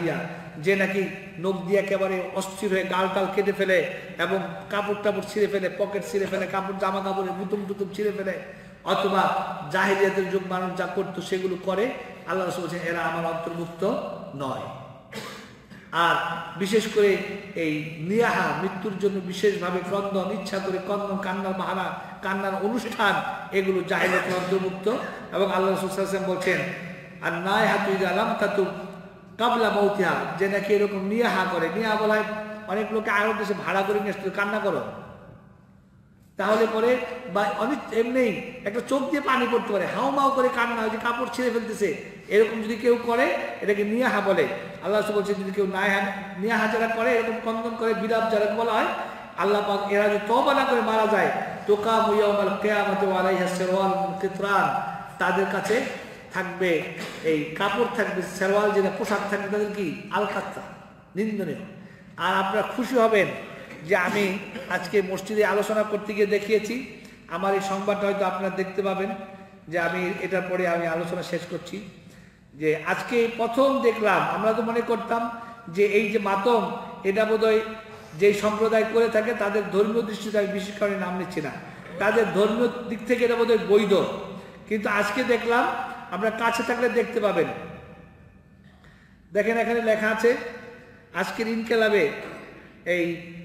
যে নাকি নখ দিয়ে একেবারে অস্থির হয়ে গাল টাল কেটে ফেলে এবং কাপড় টাপড় ছিঁড়ে ফেলে, পকেট ছিঁড়ে ফেলে, কাপড় জামা কাপড়ের বুতুম টুতুম ছিঁড়ে ফেলে, অথবা জাহিলিয়াতের যুগ মানুষ যা করতো সেগুলো করে, আল্লাহ রাসূল বলছেন এরা আমার অন্তর্ভুক্ত নয়। আর বিশেষ করে এই নিয়াহা, মৃত্যুর জন্য বিশেষভাবে ক্রন্দন, ইচ্ছা করে ক্রন্দন, কান্নার বাহানা, কান্নার অনুষ্ঠান, এগুলো জাহিলিয়াতের অন্তর্ভুক্ত। এবং আল্লাহ রাসূল সাল্লাল্লাহু আলাইহি ওয়াসাল্লাম বলছেন আর নাইহাতু ইযা লাম তাতু কাবলা মাউতিহা, যে নাকি এরকম নিয়াহা করে, নিয়াহা বলা হয় অনেক লোকে আরো দেশে ভাড়া করে নিয়ে আসতে, কান্না করো তাহলে পরে, বা অনেক এমনি একটা চোখ দিয়ে পানি পড়তে পারে, হাউমাউ করে কান্না হয় যে কাপড় ছিঁড়ে ফেলতেছে, এরকম যদি কেউ করে এটাকে নিয়াহা বলে। আল্লাহ রাসূল বলছেন যদি কেউ নিয়াহা যারা করে, এরকম ক্রন্দন করে, বিলাপ যারা বলা হয়, আল্লাহ পাক এরা যদি তওবা না করে মারা যায়, তুকামু ইয়াউমাল কিয়ামাতি ওয়া আলাইহা সিরওয়াল কিতরান, তাদের কাছে থাকবে এই কাপড় থাকবে, সেরওয়াল যেটা পোশাক থাকবে তাদের কি আলকাত্তা, নিন্দনীয়। আর আপনারা খুশি হবেন যে আমি আজকে মসজিদে আলোচনা করতে গিয়ে দেখিয়েছি, আমার এই সংবাদটা হয়তো আপনারা দেখতে পাবেন যে আমি এটার পরে আমি আলোচনা শেষ করছি, যে আজকে প্রথম দেখলাম, আমরা তো মনে করতাম যে এই যে মাতম এটা বোধহয় যেই সম্প্রদায় করে থাকে তাদের ধর্মীয় দৃষ্টিতে আমি বিশেষ করে নাম নিচ্ছি না, তাদের ধর্মীয় দিক থেকে এটা বোধহয় বৈধ, কিন্তু আজকে দেখলাম, আপনারা কাছে থাকলে দেখতে পাবেন, দেখেন এখানে লেখা আছে আজকের ইনকেলাবে এই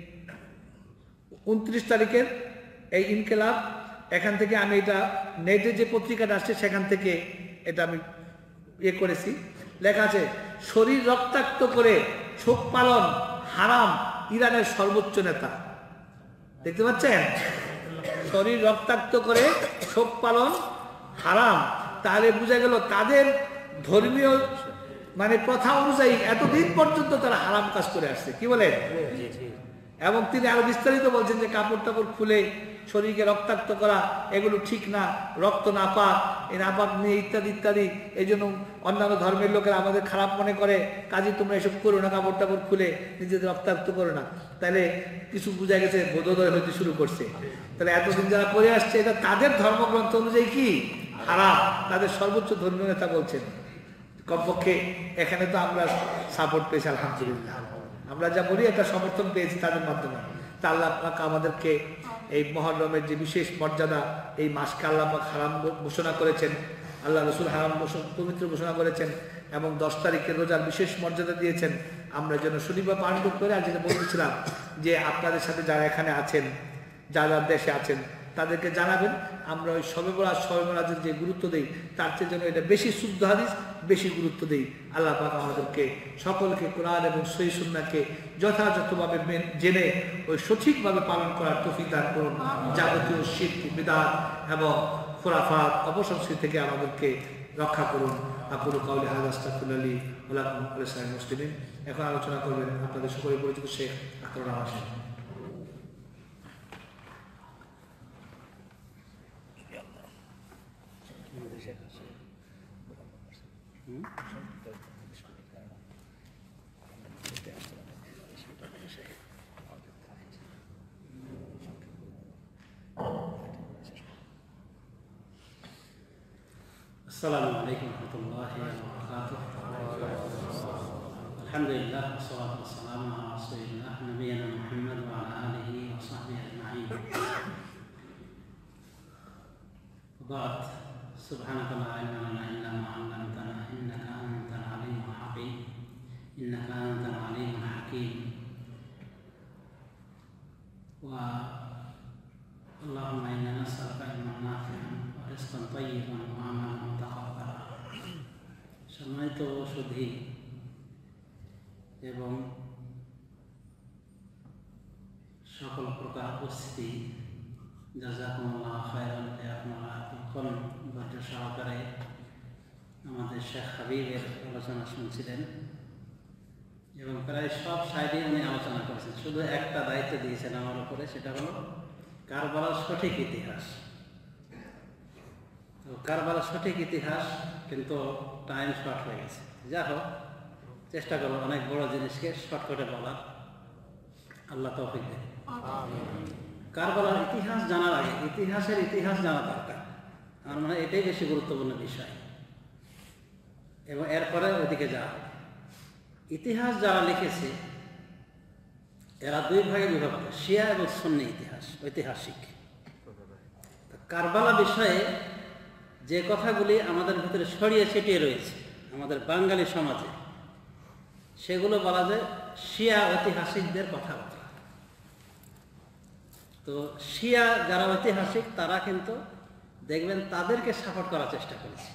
29 তারিখের এই ইনকেলাব, এখান থেকে আমি এটা নেটে যে পত্রিকাটা আসছে সেখান থেকে এটা আমি করেছি, লেখা আছে শরীর রক্তাক্ত করে শোক পালন হারাম ইরানের সর্বোচ্চ নেতা। দেখতে পাচ্ছেন, শরীর রক্তাক্ত করে শোক পালন হারাম, তাহলে বোঝা গেল তাদের ধর্মীয় মানে প্রথা অনুযায়ী এতদিন পর্যন্ত তারা হারাম কাজ করে আসছে, কি বলেন? এবং তিনি আরো বিস্তারিত বলছেন যে কাপড় টাপড় খুলে শরীরকে রক্তাক্ত করা এগুলো ঠিক না, রক্ত নাপাক, এই নাপাক নিয়ে ইত্যাদি ইত্যাদি, এই জন্য অন্যান্য ধর্মের লোকেরা আমাদের খারাপ মনে করে, কাজে তোমরা এসব করো না, কাপড় টাপড় খুলে নিজেদের রক্তাক্ত করো না। তাহলে কিছু বোঝা গেছে বোধোদয় হইতে শুরু করছে, তাহলে এতদিন যারা করে আসছে এটা তাদের ধর্মগ্রন্থ অনুযায়ী কি হারাম, তাদের সর্বোচ্চ ধর্মীয় নেতা বলছেন। কমপক্ষে এখানে তো আমরা সাপোর্ট পেয়েছি, আলহামদুলিল্লাহ, আমরা যা বলি একটা সমর্থন পেয়েছি তাদের মাধ্যমে। তা আল্লাহ পাক আমাদেরকে এই মুহররমের যে বিশেষ মর্যাদা, এই মাসকে আল্লাহ পাক হারাম ঘোষণা করেছেন, আল্লাহ রসুল হারাম পবিত্র ঘোষণা করেছেন, এবং 10 তারিখের রোজার বিশেষ মর্যাদা দিয়েছেন, আমরা যেন শনিবার পালন করতে পারি। আর যেটা বলতেছিলাম যে আপনাদের সাথে যারা এখানে আছেন, যারা দেশে আছেন, তাদেরকে জানাবেন আমরা ওই শবে বরাতের যে গুরুত্ব দেই তার চেয়ে যেন এটা বেশি শুদ্ধ হাদিস বেশি গুরুত্ব দেই। আল্লাহ পাক আমাদেরকে সকলকে কোরআন এবং সহিহ সুন্নাহকে যথাযথভাবে জেনে ওই সঠিকভাবে পালন করার তৌফিক দান করুন। যাবতীয় শিরক, বিদআত এবং খুরাফাত, অপসংস্কৃতি থেকে আমাদেরকে রক্ষা করুন। আকুলু কাউলি হাযা আস্তাগফিরুল্লাহ লি ওয়া লাকুম ওয়া লিসাইরিল মুসলিমিন। এখন আলোচনা করবেন আপনাদের সকলের পরিচিত শেখ আকরাম হোসেন। السلام عليكم ورحمة الله وبركاته. الحمد لله والصلاة والسلام على رسول الله نبينا محمد وعلى آله وصحبه أجمعين. وبعد، سبحانك لا علم لنا إلا ما علمتنا إنك أنت العليم الحكيم. إنك أنت العليم الحكيم. اللهم إنا نسألك علما نافعا ورزقا طيبا وعملا متقبلا. সম্মানিত সুধী এবং সকল প্রকার উপস্থিতি, জাযাকুমুল্লাহ খায়রান যে আপনারা এতক্ষণ ধৈর্য সহকারে আমাদের শেখ হাবিবের আলোচনা শুনছিলেন এবং প্রায় সব সাইডে উনি আলোচনা করেছেন। শুধু একটা দায়িত্ব দিয়েছেন আমার উপরে, সেটা হলো কারবালার সঠিক ইতিহাস। তো কারবালার সঠিক ইতিহাস, কিন্তু টাইম শর্ট হয়ে গেছে। যা হোক, চেষ্টা করবো অনেক বড় জিনিসকে শর্টকাটে বলার। আল্লাহ তৌফিক দেন। কারবালার ইতিহাস জানার আগে ইতিহাসের ইতিহাস জানা দরকার। আমার মনে হয় এটাই বেশি গুরুত্বপূর্ণ বিষয়, এবং এরপরে ওইদিকে যাওয়া। ইতিহাস যারা লিখেছে এরা দুই ভাগে বিভক্ত, শিয়া এবং সুন্নি ইতিহাস, ঐতিহাসিক। কারবালা বিষয়ে যে কথাগুলি আমাদের ভিতরে ছড়িয়ে ছিটিয়ে রয়েছে আমাদের বাঙালি সমাজে, সেগুলো বলা যায় শিয়া ঐতিহাসিকদের কথাবার্তা। তো শিয়া যারা ঐতিহাসিক তারা কিন্তু দেখবেন তাদেরকে সাপোর্ট করার চেষ্টা করেছে,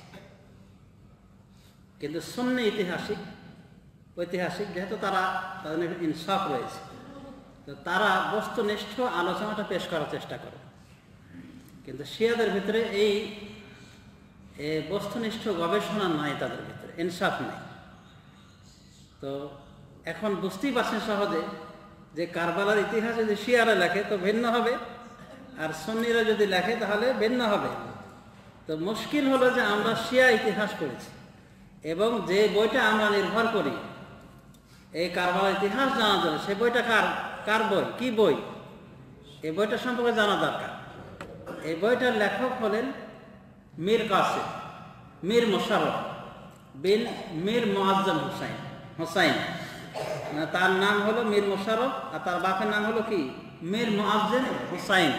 কিন্তু সুন্নি ঐতিহাসিক যেহেতু তাদের ইনসাফ রয়েছে, তো তারা বস্তুনিষ্ঠ আলোচনাটা পেশ করার চেষ্টা করে। কিন্তু শিয়াদের ভিতরে এই বস্তুনিষ্ঠ গবেষণা নাই, তাদের ভিতরে ইনসাফ নেই। তো এখন বুঝতেই পারছেন সহজে যে কারবালার ইতিহাস যদি শিয়ারা লেখে তো ভিন্ন হবে, আর সুন্নিরা যদি লেখে তাহলে ভিন্ন হবে। তো মুশকিল হলো যে আমরা শিয়া ইতিহাস পড়েছি এবং যে বইটা আমরা নির্ভর করি এই কারবালার ইতিহাস জানার জন্য, সেই বইটা কার বই, কি বই, এই বইটা সম্পর্কে জানা দরকার। এই বইটার লেখক হলেন মীর কাসেম, মীর মোশাররফ বিন মীর মুআজ্জম হোসাইন। তার নাম হলো মীর মোশাররফ আর তার বাপের নাম হলো কি মীর মুআজ্জম হোসাইন।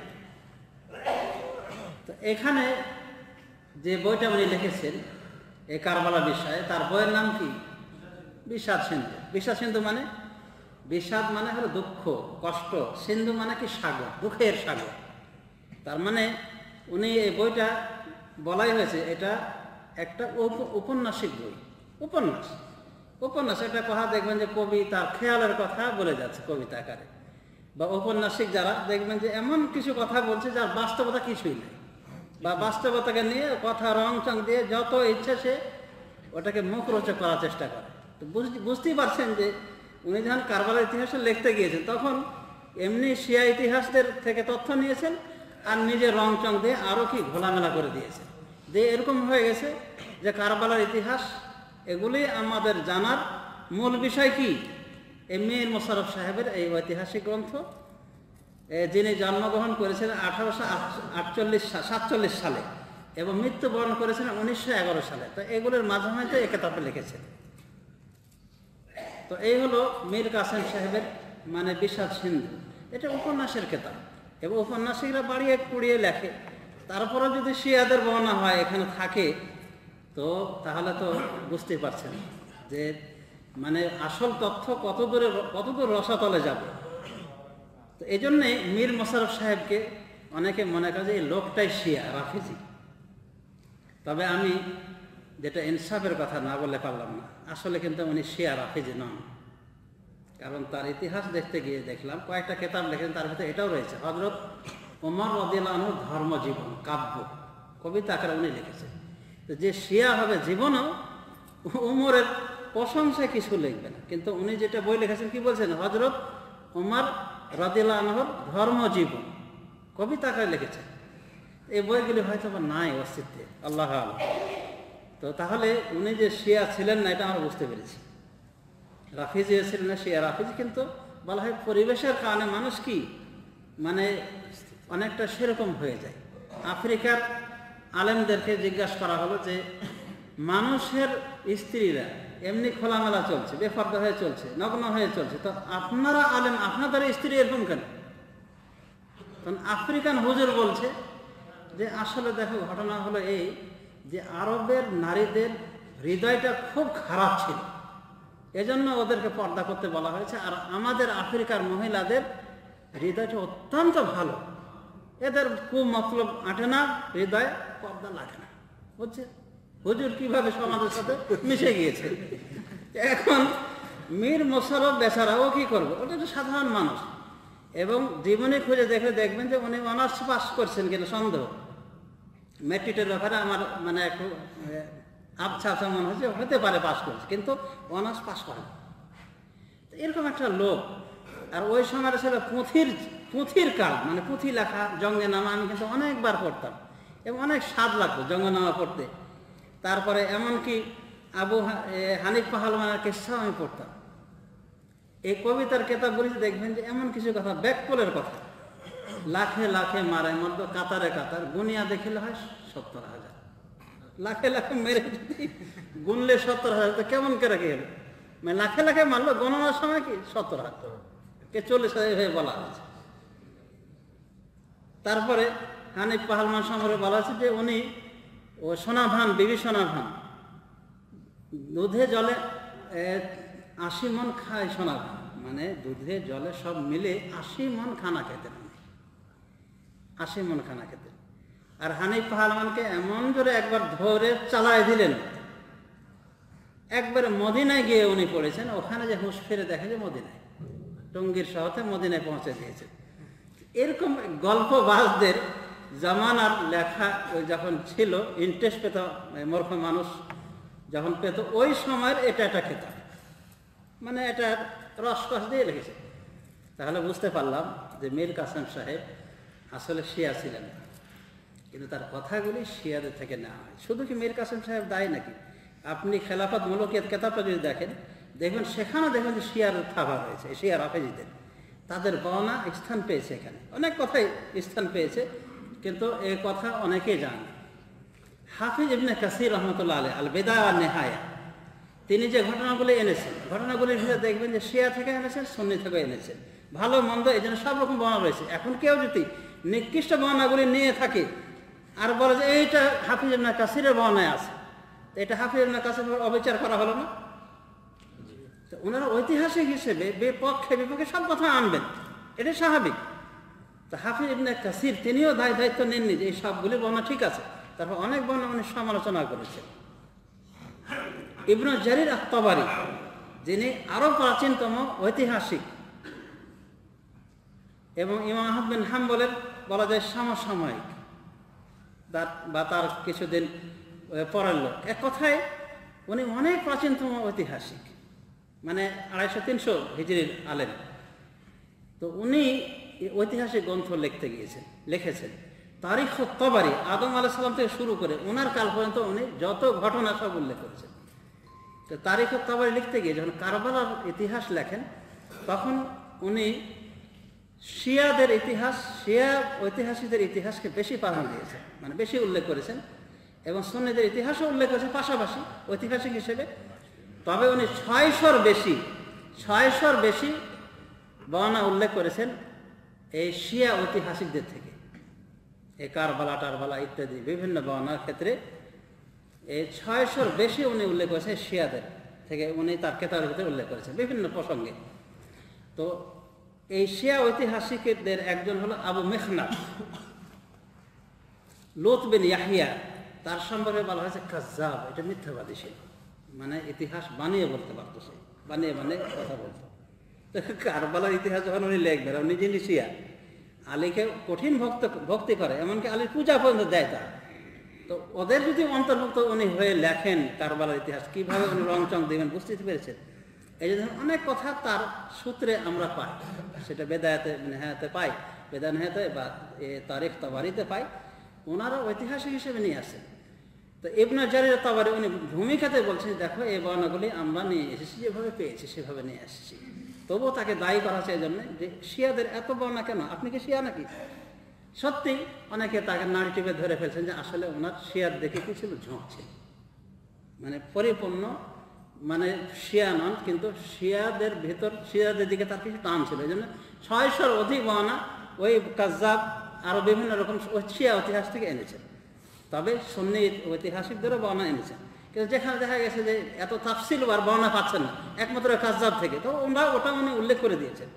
তো এখানে যে বইটা উনি লিখেছেন এই কারবালা বিষয়ে, তার বইয়ের নাম কি বিষাদ সিন্ধু। বিষাদ সিন্ধু মানে, বিষাদ মানে হলো দুঃখ কষ্ট, সিন্ধু মানে কি সাগর, দুঃখের সাগর। তার মানে উনি এই বইটা বলাই হয়েছে এটা একটা উপন্যাসিক বই, উপন্যাস একটা কথা দেখবেন যে কবি তার খেয়ালের কথা বলে যাচ্ছে কবিতা আকারে, বা ঔপন্যাসিক যারা দেখবেন যে এমন কিছু কথা বলছে যার বাস্তবতা কিছুই নেই, বা বাস্তবতাকে নিয়ে কথা রং চং দিয়ে যত ইচ্ছা সে ওটাকে মুখরোচক করার চেষ্টা করে। তো বুঝতেই পারছেন যে উনি যখন কারবালার ইতিহাসে লিখতে গিয়েছেন তখন এমনি শিয়া ইতিহাসদের থেকে তথ্য নিয়েছেন আর নিজে রং চং দিয়ে আরও কি ঘোলামেলা করে দিয়েছেন, যে এরকম হয়ে গেছে যে কারবালার ইতিহাস এগুলি আমাদের জানার মূল বিষয় কি এই মীর মোশাররফ সাহেবের এই ঐতিহাসিক গ্রন্থ, যিনি জন্মগ্রহণ করেছিলেন 1847 সালে এবং মৃত্যুবরণ করেছিলেন 1911 সালে। তো এগুলোর মাঝামাঝি এই কিতাবে লিখেছেন। তো এই হলো মীর কাসেম সাহেবের মানে বিষাদ সিন্ধু, এটা উপন্যাসের কিতাব এবং উপন্যাসিকরা বাড়িয়ে কুড়িয়ে লেখে। তারপরে যদি শিয়াদের বর্ণনা হয় এখানে থাকে তো তাহলে তো বুঝতেই পারছেন যে মানে আসল তথ্য কতদূর রসাতলে যাবে। তো এই জন্যে মীর মোশাররফ সাহেবকে অনেকে মনে করে যে এই লোকটাই শিয়া রাফিজি। তবে আমি যেটা ইনসাফের কথা না বললে পারলাম না, আসলে কিন্তু উনি শিয়া রাফিজি নন। কারণ তার ইতিহাস দেখতে গিয়ে দেখলাম কয়েকটা কিতাব লেখেন, তার ভিতরে এটাও রয়েছে হযরত ওমর রাদিয়াল্লাহু আনহুর ধর্মজীবন কাব্য কবিতা আকারে উনি লিখেছেন। তো যে শিয়া হবে জীবনও উমরের প্রশংসায় কিছু লিখবে না, কিন্তু উনি যেটা বই লিখেছেন কি বলছেন হযরত ওমর রাদিয়াল্লাহু আনহুর ধর্মজীবন কবিতা আকারে লিখেছেন। এই বইগুলি হয়তো বা নাই অস্তিত্বে, আল্লাহ আল্লাহ। তো তাহলে উনি যে শিয়া ছিলেন না এটা আমরা বুঝতে পেরেছি। রাফিজি ছিলেন না, শিয়া রাফিজি, কিন্তু বলা হয় পরিবেশের কারণে মানুষ কি মানে অনেকটা সেরকম হয়ে যায়। আফ্রিকার আলেমদেরকে জিজ্ঞাসা করা হলো যে মানুষের স্ত্রীরা এমনি খোলামেলা চলছে, বেপর্দা হয়ে চলছে, নগ্ন হয়ে চলছে, তো আপনারা আলেম আপনাদের স্ত্রী এরকম কেন? তখন আফ্রিকান হুজুর বলছে যে আসলে দেখো ঘটনা হলো এই যে আরবের নারীদের হৃদয়টা খুব খারাপ ছিল, এজন্য ওদেরকে পর্দা করতে বলা হয়েছে, আর আমাদের আফ্রিকার মহিলাদের হৃদয়টা অত্যন্ত ভালো, এদের খুব মতলব আঁটে না, হৃদয় পর্দা লাগে না। বুঝছে হুজুর কিভাবে সমাজের সাথে মিশে গিয়েছে। এখন মীর মোশাররফ বেচারা ও কি করবো, ওটা তো সাধারণ মানুষ, এবং জীবনে খুঁজে দেখবেন যে উনি অনার্স পাস করছেন কিনা সন্দেহ। ম্যাট্রিকের ব্যাপারে আমার মানে একটু আবছা মনে হচ্ছে, হতে পারে পাস করছে, কিন্তু অনার্স পাস করেন। এরকম একটা লোক, আর ওই সময় ছিল পুঁথির কাল, মানে পুঁথি লেখা জঙ্গে নামা আমি কিন্তু অনেকবার পড়তাম এবং অনেক স্বাদ লাগতো জঙ্গে নামা পড়তে। তারপরে এমনকি আবু হানিফ পাহলওয়ানের কিসসা আমি পড়তাম। এই কবিতার কেতাবগুলি দেখবেন যে এমন কিছু কথা, ব্যাককলের কথা, লাখে লাখে মারে মধ্য কাতারে কাতার, গুনিয়া দেখিলে হয় 70,000, লাখে লাখে মেরে যদি গুনলে 70,000, তো কেমন করে গেল? মানে লাখে লাখে মারলো, গণনার সময় কি 70 কে 40,000 হয়ে বলা হয়েছে। তারপরে হানিফ পাহলমান সম্পর্কে বলা হয়েছে যে উনি ও সোনাভান, বিবি সোনাভান দুধে জলে 80 মণ খায় সোনাভান, মানে দুধে জলে সব মিলে 80 মণ খানা খেতেন, 80 মণ খানা খেতেন। আর হানিফ পাহলমানকে এমন জোরে একবার ধরে চালায় দিলেন, একবারে মদিনায় গিয়ে উনি পড়েছেন। ওখানে যে হুঁশ ফিরে দেখে যে মদিনায়, টঙ্গীর শহরে মদিনায় পৌঁছে দিয়েছে। এরকম গল্পবাজদের জামানার লেখা যখন ছিল, ইন্টারেস্ট পেত মূর্খ মানুষ যখন পেত, ওই সময়ের এটা একটা খেতাব, মানে এটা রসকস দিয়ে লিখেছে। তাহলে বুঝতে পারলাম যে মীর কাসেম সাহেব আসলে শিয়া ছিলেন না, কিন্তু তার কথাগুলি শিয়াদের থেকে নেওয়া হয়। শুধু কি মীর কাসেম সাহেব দায়ী নাকি? আপনি খেলাফত মুলকিয়াত কেতাবটা যদি দেখেন, দেখবেন সেখানেও দেখবেন যে শিয়ার থাবা রয়েছে, শিয়ার হাফেজিদের, তাদের বর্ণনা স্থান পেয়েছে, এখানে অনেক কথাই স্থান পেয়েছে, কিন্তু এই কথা অনেকেই জানে। হাফিজ ইবনে কাসির রহমতুল্লাহ আলাইহি আল বিদায়া ওয়ান নিহায়া, তিনি যে ঘটনাগুলি এনেছেন, ঘটনাগুলির ভিতরে দেখবেন যে শিয়া থেকে এনেছেন, সুন্নি থেকে এনেছেন, ভালো মন্দ এই জন্য সব রকম বর্ণনা রয়েছে। এখন কেউ যদি নিকৃষ্ট বর্ণনাগুলি নিয়ে থাকে আর বলে যে এইটা হাফিজ ইবনে কাসিরের বর্ণনায় আছে, এটা হাফিজ ইবনে কাসিরের অবিচার করা হলো না? তো ওনারা ঐতিহাসিক হিসেবে বিপক্ষে বিপক্ষে সব কথা আনবেন, এটা স্বাভাবিক। তো হাফিজ ইবনে কাসির তিনিও দায়িত্ব নেননি যে এই সবগুলি বর্ণনা ঠিক আছে, তারপর অনেক বর্ণনা উনি সমালোচনা করেছেন। ইবনে জারির আত-তাবারি, যিনি আরো প্রাচীনতম ঐতিহাসিক এবং ইমাম আহমদ বিন হাম্বলের বলা যায় সমসাময়িক বা তার কিছুদিন পরের লোক, এক কথায় উনি অনেক প্রাচীনতম ঐতিহাসিক, মানে 250-300 হিজরির আলেম। তো উনি ঐতিহাসিক গ্রন্থ লিখেছেন। তারিখ তাবারি আদম আলাইহিস সালাম থেকে শুরু করে ওনার কাল পর্যন্ত উনি যত ঘটনা সব উল্লেখ করেছেন। তো তারিখ তাবারি লিখতে গিয়ে যখন কারবালার ইতিহাস লেখেন, তখন উনি শিয়াদের ইতিহাস, শিয়া ঐতিহাসিকদের ইতিহাসকে বেশি প্রাধান্য দিয়েছেন, মানে বেশি উল্লেখ করেছেন, এবং সুন্নিদের ইতিহাসও উল্লেখ করেছেন পাশাপাশি ঐতিহাসিক হিসেবে। তবে উনি 600-র বেশি বর্ণনা উল্লেখ করেছেন এই শিয়া ঐতিহাসিকদের থেকে। এই কারবালা টারবালা ইত্যাদি বিভিন্ন বর্ণনার ক্ষেত্রে এই 600-র বেশি উনি উল্লেখ করেছেন শিয়াদের থেকে, উনি তার কেতাবের ভিতরে উল্লেখ করেছেন বিভিন্ন প্রসঙ্গে। তো এই শিয়া ঐতিহাসিকদের একজন হলো আবু মেখনাফ, লুত বিন ইয়াহিয়া, তার সম্পর্কে বলা হয়েছে কাজ্জাব, এটা মিথ্যাবাদী ছিল, মানে ইতিহাস বানিয়ে বলতে পারতো, সে বানিয়ে কথা বলতো। তো কারবালার ইতিহাস যখন উনি লিখবেন, উনি যিনি শিয়া, আলীকে কঠিন ভক্তি করে, এমনকি আলীর পূজা পর্যন্ত দেয় তার। তো ওদের যদি অন্তর্ভুক্ত উনি হয়ে লেখেন কারবালার ইতিহাস, কিভাবে উনি রংচং দেবেন বুঝতে পেরেছেন। এই জন্য অনেক কথা তার সূত্রে আমরা পাই, সেটা বেদায়াতে নেহায়াতে পাই, বেদা নেহায়াতে বা তারিখ তাবারিতে পাই, ওনারা ঐতিহাসিক হিসেবে নিয়ে আসেন। তো ইবনে জারির তাবারি উনি ভূমিকাতে বলছেন, দেখো এই বর্ণনাগুলি আমরা নিয়ে এসেছি, যেভাবে পেয়েছি সেভাবে নিয়ে এসেছি। তবুও তাকে দায়ী করা হচ্ছে এই জন্য যে শিয়াদের এত বর্ণনা কেন, আপনি কি শিয়া নাকি? সত্যি অনেকে তাকে নাড়ি টিপে ধরে ফেলছেন যে আসলে ওনার শিয়ার দেখে কি ছিল, ঝোঁক ছিল, মানে পরিপূর্ণ মানে শিয়া নন, কিন্তু শিয়াদের ভেতর শিয়াদের দিকে তার কিছু টান ছিল। এই জন্য 600-র অধিক বর্ণনা ওই কাজ্জাব আরো বিভিন্ন রকম শিয়া ইতিহাস থেকে এনেছেন। তবে সুন্নি ঐতিহাসিকদেরও বর্ণনা এনেছেন, কিন্তু যেখানে দেখা গেছে যে এত তাফসিল আর বর্ণনা পাচ্ছেন না একমাত্র কাজ্জাব থেকে, তো ওটা উনি উল্লেখ করে দিয়েছেন।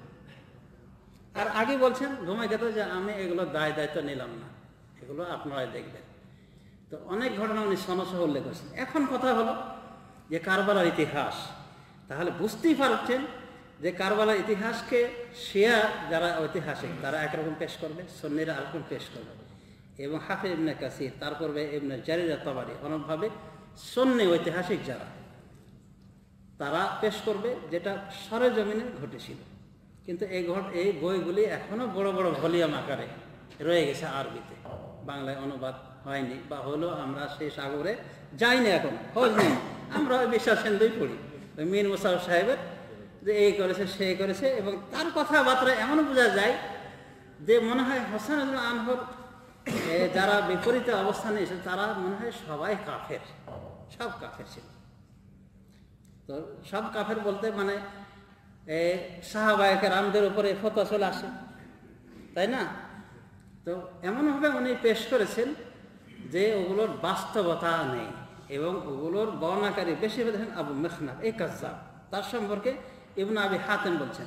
আর আগে বলছেন ভূমিকাতে যে আমি এগুলো দায়িত্ব নিলাম না, এগুলো আপনারাই দেখবেন। তো অনেক ঘটনা উনি সনসহ উল্লেখ করেছেন। এখন কথা হলো যে কারবালার ইতিহাস, তাহলে বুঝতেই পারছেন যে কারবালার ইতিহাসকে শিয়া যারা ঐতিহাসিক তারা একরকম পেশ করবে, সুন্নিরা আরেকরকম পেশ করবে, এবং হাফিজ ইবনে কাসির, তারপর ইবনে জারির তাবারি, অন্যভাবে সুন্নি ঐতিহাসিক যারা তারা পেশ করবে যেটা সরেজমিনে ঘটেছিল। কিন্তু এই বইগুলি এখনো বড় বড় ভলিউম আকারে রয়ে গেছে আরবিতে, বাংলায় অনুবাদ হয়নি, বা হলো আমরা সেই সাগরে যাইনি, এখন খোঁজ নেই। আমরা বিশ্বাস সেন্দুই পড়ি ওই মীর মুসাফ সাহেবের যে এই করেছে সেই করেছে, এবং তার কথাবার্তা এমন বোঝা যায় যে মনে হয় হোসেন আনহর যারা বিপরীতে অবস্থানে এসে তারা মনে হয় সবাই কাফের, সব কাফের ছিল। তো সব কাফের বলতে মানে সাহাবায়ে কেরামদের উপরে ফতোয়া চলে আসে, তাই না? তো এমনভাবে উনি পেশ করেছেন যে ওগুলোর বাস্তবতা নেই এবং ওগুলোর বর্ণাকারী বেশি দেখেন আবু মেখনাফ এই কাজ্জাব। তার সম্পর্কে ইবনে আবি হাতেম বলছেন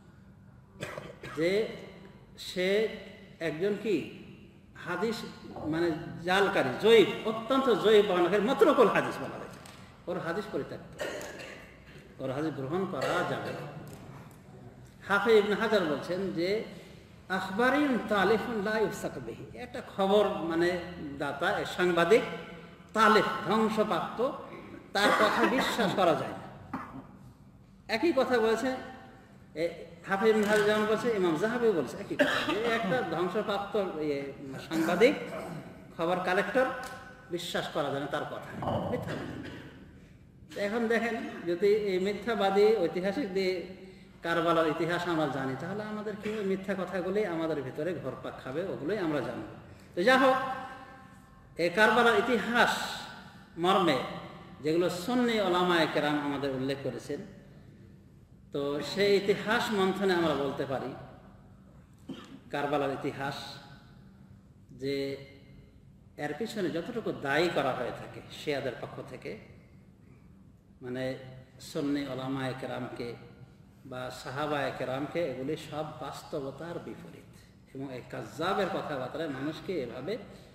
যে সে একজন কি হাদিস মানে জালকারী, জয়ীফ, অত্যন্ত জয়ীফ বর্ণাকারী, মাতরুকুল হাদিস বলা হয়েছে। ওর হাদিস পরিত্যক্ত, ওর হাদিস গ্রহণ করা যাবে না। হাফেজ ইবনে হাজার বলছেন যে আখবারিন তালিফুন লা ইউসাক বিহি, একটা খবর মানে দাতা সাংবাদিক তালিফ ধ্বংসপ্রাপ্ত, তার কথা বিশ্বাস করা যায় না। একই কথা বলেছে হাফেজ ইবনে হাজার, যেমন বলছে ইমাম যাহাবি বলছে একই কথা, যে একটা ধ্বংসপ্রাপ্ত সাংবাদিক খবর কালেক্টর বিশ্বাস করা যায় না তার কথা, মিথ্যা। এখন দেখেন যদি এই মিথ্যাবাদী ঐতিহাসিক দিয়ে কারবালার ইতিহাস আমরা জানি, তাহলে আমাদের কি মিথ্যা কথাগুলি আমাদের ভিতরে ঘরপাক খাবে, ওগুলোই আমরা জানব। তো যা হোক, এই কারবালার ইতিহাস মর্মে যেগুলো সুন্নি উলামায়ে কেরাম আমাদের উল্লেখ করেছেন, তো সেই ইতিহাস মন্থনে আমরা বলতে পারি কারবালার ইতিহাস যে এর পিছনে যতটুকু দায়ী করা হয়ে থাকে শিয়াদের পক্ষ থেকে, মানে সুন্নি উলামায়ে কেরামকে বা সাহাবায়ে কেরামকে, এগুলি সব বাস্তবতার বিপরীত এবং এই কাজ্জাবের কথাবার্তায় মানুষকে এভাবে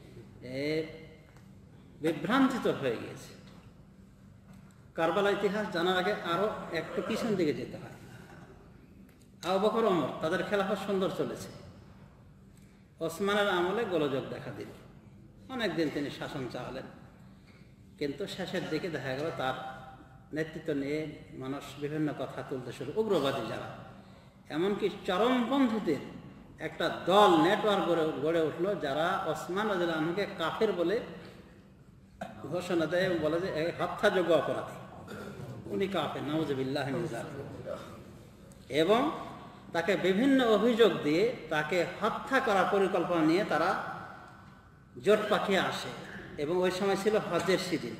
বিভ্রান্তিত হয়ে গিয়েছে। কারবালার ইতিহাস জানার আগে আরো একটু পিছন দিকে যেতে হয়। আবু বকর ওমর তাদের খেলাফত সুন্দর চলেছে, ওসমানের আমলে গোলযোগ দেখা দিল, অনেকদিন তিনি শাসন চালালেন, কিন্তু শেষের দিকে দেখা গেল তার নেতৃত্ব নিয়ে মানুষ বিভিন্ন কথা তুলতে শুরু, উগ্রবাদী যারা, এমনকি চরমপন্থীদের একটা দল নেটওয়ার্ক গড়ে উঠলো যারা ওসমান রাদিয়াল্লাহু আনহুকে কাফের বলে ঘোষণা দেয় এবং বলে যে হত্যাযোগ্য অপরাধী, উনি কাফের, নাউযুবিল্লাহি মিন যালিক, এবং তাকে বিভিন্ন অভিযোগ দিয়ে তাকে হত্যা করার পরিকল্পনা নিয়ে তারা জোট পাকিয়ে আসে। এবং ওই সময় ছিল হজের সিজন,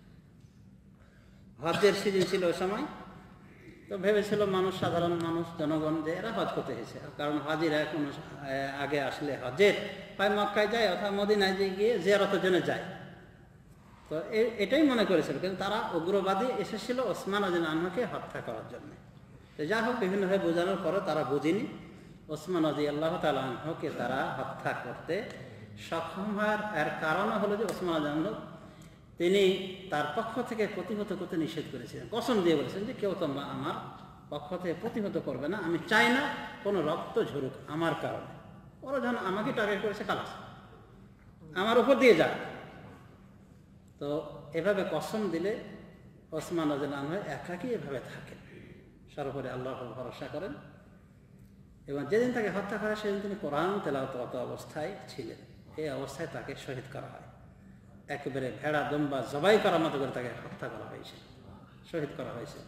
হজের সিজন ছিল ওই সময়। তো ভেবেছিল মানুষ, সাধারণ মানুষ, জনগণ যে এরা হজ করতে এসেছে, কারণ হাজিরা কোনো আগে আসলে হজের হয় মক্কায় যায় অথবা মদিনায় গিয়ে জিয়ারতের জন্য যায়। তো এটাই মনে করেছিল, কিন্তু তারা উগ্রবাদী এসেছিল ওসমান রাদিয়াল্লাহু আনহুকে হত্যা করার জন্য। তো যা হোক, বিভিন্নভাবে বোঝানোর পরে তারা বুঝিনি, ওসমান রাদিয়াল্লাহু তাআলা আনহুকে তারা হত্যা করতে সক্ষম হওয়ার এর কারণ হলো যে ওসমান রাদিয়াল্লাহু আনহু তিনি তার পক্ষ থেকে প্রতিহত করতে নিষেধ করেছিলেন, কসম দিয়ে বলেছেন যে কেউ তোমরা আমার পক্ষ থেকে প্রতিহত করবে না, আমি চাই না কোনো রক্ত ঝরুক আমার কারণে। ওরা যখন আমাকে টার্গেট করেছে, খালাস, আমার উপর দিয়ে যাক। তো এভাবে কসম দিলে ওসমান রাদিয়াল্লাহু আনহু একাকী এভাবে থাকেন, সর্বোপরি আল্লাহর ভরসা করেন, এবং যেদিন তাকে হত্যা করা সেদিন তিনি কোরআন তেলাওয়াত অবস্থায় ছিলেন। এই অবস্থায় তাকে শহীদ করা হয়, একেবারে ভেড়া দম্বা জবাই করার মতো করে তাকে হত্যা করা হয়েছে, শহীদ করা হয়েছে।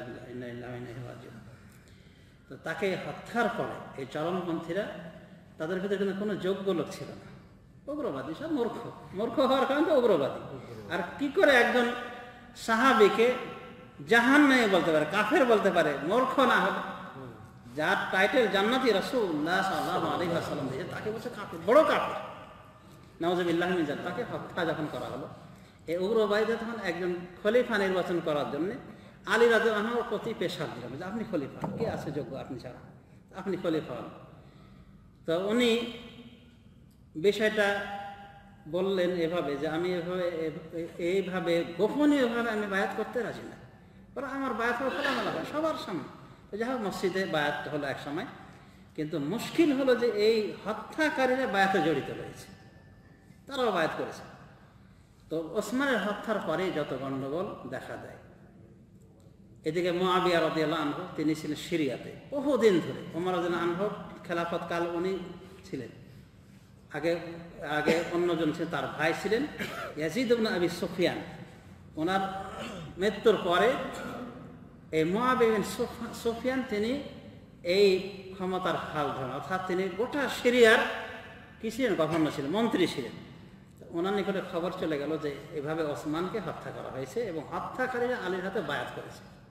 তো তাকে হত্যার পরে এই চরমপন্থীরা, তাদের ভিতরে কিন্তু কোনো যোগ্য লোক ছিল না, উগ্রবাদী, সব মূর্খ, মূর্খ হওয়ার কারণে তো উগ্রবাদী। আর কি করে একজন সাহাবীকে জাহান্নামী বলতে পারে, কাফের বলতে পারে, মূর্খ না হবে? যার টাইটেল জান্নাতি রাসূলুল্লাহ সাল্লাল্লাহু আলাইহি ওয়াসাল্লাম দিয়েছে, তাকে বলছে কাফের, বড় কাফের, নাউযুবিল্লাহি মিন যালিক। তাকে হত্যা যখন করা হলো, এই উগ্রবাদীরা তখন একজন খলিফা নির্বাচন করার জন্য আলী রাদিয়াল্লাহু আনহুর প্রতি পেশার দিলেন যে আপনি খলিফা, কে আছে যোগ্য আপনি ছাড়া, আপনি খলিফা হন। তো উনি বিষয়টা বললেন এভাবে যে আমি এইভাবে গোপনীয়ভাবে আমি বায়াত করতে রাজি না, পরে আমার বায়াত হলো খোলামেলা হয় সবার সামনে। তো যাই হোক, মসজিদে বায়াত হলো এক সময়, কিন্তু মুশকিল হলো যে এই হত্যাকারীরা বায়াতে জড়িত রয়েছে, তারাও বায়াত করেছে। তো ওসমানের হত্যার পরে যত গণ্ডগোল দেখা দেয়, এদিকে মুআবিয়া রাদিয়াল্লাহু আনহু তিনি ছিলেন সিরিয়াতে বহুদিন ধরে, ওমর রাদিয়াল্লাহু আনহুর খেলাফত কাল উনি ছিলেন, আগে অন্যজন ছিলেন, তার ভাই ছিলেন ইয়াজিদ ইবনে আবি সুফিয়ান। ওনার মৃত্যুর পরে এই মুআবিয়া বিন সুফিয়ান তিনি এই ক্ষমতার হাল ধরেন, অর্থাৎ তিনি গোটা সিরিয়ার কি ছিলেন, গভর্নর ছিলেন, মন্ত্রী ছিলেন। ওনার নিকটে খবর চলে গেল যে এভাবে ওসমানকে হত্যা করা হয়েছে এবং হত্যাকারীরা আলীর হাতে বায়াত করেছে।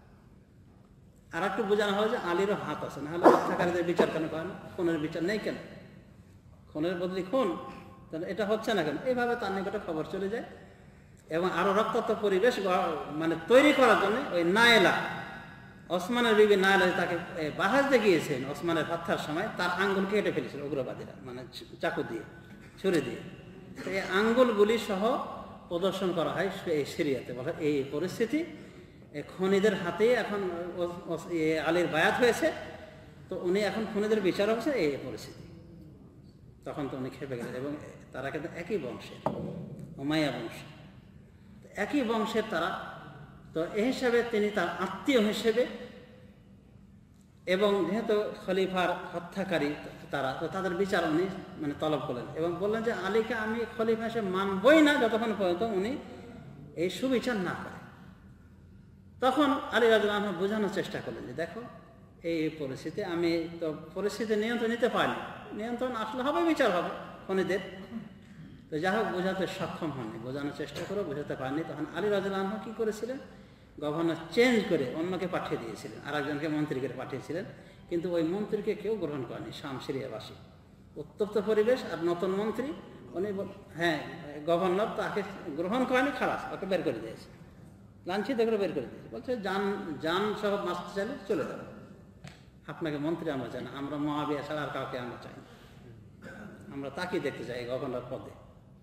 আর একটু বোঝানো হয় যে আলীরও হাত আছে, না হলে হত্যাকারীদের বিচার কেন করেন, খুনের বিচার নেই কেন, খুনের বদলি খুন, তাহলে এটা হচ্ছে না কেন? এইভাবে তার নিকটে খবর চলে যায়। এবং আরো রক্তাক্ত পরিবেশ মানে তৈরি করার জন্য ওই নায়েলা, ওসমানের বিবি নায়েলা তাকে বাহাজতে গিয়েছেন ওসমানের হত্যার সময়, তার আঙ্গুল কেটে ফেলেছিল উগ্রবাদীরা, মানে চাকু দিয়ে, ছুরি দিয়ে। এই আঙ্গুলগুলি সহ প্রদর্শন করা হয় এই সিরিয়াতে। বলে এই পরিস্থিতি খনিদের হাতে এখন আলীর বায়াত হয়েছে, তো উনি এখন খনিদের বিচার হচ্ছে এই পরিস্থিতি। তখন তো উনি খেপে গেলেন। এবং তারা কিন্তু একই বংশের, উমাইয়া বংশ, একই বংশের তারা, তো এই হিসাবে তিনি তার আত্মীয় হিসেবে, এবং যেহেতু খলিফার হত্যাকারী তারা, তো তাদের বিচার উনি মানে তলব করলেন এবং বললেন যে আলীকে আমি খলিফা হিসেবে মানবই না যতক্ষণ পর্যন্ত উনি এই সুবিচার না করে। তখন আলী রাদিয়াল্লাহু আনহু বোঝানোর চেষ্টা করলেন যে দেখো এই পরিস্থিতি, আমি তো পরিস্থিতি নিয়ন্ত্রণ নিতে পারিনি, নিয়ন্ত্রণ আসলে হবে, বিচার হবে খনিদের। তো যাই হোক, বোঝাতে সক্ষম হননি, বোঝানোর চেষ্টা করে বোঝাতে পারেনি। তখন আলী রাদিয়াল্লাহু আনহু কী করেছিলেন, গভর্নর চেঞ্জ করে অন্যকে পাঠিয়ে দিয়েছিলেন, আর একজনকে মন্ত্রী করে পাঠিয়েছিলেন। কিন্তু ওই মন্ত্রীকে কেউ গ্রহণ করেনি, শাম সিরিয়াবাসী, উত্তপ্ত পরিবেশ, আর নতুন মন্ত্রী উনি, হ্যাঁ গভর্নর তাকে গ্রহণ করেনি, খালাস, ওকে বের করে দিয়েছে, লাঞ্ছিত করে বের করে দিয়েছে। বলছে যান সহ বাঁচতে চাইলে চলে যাবে, আপনাকে মন্ত্রী আমরা চাই না, আমরা মুআবিয়া ছাড়া আর কাউকে আমরা চাই না, আমরা তাকেই দেখতে চাই গভর্নর পদে।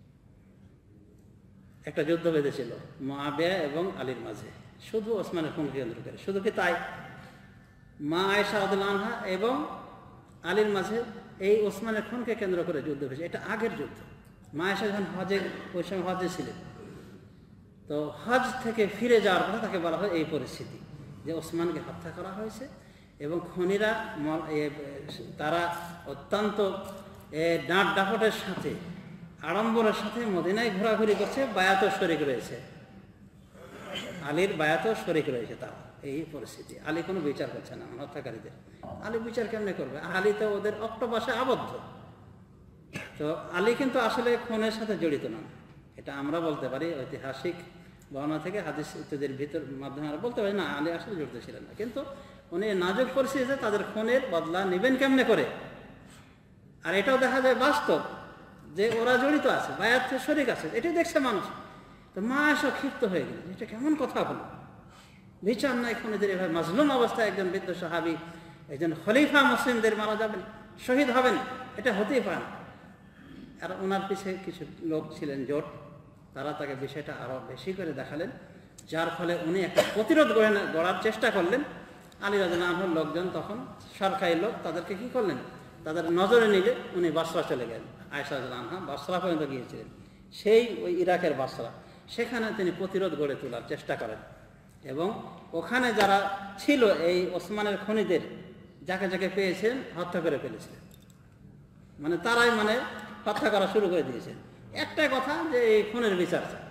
একটা যুদ্ধ বেঁধেছিল মুআবিয়া এবং আলীর মাঝে, শুধু ওসমানের খুনকে কেন্দ্র করে। শুধু কি তাই, মা আয়েশা রাদিয়াল্লাহু আনহা এবং আলীর মাঝে এই ওসমানের খুনকে কেন্দ্র করে যুদ্ধ হয়েছে। এটা আগের যুদ্ধ। মা আয়েশা যখন ওই সময় হজে ছিলেন, তো হজ থেকে ফিরে যাওয়ার পরে তাকে বলা হয় এই পরিস্থিতি যে ওসমানকে হত্যা করা হয়েছে, এবং খুনিরা তারা অত্যন্ত ডাঁট ডাপটের সাথে, আড়ম্বরের সাথে মদিনায় ঘোরাঘুরি করছে, বায়াতও শরিক রয়েছে, আলীর বায়াতও শরিক রয়েছে। তার এই পরিস্থিতি, আলী কোনো বিচার করছে না হত্যাকারীদের। আলী বিচার কেমনে করবে? আলী তো ওদের অক্টোপাসে আবদ্ধ। তো আলী কিন্তু আসলে খুনের সাথে জড়িত নন, এটা আমরা বলতে পারি ঐতিহাসিক বর্ণনা থেকে, হাদিস ইত্যাদির ভিতর মাধ্যমে আমরা বলতে পারি না আলী আসলে জড়িত ছিলেন না। কিন্তু উনি নাজুক পরিস্থিতিতে তাদের খুনের বদলা নেবেন কেমনে করে। আর এটাও দেখা যায় বাস্তব যে ওরা জড়িত আছে, বায়াতে শরিক আছে, এটাই দেখছে মানুষ। তো মা এসব ক্ষিপ্ত হয়ে গেলেন, এটা কেমন কথা হলো, বিচার নাই খুনিদের, এভাবে মাজলুম অবস্থায় একজন বৃদ্ধ সাহাবী, একজন খলিফা মুসলিমদের মারা যাবেন, শহীদ হবেন, এটা হতেই পারে না। আর ওনার পিছিয়ে কিছু লোক ছিলেন জোট, তারা তাকে বিষয়টা আরো বেশি করে দেখালেন, যার ফলে উনি একটা প্রতিরোধ গড়ার চেষ্টা করলেন। আলী রাদিয়াল্লাহু আনহুর লোকজন তখন সরকারি লোক, তাদেরকে কি করলেন, তাদের নজরে নিলে উনি বসরা চলে গেলেন। আয়েশা রাদিয়াল্লাহু আনহা বসরা পর্যন্ত গিয়েছিলেন, সেই ওই ইরাকের বসরা, সেখানে তিনি প্রতিরোধ গড়ে তোলার চেষ্টা করেন। এবং ওখানে যারা ছিল এই ওসমানের খুনিদের, যাকে যাকে পেয়েছেন হত্যা করে ফেলেছিলেন, মানে তারাই মানে হত্যা করা শুরু করে দিয়েছেন। একটাই কথা যে এই খুনের বিচার চায়।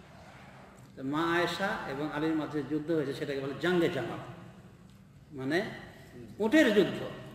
মা আয়েশা এবং আলীর মাঝে যুদ্ধ হয়েছে, সেটাকে বলে জঙ্গে জামাত, মানে উটের যুদ্ধ।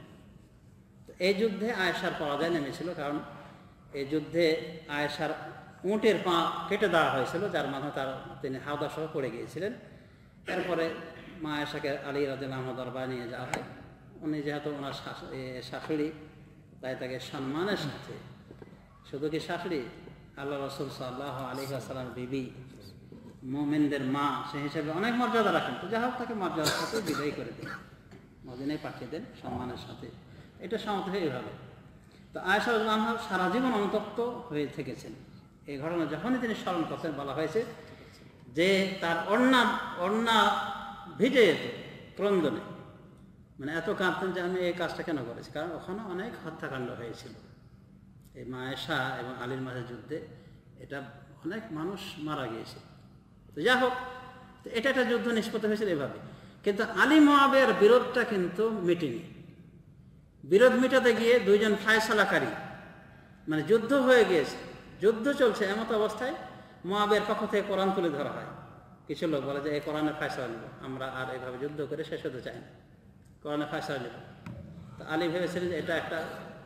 এই যুদ্ধে আয়েশার পরাজয় নেমেছিল, কারণ এই যুদ্ধে আয়েশার উটের পা কেটে দেওয়া হয়েছিল, যার মাধ্যমে তিনি হাওদা সহ পড়ে গিয়েছিলেন। এরপরে মা আয়েশাকে আলী রাদিয়াল্লাহু আনহু দরবারে নিয়ে যাওয়া হয়। উনি যেহেতু ওনার শাশুড়ি, তাই তাকে সম্মানের সাথে, শুধু কি শাশুড়ি, আল্লাহ রাসূল সাল্লাল্লাহু আলাইহি ওয়াসাল্লাম বিবি, মুমিনদের মা, সেই হিসেবে অনেক মর্যাদা রাখেন। তো যাই হোক, তাকে মর্যাদার সাথে বিদায় করে দেন, মদিনায় পাঠিয়ে দেন সম্মানের সাথে। এটা সমাপ্ত হয় এইভাবে। তো আয়েশা রাদিয়াল্লাহু আনহা সারা জীবন অনুতপ্ত হয়ে থেকেছেন। এই ঘটনা যখনই তিনি স্মরণ করতেন, বলা হয়েছে যে তার অন্না ভিজে যেত ক্রন্দনে, মানে এত কাঁদতেন যে আমি এই কাজটা কেন করেছি, কারণ ওখানে অনেক হত্যাকাণ্ড হয়েছিল এই মা আয়েশা এবং আলীর মাঝে যুদ্ধে, এটা অনেক মানুষ মারা গিয়েছে। তো যাই হোক, এটা একটা যুদ্ধ নিষ্পত্তি হয়েছিল এভাবে। কিন্তু আলী মুআবিয়ার বিরোধটা কিন্তু মিটেনি। বিরোধ মেটাতে গিয়ে দুইজন ফায়সালাকারী, মানে যুদ্ধ হয়ে গিয়েছে, যুদ্ধ চলছে, এমত অবস্থায় মুআবিয়ার পক্ষ থেকে কোরআন তুলে ধরা হয়। কিছু লোক বলে যে এই কোরআনের ফায়সালা নেব, আমরা আর এভাবে যুদ্ধ করে শেষ হতে চাই না, কোরআনের ফায়সালা নেব। তো আলী ভেবেছিলেন যে এটা একটা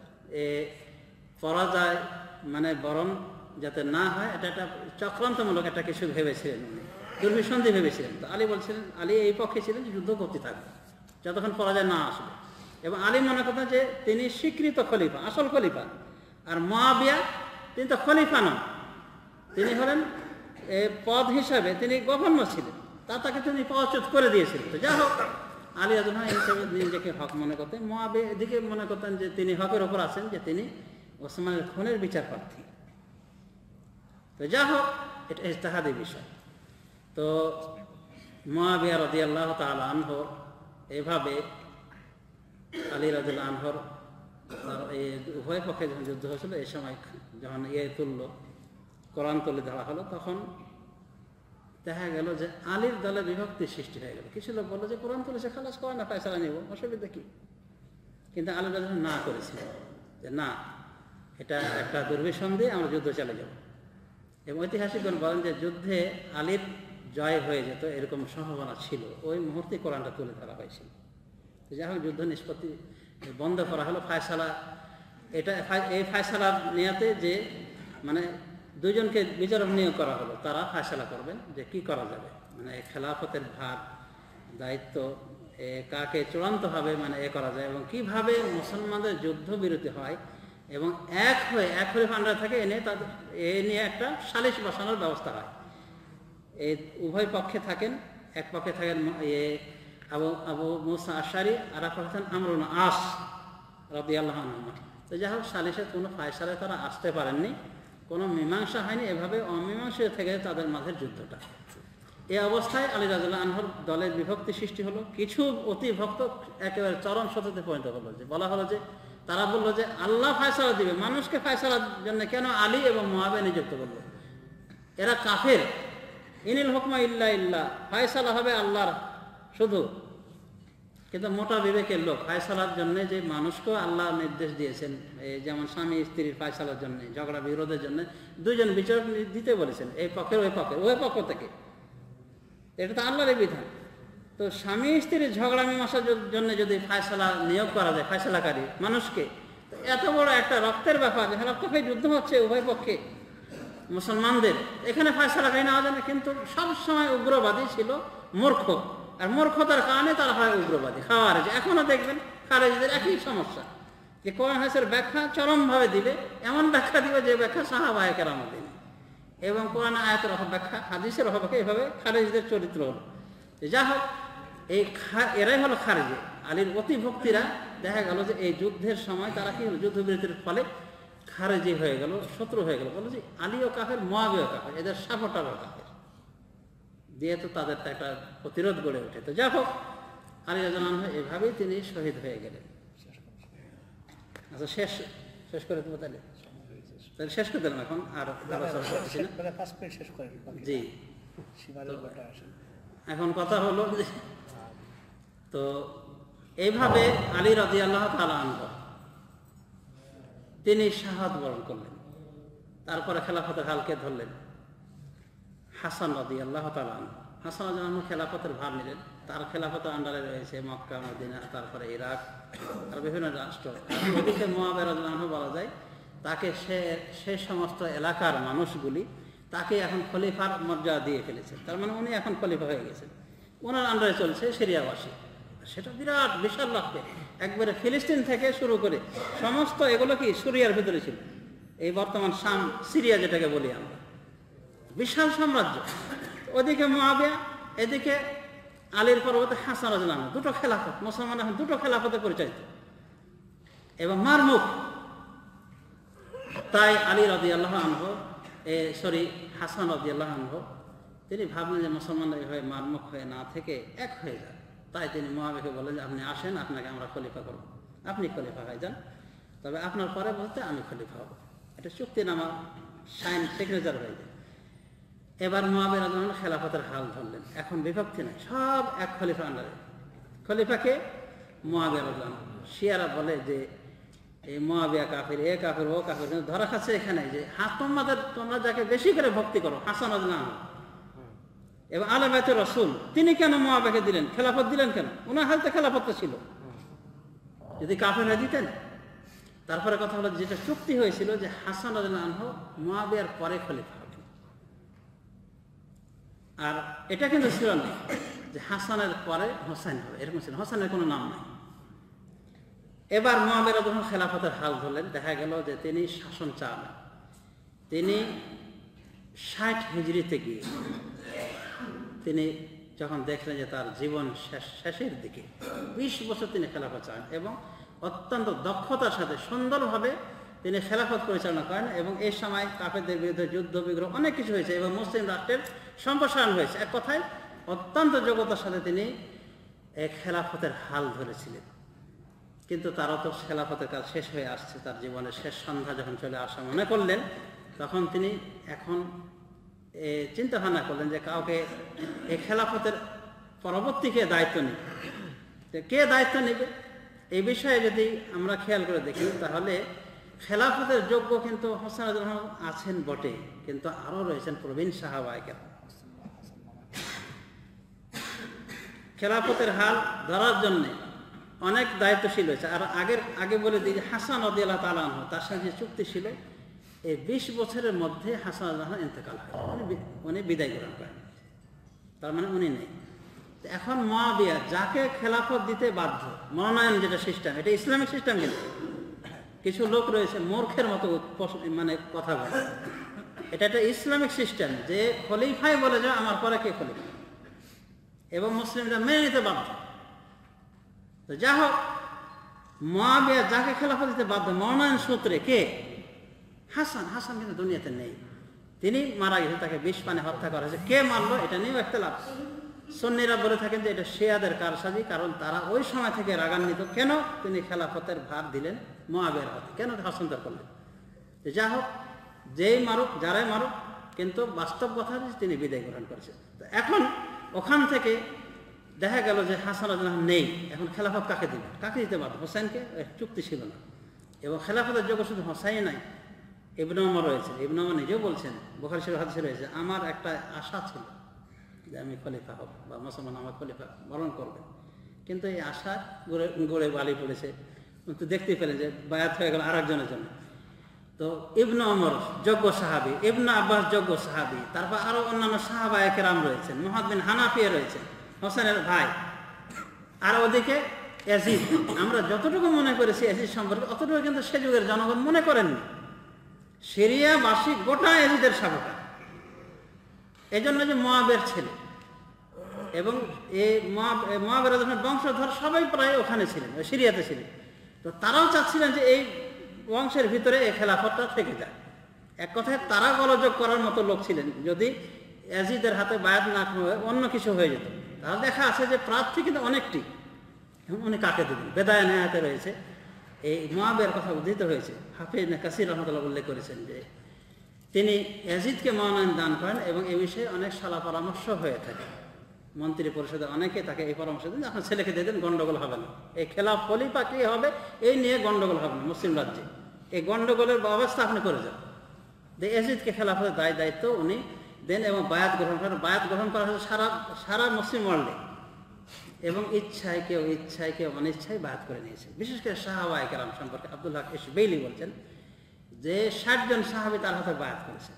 পরাজয়, মানে বরং যাতে না হয়, এটা একটা চক্রান্তমূলক একটা কিছু ভেবেছিলেন উনি, দুর্বিসন্ধি ভেবেছিলেন। তো আলী বলছিলেন, আলী এই পক্ষে ছিলেন যে যুদ্ধ করতে থাকবে, যতক্ষণ পরাজয় না আসবে। এবং আলী মনে করতেন যে তিনি স্বীকৃত খলিফা, আসল খলিফা। আর মুআবিয়া তিনি তো খলিফা নন, তিনি হলেন পদ হিসাবে তিনি গভর্নর ছিলেন, তাকে তিনি পদচ্যুত করে দিয়েছিলেন। তো যা হোক, আলী রাদিয়াল্লাহু আনহু হিসেবে নিজেকে হক মনে করতেন, মুআবিয়া এদিকে মনে করতেন যে তিনি হকের ওপর আছেন, যে তিনি ওসমানের খুনের বিচার প্রার্থী। তো যা হোক, এটা ইজতিহাদি বিষয়। তো মুআবিয়া রাদিয়াল্লাহু তাআলা আনহু এভাবে আলী রাদিয়াল্লাহু আনহুর এই উভয় পক্ষে যখন যুদ্ধ হয়েছিল, এই সময় যখন তুললো, কোরআন তুলে ধরা হলো, তখন দেখা গেল যে আলীর দলে বিভক্তির সৃষ্টি হয়ে গেল। কিছু লোক বললো যে কোরআন তুলেছে, খালাস করে না, ফয়সালা নিব, অসুবিধা কি? কিন্তু আলী রাদিয়াল্লাহু না করেছিল, যে না, এটা একটা দুর্বিসন্ধি, আমরা যুদ্ধ চালিয়ে যাব। এবং ঐতিহাসিকগণ বলেন যে যুদ্ধে আলীর জয় হয়ে যেত এরকম সম্ভাবনা ছিল, ওই মুহূর্তে কোরআনটা তুলে ধরা হয়েছিল। যাই হোক, যুদ্ধ নিষ্পত্তি বন্ধ করা হলো, ফায়সালা, এই ফায়সালা নেয়াতে যে মানে দুইজনকে বিচারক নিয়োগ করা হলো, তারা ফায়সালা করবেন যে কি করা যাবে, মানে খেলাফতের ভার দায়িত্ব কাকে চূড়ান্তভাবে মানে করা যায়, এবং কিভাবে মুসলমানদের যুদ্ধ বিরতি হয় এবং এক খলিফার আন্ডারে থাকে, এ নিয়ে একটা সালিশ বসানোর ব্যবস্থা হয়। এই উভয় পক্ষে থাকেন, এক পক্ষে থাকেন আবু মুসা আশআরী, আর এক পক্ষে থাকেন আমর ইবনে আস রাদিয়াল্লাহু আনহু। তো যাই হোক, সালিশের কোনো ফায়সালায় তারা আসতে পারেননি, কোনো মীমাংসা হয়নি, এভাবে অমীমাংসিত থেকে তাদের মাঝের যুদ্ধটা। এই অবস্থায় আলী রাদিয়াল্লাহু আনহুর দলের বিভক্তি সৃষ্টি হলো। কিছু অতি ভক্ত একেবারে চরম সত্যতে পরিণত হলো, যে বলা হলো যে তারা বললো যে আল্লাহ ফায়সালা দিবে, মানুষকে ফায়সালার জন্য কেন আলী এবং মুআবিয়া নিযুক্ত করলো? এরা কাফের, ইনিল হুকমা ইল্লা ইল্লাহ, ফায়সালা হবে আল্লাহর শুধু। কিন্তু মোটা বিবেকের লোক, ফায়সালার জন্য যে মানুষকেও আল্লাহ নির্দেশ দিয়েছেন, যেমন স্বামী স্ত্রীর ফায়সালার জন্য, ঝগড়া বিরোধের জন্য দুইজন বিচারক দিতে বলেছেন, এই পক্ষের ওই পক্ষের, ওই পক্ষ থেকে। এটা তো আল্লাহর বিধান। তো স্বামী স্ত্রীর ঝগড়া মীমাংসার জন্য যদি ফায়সালা নিয়োগ করা যায়, ফায়সালাকারী মানুষকে, এত বড় একটা রক্তের ব্যাপার, রক্তক্ষয়ী যুদ্ধ হচ্ছে উভয় পক্ষে মুসলমানদের, এখানে ফায়সালাকারী নেওয়া যায় না। কিন্তু সবসময় উগ্রবাদী ছিল মূর্খ, আর মূর্খতার কারণে তারা হয় উগ্রবাদী, খাওয়ারেজ। এখনো দেখবেন খারেজিদের একই সমস্যা, যে কোরআন হাদিসের ব্যাখ্যা চরমভাবে দিবে, এমন ব্যাখ্যা দিবে যে ব্যাখ্যা সাহাবায়ে কেরাম দিন, এবং কোরআন আয়াতের ব্যাখ্যা, হাদিসের ব্যাখ্যা, এভাবে খারেজিদের চরিত্র হলো। যা হোক, এরাই হলো খারেজি। আলীর অতি ভক্তিরা দেখা গেল যে এই যুদ্ধের সময় তারা কি হলো, যুদ্ধবিরতির ফলে খারেজি হয়ে গেল, শত্রু হয়ে গেল। বললো যে আলীও কাফের, মুআবিয়াও কাফের, এদের সাপোর্টারও কাফের, দিয়ে তো তাদের একটা প্রতিরোধ গড়ে ওঠে। তো যা হোক, আলী রাদিয়াল্লাহু আনহু এভাবেই তিনি শহীদ হয়ে গেলেন। আচ্ছা, শেষ করে দেবো তাহলে শেষ করে দিলাম এখন, আর জি। এখন কথা হলো যে, তো এইভাবে আলী রাদিয়াল্লাহু তাআলা আনহু তিনি শাহাদাত বরণ করলেন। তারপরে খেলাফতের হালকে ধরলেন হাসান রাদিয়াল্লাহু তাআলা আনহু। হাসান রাদিয়াল্লাহু আনহু খেলাফতের ভার নিলেন। তার খেলাফতের আন্ডারে রয়েছে মক্কা, মদিনা, তারপরে ইরাক আর বিভিন্ন রাষ্ট্র। ওদিকে মুআবিয়া রাদিয়াল্লাহু আনহু বলা যায়, তাকে সে সমস্ত এলাকার মানুষগুলি তাকে এখন খলিফার মর্যাদা দিয়ে ফেলেছে। তার মানে উনি এখন খলিফা হয়ে গেছেন, ওনার আন্ডারে চলছে সিরিয়াবাসী। সেটা বিরাট বিশাল রাষ্ট্র, একবারে ফিলিস্তিন থেকে শুরু করে সমস্ত এগুলো কি সিরিয়ার ভিতরে ছিল। এই বর্তমান শাম, সিরিয়া যেটাকে বলি আমরা, বিশাল সাম্রাজ্য। ওদিকে মুআবিয়া, এদিকে আলীর পরবর্তী হাসান রাদিয়াল্লাহু আনহু। দুটো খেলাফত, মুসলমান এখন দুটো খেলাফতে পরিচালিত এবং মারমুখ। তাই আলী রাদিয়াল্লাহু আনহু, হাসান রাদিয়াল্লাহু আনহু তিনি ভাবলেন যে মুসলমানরা এভাবে মারমুখ হয়ে না থেকে এক হয়ে যায়। তাই তিনি মুআবিয়াকে বললেন যে আপনি আসেন, আপনাকে আমরা খলিফা করব, আপনি খলিফা হয়ে যান, তবে আপনার পরে বলতে আমি খলিফা হব। এটা চুক্তিনামা সাইন, সিগনেচার হয়ে যায়। এবার মুআবিয়া রাদিয়াল্লাহু আনহু খেলাফতের হাল ধরলেন। এখন বিভক্তি নাই, সব এক খলিফা আন্ডারে। খলিফাকে মুআবিয়া রাদিয়াল্লাহু আনহু। শিয়ারা বলে যে এই মুআবিয়া কাফির, এ কাফির, ও কাফির। কিন্তু ধরা খাচ্ছে এখানে যে তোমরা যাকে বেশি করে ভক্তি করো, হাসান রাদিয়াল্লাহু আনহু এবং আলে বাইতুর রাসূল, তিনি কেন মুআবিয়াকে দিলেন, খেলাফত দিলেন কেন? ওনার হাতে খেলাফতটা ছিল, যদি কাফির হয়ে দিতেন। তারপরে কথা হলো, যেটা চুক্তি হয়েছিল যে হাসান রাদিয়াল্লাহু আনহু মুআবিয়ার পরে খলিফা হবেন। আর এটা কিন্তু ছিল না, যে হাসানের পরে হোসেন হবে, এরকম ছিল, হোসেনের কোনো নাম নাই। এবার মুআবিয়া যখন খেলাফতের হাল ধরলেন, দেখা গেল যে তিনি শাসন চান। তিনি 60 হিজরিতে গিয়ে তিনি যখন দেখলেন যে তার জীবন শেষের দিকে, 20 বছর তিনি খেলাফত চান এবং অত্যন্ত দক্ষতার সাথে সুন্দরভাবে তিনি খেলাফত পরিচালনা করেন। এবং এই সময় কাফেরদের বিরুদ্ধে যুদ্ধ বিগ্রহ অনেক কিছু হয়েছে এবং মুসলিম রাষ্ট্রের সম্প্রসারণ হয়েছে। এক কথায় অত্যন্ত যোগ্যতার সাথে তিনি এক খেলাফতের হাল ধরেছিলেন। কিন্তু তারও তো খেলাফতের কাজ শেষ হয়ে আসছে, তার জীবনের শেষ সন্ধ্যা যখন চলে আসা মনে করলেন, তখন তিনি এখন চিন্তা ভাবনা করলেন যে কাউকে এই খেলাফতের পরবর্তীকে দায়িত্ব নেবে, কে দায়িত্ব নেবে। এই বিষয়ে যদি আমরা খেয়াল করে দেখি তাহলে খেলাফতের যোগ্য কিন্তু হোসেন রাদিয়াল্লাহু আনহু আছেন বটে, কিন্তু আরও রয়েছেন প্রবীণ সাহাবায়ে কেরাম। খেলাফতের হাল ধরার জন্য অনেক দায়িত্বশীল হয়েছে। আর আগে বলে দিই যে হাসান রাদিয়াল্লাহু তাআলা আনহু, তার সাথে যে চুক্তি ছিল, এই 20 বছরের মধ্যে হাসান রাদিয়াল্লাহু আনহু ইন্তেকাল হয়, উনি বিদায় গ্রহণ করেন, তার মানে উনি নেই। এখন মুআবিয়া যাকে খেলাফত দিতে বাধ্য, মনোনয়ন যেটা সিস্টেম, এটা ইসলামিক সিস্টেম। কিন্তু কিছু লোক রয়েছে মূর্খের মতো মানে কথা বলে, এটা একটা ইসলামিক সিস্টেম যে খলিফাই বলে যে আমার পরে কে খলিফা, এবং মুসলিমরা মেনে নিতে বাধ্য। তো যা হোক, মুআবিয়া যাকে খেলাফত দিতে বাধ্য মনোনয়ন সূত্রে, কে? হাসান। হাসান কিন্তু দুনিয়াতে নেই, তিনি মারা গেছে, তাকে বিষ পানে হত্যা করা হয়েছে। কে মারলো এটা নিয়েও ইখতিলাফ। সুন্নিরা বলে থাকেন যে এটা শিয়াদের কারসাজি, কারণ তারা ওই সময় থেকে রাগান্বিত, কেন তিনি খেলাফতের ভার দিলেন মুআবিয়ার হাতে, কেন হস্তান্তর করলেন। যা হোক, যেই মারুক, যারাই মারুক, কিন্তু বাস্তব কথা তিনি বিদায় গ্রহণ করেছেন। তো এখন ওখান থেকে দেখা গেল যে হাসান রাদিয়াল্লাহু আনহু নেই, এখন খেলাফত কাকে দিবেন, কাকে দিতে পারবে? হোসেনকে। চুক্তি ছিল না। এবং খেলাফতের যোগ্য শুধু হোসাইন নাই, ইবনে ওমর রয়েছে। ইবনে ওমর নিজেও বলছেন, বুখারী শরীফের হাদিসে রয়েছে, আমার একটা আশা ছিল যে আমি খলিফা হব বা মুসলমান আমার খলিফা বরণ করবে, কিন্তু এই আশা গড়ে বালি পড়েছে। তো দেখতেই পেলেন যে বায়াত হয়ে গেল আরেকজনের জন্য। তো ইবনে ওমর যোগ্য সাহাবী, ইবনে আব্বাস যোগ্য সাহাবী, তারপর আরো অন্যান্য সাহাবায়ে কেরাম রয়েছেন, মুহাম্মদ বিন হানাফিয়া রয়েছেন, হোসেনের ভাই। আর ওদিকে ইয়াজিদ, আমরা যতটুকু মনে করেছি ইয়াজিদ সম্পর্কে, অতটুকু কিন্তু সে যুগের জনগণ মনে করেননি। সিরিয়াবাসী গোটা ইয়াজিদের সাবকা, এই জন্য যে মুআবিয়ার ছেলে এবং এই মুআবিয়া রাদিয়াল্লাহু বংশধর সবাই প্রায় ওখানে ছিলেন, সিরিয়াতে ছিলেন। তো তারাও চাচ্ছিলেন যে এই বংশের ভিতরে এই খেলাফতটা থেকে যায়। এক কথায় তারা গোলযোগ করার মতো লোক ছিলেন। যদি ইয়াজিদের হাতে বায়াত না হয়ে অন্য কিছু হয়ে যেত, তাহলে দেখা আছে যে প্রার্থী কিন্তু অনেকটি, এবং উনি কাকে দেবেন। বেদায়ে নেহাতে রয়েছে, এই মুআবিয়ার কথা উদ্ধৃত হয়েছে। হাফিজ ইবনে কাসির রাহমাতুল্লাহ উল্লেখ করেছেন যে তিনি ইয়াজিদকে মনোনয়ন দান করেন এবং এ বিষয়ে অনেক সালা পরামর্শ হয়ে থাকে। মন্ত্রী পরিষদে অনেকে তাকে এই পরামর্শ দেন, আপনার ছেলেকে দিয়ে দেন, গন্ডগোল হবে না। এই খলিফা কে হবে এই নিয়ে গন্ডগোল হবে না মুসলিম রাজ্যে, এই গন্ডগোলের ব্যবস্থা আপনি করে যান। ইয়াজিদকে খেলাফতের দায়িত্ব উনি দেন এবং বায়াত গ্রহণ করেন। বায়াত গ্রহণ করা হয়েছে সারা মুসলিম ওয়ার্ল্ডে, এবং ইচ্ছায় কেউ অনিচ্ছায় বায়াত করে নিয়েছে। বিশেষ করে সাহাবায়ে কেরাম সম্পর্কে আব্দুল্লাহ ইশবেইলি বলছেন যে 60 জন সাহাবী তার হাতে বায়াত করেছেন।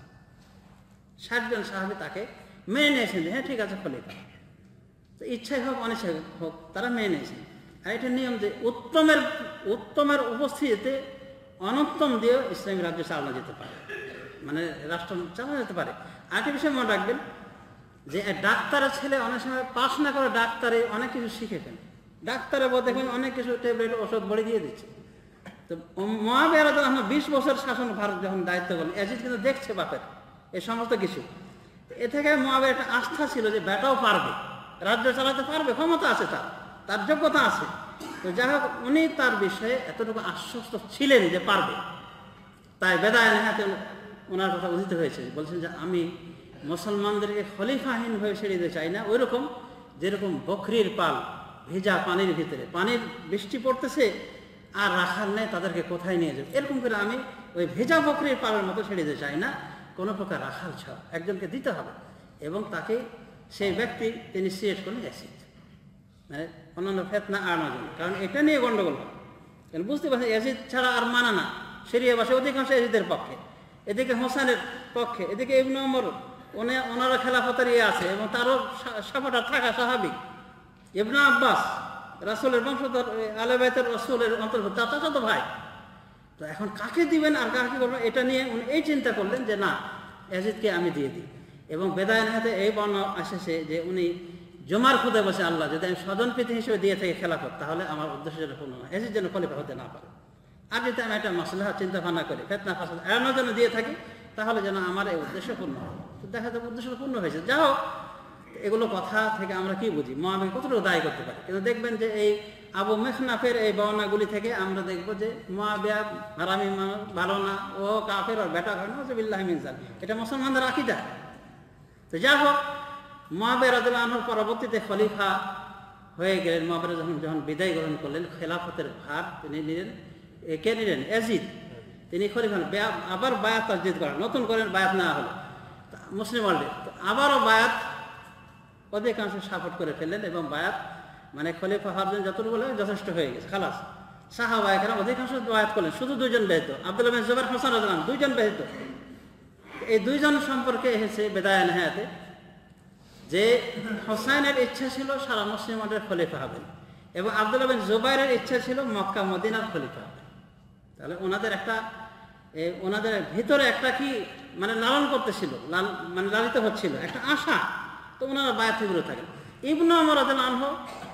60 জন সাহাবী তাকে মেনে নিয়েছেন যে হ্যাঁ ঠিক আছে খলিফা। তো ইচ্ছাই হোক অনিচ্ছাই হোক তারা মেনে নিয়েছেন। আর এটা নিয়ম যে উত্তমের উপস্থিতিতে অনুত্তম দিয়েও ইসলামী রাজ্য চালানো যেতে পারে, মানে রাষ্ট্র চালানো যেতে পারে। আরেকটা বিষয় মনে রাখবেন যে ডাক্তারের ছেলে অনেক সময় পাস না করে ডাক্তারে অনেক কিছু শিখে ফেলে। ডাক্তারের বলতে দেখবেন অনেক কিছু ট্যাবলেট ওষুধ বড়ি দিয়ে দিচ্ছে। তো মুআবিয়া রাদিয়াল্লাহু আনহু 20 বছর শাসন ভারত যখন দায়িত্ব করলেন, ইয়াজিদ কিন্তু দেখছে বাপের এই সমস্ত কিছু। এ থেকে মুআবিয়ার একটা আস্থা ছিল যে বেটাও পারবে, রাজ্য চালাতে পারবে, ক্ষমতা আছে, তার যোগ্যতা আছে। তো যাই হোক, উনি তার বিষয়ে এতটুকু আশ্বস্ত ছিলেন যে পারবে। তাই বেদায়ে নেহাতে ওনার কথা উদ্ধৃত হয়েছে, বলছেন যে আমি মুসলমানদেরকে খলিফাহীন হয়ে ছেড়ে দিতে চাই না। ওই রকম যেরকম বকরির পাল ভেজা পানির ভিতরে, পানির বৃষ্টি পড়তেছে আর রাখাল নেই, তাদেরকে কোথায় নিয়ে যাবে, এরকম করে আমি ওই ভেজা বকরির পালের মতো ছেড়ে দিতে চাই না। কোনো প্রকার রাখাল ছাড়া একজনকে দিতে হবে, এবং তাকে সেই ব্যক্তি তিনি সিলেক্ট করলেন ইয়াজিদ, মানে অন্যান্য ফিতনা আনার জন্য। কারণ এটা নিয়ে গন্ডগোল হয়, কারণ বুঝতে পারছেন ইয়াজিদ ছাড়া আর মানে না। সিরিয়াবাসী অধিকাংশ ইয়াজিদের পক্ষে, এদিকে হোসেনের পক্ষে, এদিকে ইবনে ওমর ওনারা খেলাফতের ইয়ে আছে এবং তারও সাপোর্টার থাকা স্বাভাবিক। ইবনে আব্বাস রাসূলের বংশধর, আহলে বাইতের রাসূলের অন্তর্ভুক্ত, চাচাতো ভাই। তো এখন কাকে দিবেন আর কাকে করবেন এটা নিয়ে উনি এই চিন্তা করলেন যে না, ইয়াজিদকে আমি দিয়ে দিই। এবং বেদায়ে নেহাতে এই বর্ণনা আসেছে যে উনি জমার খুদে বসে আল্লাহ যদি আমি স্বজনপ্রীতি হিসেবে দিয়ে থাকি খেলাফত, তাহলে আমার উদ্দেশ্য যেন পূর্ণ হয়, ইয়াজিদ যেন খলিফা হতে না পারে। আর যদি আমি একটা মাসলাহা চিন্তা ভাবনা করি, ফিতনা ফাসাদ এড়ানোর জন্য দিয়ে থাকি, তাহলে যেন আমার এই উদ্দেশ্য পূর্ণ হয়। তো দেখা যাবে উদ্দেশ্য পূর্ণ হয়েছে। যা হোক, এগুলো কথা থেকে আমরা কি বুঝি, মুআবিয়া কতটুকু দায়ী করতে পারি। কিন্তু দেখবেন যে এই আবু মিখনাফের এই বর্ণনাগুলি থেকে আমরা দেখব যে মুআবিয়া হারামি মানুষ, ভালো না, ও কাফের, ওর বেটা হয় না, বিল্লাহি মিন যালিক, এটা মুসলমানদের আকীদা। তো যা হোক, মুআবিয়া রাদিয়াল্লাহু আনহু পরবর্তীতে খলিফা হয়ে গেলেন। মুআবিয়া যখন বিদায় গ্রহণ করলেন, খেলাফতের ভার তিনি নিলেন। কে নিলেন? ইয়াজিদ। তিনি খলিফা আবার বায়াত তাজদীদ করেন, নতুন করেন, বায়াত না হলো মুসলিম ওয়ার্ল্ডে। তো আবারও বায়াত অধিকাংশ সাপোর্ট করে ফেললেন এবং বায়াত মানে খলিফা হওয়ার জন্য যতটুকু বলে যথেষ্ট হয়ে গেছে, খালাস। সাহাবায়ে কেরাম অধিকাংশ বায়াত করলেন, শুধু দুইজন ব্যতীত, আব্দুল্লাহ বিন জুবাইর, হোসেন রাদিয়াল্লাহু আনহু, দুইজন ব্যতীত। এই দুইজন সম্পর্কে এসেছে বেদায়ে নেহাতে যে হোসাইনের ইচ্ছা ছিল সারা মুসলিম ওয়ার্ল্ডের খলিফা হবেন এবং আব্দুল্লাহ বিন জুবাইরের ইচ্ছা ছিল মক্কা মদিনার খলিফা হবেন। তাহলে ওনাদের ভিতরে একটা কি মানে লালন করতেছিল, মানে লালিত হচ্ছিল একটা আশা। তো ওনারা বায়াত বিরত থাকেন। ইবনে ওমর রাদিয়াল্লাহু আনহু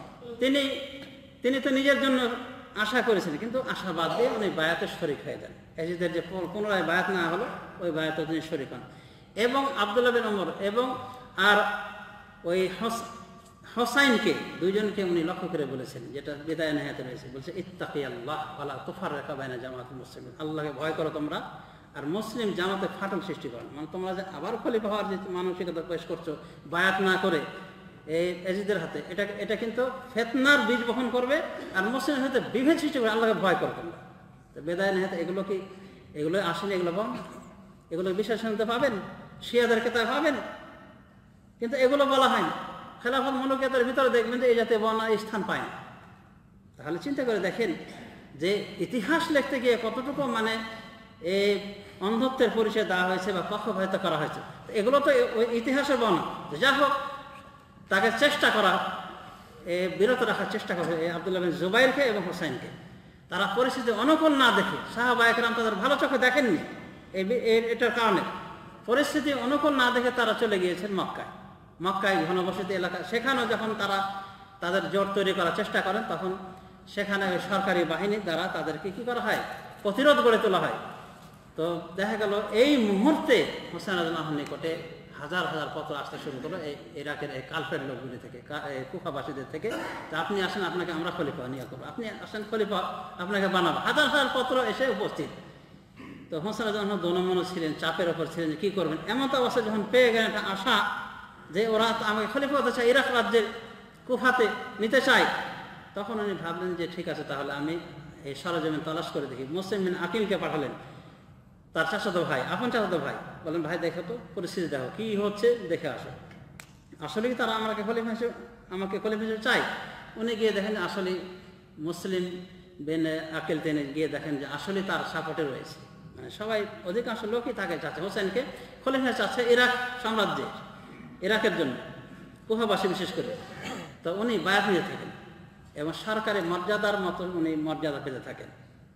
তিনি তো নিজের জন্য আশা করেছিলেন, কিন্তু আশা বাদ দিয়ে উনি বায়াতের শরীক হয়ে যান। ইয়াজিদের যে পুনরায় বায়াত না হলো, ওই বায়াতে তিনি শরীক হন। এবং আব্দুল্লাহ বিন ওমর এবং আর ওই হোসাইনকে, দুইজনকে উনি লক্ষ্য করে বলেছেন, যেটা বিদায় নেহাতে রয়েছে, বলছে ইত্তাকিয়াল্লাহ ওয়ালা তুফাররিকা বাইনা জামাআতিল মুসলিমিন, আল্লাহকে ভয় করো তোমরা আর মুসলিম জামাতে ফাটল সৃষ্টি করো। মানে তোমরা যে আবার খলিফা হওয়ার যে মানসিকতা পেশ করছো বায়াত না করে এই ইয়াজিদের হাতে, এটা কিন্তু ফিতনার বীজ বপন করবে আর মুসলিমের হাতে বিভেদ সৃষ্টি করে। আল্লাহকে ভয় করো তোমরা। তো বিদায় নেহাতে এগুলো আসেনি, এগুলো পান, এগুলো বিশ্বাস শুনতে পাবেন, শিয়াদের কেতাব পাবেন, কিন্তু এগুলো বলা হয়নি। খেলাফত মুলুকিয়াতের ভিতরে দেখবেন যে এই জাতীয় বর্ণনা স্থান পায় না। তাহলে চিন্তা করে দেখেন যে ইতিহাস লিখতে গিয়ে কতটুকু মানে এই অন্ধত্বের পরিচয় দেওয়া হয়েছে বা পক্ষপাতিত্ব করা হয়েছে। এগুলো তো ওই ইতিহাসের বর্ণনা। যা হোক, তাকে চেষ্টা করা, বিরত রাখার চেষ্টা করে আব্দুল্লাহ বিন জুবাইরকে এবং হোসাইনকে। তারা পরিস্থিতি অনুকূল না দেখে, সাহাবায়ে কেরাম তাদের ভালো চোখে দেখেননি, এটার কারণে পরিস্থিতি অনুকূল না দেখে তারা চলে গিয়েছেন মক্কায় ঘনবসতি এলাকা। সেখানেও যখন তারা তাদের জোট তৈরি করার চেষ্টা করেন, তখন সেখানে সরকারি বাহিনীর দ্বারা তাদেরকে কি করা হয়, প্রতিরোধ গড়ে তোলা হয়। তো দেখা গেল এই মুহূর্তে হোসেন রাদিয়াল্লাহু আনহুর নিকটে হাজার হাজার পত্র আসতে শুরু করলো এই ইরাকের এই কালফের লোকগুলি থেকে, কুফাবাসীদের থেকে, যে আপনি আসেন, আপনাকে আমরা খলিফা নিয়োগ করবো, আপনি আসেন খলিফা, আপনাকে বানাবো। হাজার হাজার পত্র এসে উপস্থিত। তো হোসেন রাদিয়াল্লাহু আনহু দনমন ছিলেন, চাপের ওপর ছিলেন যে কী করবেন। এমন তো অবস্থা যখন পেয়ে গেলেন একটা আশা যে ওরা আমাকে খলিফা হতে চায়, ইরাক রাজ্যের কুফাতে নিতে চায়, তখন উনি ভাবলেন যে ঠিক আছে, তাহলে আমি এই সরজমিন তালাশ করে দেখি। মুসলিম বিন আকিলকে পাঠালেন, তার চাচাতো ভাই, আপন চাচাতো ভাই, বলেন ভাই দেখো তো পরিস্থিতি, দেখো কি হচ্ছে, দেখে আসো। আসলে কি তারা আমাকে খলিফা হিসেবে চাই? উনি গিয়ে দেখেন আসলে মুসলিম বিন আকিল তিনি গিয়ে দেখেন যে আসলে তার সাপোর্টে রয়েছে, মানে সবাই অধিকাংশ লোকই তাকে চাচ্ছে, হোসেনকে খলিফা চাচ্ছে ইরাক সাম্রাজ্যে, ইরাকের জন্য, কুফাবাসী বিশেষ করে। তো উনি বায়াত নিয়ে থাকেন এবং সরকারি মর্যাদার মতো উনি মর্যাদা পেতে থাকেন।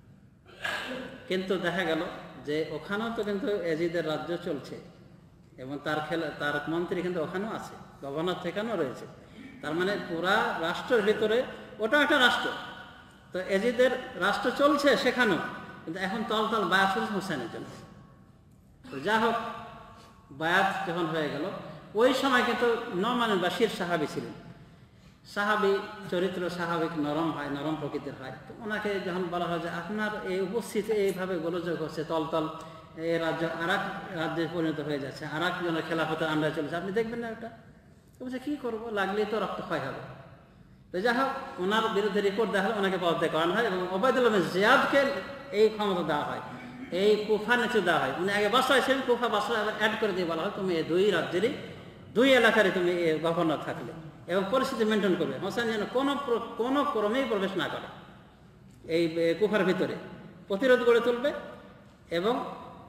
কিন্তু দেখা গেল যে ওখানেও তো কিন্তু ইয়াজিদের রাজ্য চলছে এবং তার মন্ত্রী কিন্তু ওখানেও আছে, গভর্নর সেখানেও রয়েছে। তার মানে পুরা রাষ্ট্রের ভিতরে ওটা একটা রাষ্ট্র। তো ইয়াজিদের রাষ্ট্র চলছে সেখানেও, কিন্তু এখন তলতল বায়াত চলছে হোসেনের জন্য। তো যা হোক, বায়াত যখন হয়ে গেল, ওই সময় কিন্তু নোমান বিন বাশির সাহাবী ছিলেন। সাহাবী চরিত্র স্বাভাবিক নরম হয়, নরম প্রকৃতির হয়। তো ওনাকে যখন বলা হয় যে আপনার এই উপস্থিতি এইভাবে গোলযোগ হচ্ছে, তলতল এই রাজ্য আরেক রাজ্যে পরিণত হয়ে যাচ্ছে, আরেক জনের খেলাফতের আন্ডারে চলেছে, আপনি দেখবেন না এটা? তো বলছে কী করবো, লাগলেই তো রক্তক্ষয় হবে। তো যাই হোক, ওনার বিরুদ্ধে রিপোর্ট দেওয়া হয়, ওনাকে পদত্যাগ করানো হয় এবং ওবায়দুল্লাহ বিন জিয়াদকে এই ক্ষমতা দেওয়া হয়, এই কুফা নেতৃত্ব দেওয়া হয়। উনি আগে বাসরায় ছিলেন, কুফা বাসরা আবার অ্যাড করে দিয়ে বলা হয় তুমি এই দুই রাজ্যেরই, দুই এলাকারই তুমি গভর্নর থাকলে এবং পরিস্থিতি মেনটেন করবে। হোসেন যেন কোনো ক্রমেই প্রবেশ না করে এই কুফার ভিতরে, প্রতিরোধ গড়ে তুলবে এবং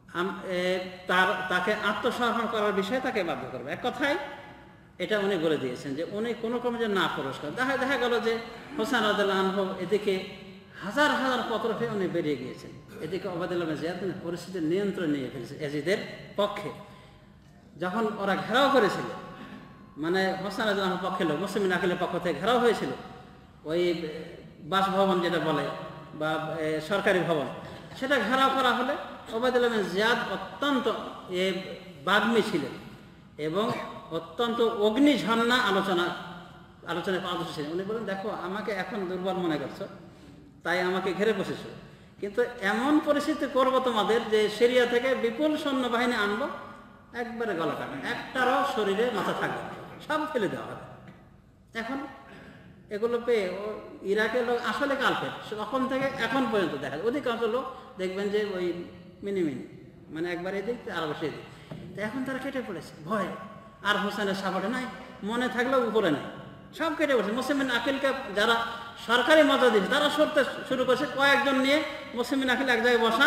তাকে আত্মসমর্পণ করার বিষয়ে তাকে বাধ্য করবে। এক কথায় এটা উনি বলে দিয়েছেন যে উনি কোনো ক্রমে যে না পুরস্কার। দেখা গেল যে হোসেন রাদিয়াল্লাহু আনহু এদিকে হাজার হাজার পত্র পেয়ে উনি বেরিয়ে গিয়েছেন, এদিকে ওবায়দুল্লাহ ইবনে জিয়াদ পরিস্থিতির নিয়ন্ত্রণ নিয়ে ফেলেছে ইয়াজিদের পক্ষে। যখন ওরা ঘেরাও করেছিল, মানে হোসেন রাদিয়াল্লাহু আনহুর পক্ষে লোক মুসলিমিন আকিলের পক্ষ থেকে ঘেরাও হয়েছিল, ওই বাসভবন যেটা বলে বা সরকারি ভবন, সেটা ঘেরাও করা হলে ওবায়দুল্লাহ ইবনে জিয়াদ অত্যন্ত বাগ্মী ছিলেন এবং অত্যন্ত অগ্নিঝর্ণা আলোচনায় পারদর্শী ছিলেন। উনি বলেন, দেখো আমাকে এখন দুর্বল মনে করছো, তাই আমাকে ঘিরে বসেছ, কিন্তু এমন পরিস্থিতি করবো তোমাদের যে সিরিয়া থেকে বিপুল সৈন্যবাহিনী আনবো, একবারে গলা কাটবে, একটারও শরীরে মাথা থাকবে, সব ফেলে দেওয়া হবে। এখন এগুলো পেয়ে ইরাকের লোক আসলে কালপেট, তখন থেকে এখন পর্যন্ত দেখা যায় অধিকাংশ লোক দেখবেন যে ওই মিনি মানে একবার এদিক আর বসে এদিক। তো এখন তারা কেটে পড়েছে ভয়ে, আর হোসেনের সাপোর্টে নাই, মনে থাকলেও উপরে নাই, সব কেটে পড়েছে। মুসলিমিন আকিলকে যারা সরকারি মজা দিচ্ছে তারা সরতে শুরু করেছে, কয়েকজন নিয়ে মুসলিমিন আকিল এক জায়গায় বসা,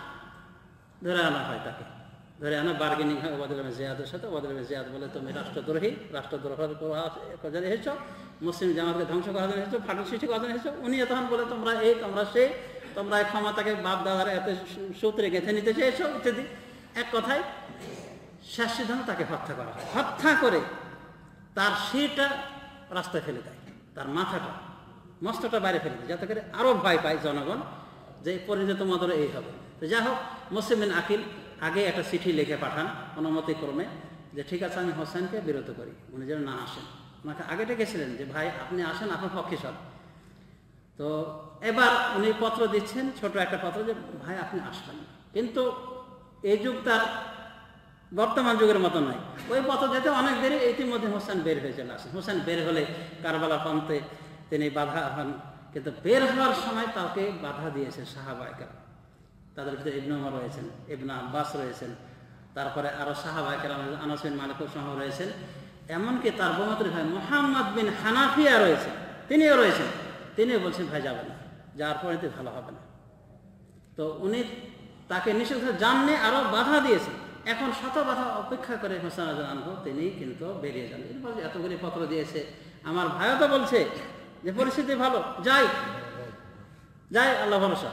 ধরে আনা হয়, তাকে ধরে আনা বার্গেনিং হয় ওবায়দুল্লাহ ইবনে জিয়াদের সাথে। ওবায়দুল্লাহ ইবনে জিয়াদ বলে, তুমি রাষ্ট্রদ্রোহের জন্য এসেছো, মুসলিম জামাতকে ধ্বংস করার জন্য এসেছো, ফাটল সৃষ্টি করার জন্য এসেছো। উনি তখন বলে, তোমরা এই তোমরা সেই, তোমরা এই ক্ষমতাকে বাপ দাদার এত সূত্রে গেঁথে নিতে চেয়েছো ইত্যাদি। এক কথায় শেষ সিদ্ধান্ত তাকে হত্যা করা হয়। হত্যা করে তার শিরটা রাস্তায় ফেলে দেয়, তার মাথাটা মস্তটা বাইরে ফেলে দেয়, যাতে করে আরও ভয় পায় জনগণ যে পরিণত মদরে এই হবে। তো যাই হোক, মুসলিমিন আকিল আগে একটা চিঠি লিখে পাঠান অনুমতিক্রমে যে ঠিক আছে আমি হোসেনকে বিরত করি, উনি যেন না আসেন। ওনাকে আগে ডেকেছিলেন যে ভাই আপনি আসেন, আপনার পক্ষে সব। তো এবার উনি পত্র দিচ্ছেন, ছোট একটা পত্র, যে ভাই আপনি আসবেন, কিন্তু এই যুগ তার বর্তমান যুগের মতো নয়। ওই পত্র যেতে অনেক দেরি, ইতিমধ্যে হোসেন বের হয়ে চলে আসেন। হোসেন বের হলে কারবালা প্রান্তে তিনি বাধা হন, কিন্তু বের হওয়ার সময় তাকে বাধা দিয়েছে সাহাবায়ে কেরাম। তাদের ভিতরে ইবনে ওমর রয়েছেন, ইবনে আব্বাস রয়েছেন, তারপরে আরো সাহাবায়ে কেরাম আনাস বিন মালিক সহ রয়েছেন, এমনকি তার বোমাতের ভাই মুহাম্মদ বিন হানাফিয়া রয়েছেন, তিনিও রয়েছেন। তিনিও বলছেন ভাই যাবেন না, যাওয়ার পরে ভালো হবে না। তো উনি তাকে নিষেধ করে যাননি, আরো বাধা দিয়েছেন। এখন শত বাধা অপেক্ষা করে হোসেন রাদিয়াল্লাহু আনহু তিনি কিন্তু বেরিয়ে যান। এরপর এতগুলি পত্র দিয়েছে, আমার ভাইও তো বলছে যে পরিস্থিতি ভালো, যাই আল্লাহ ভরসা।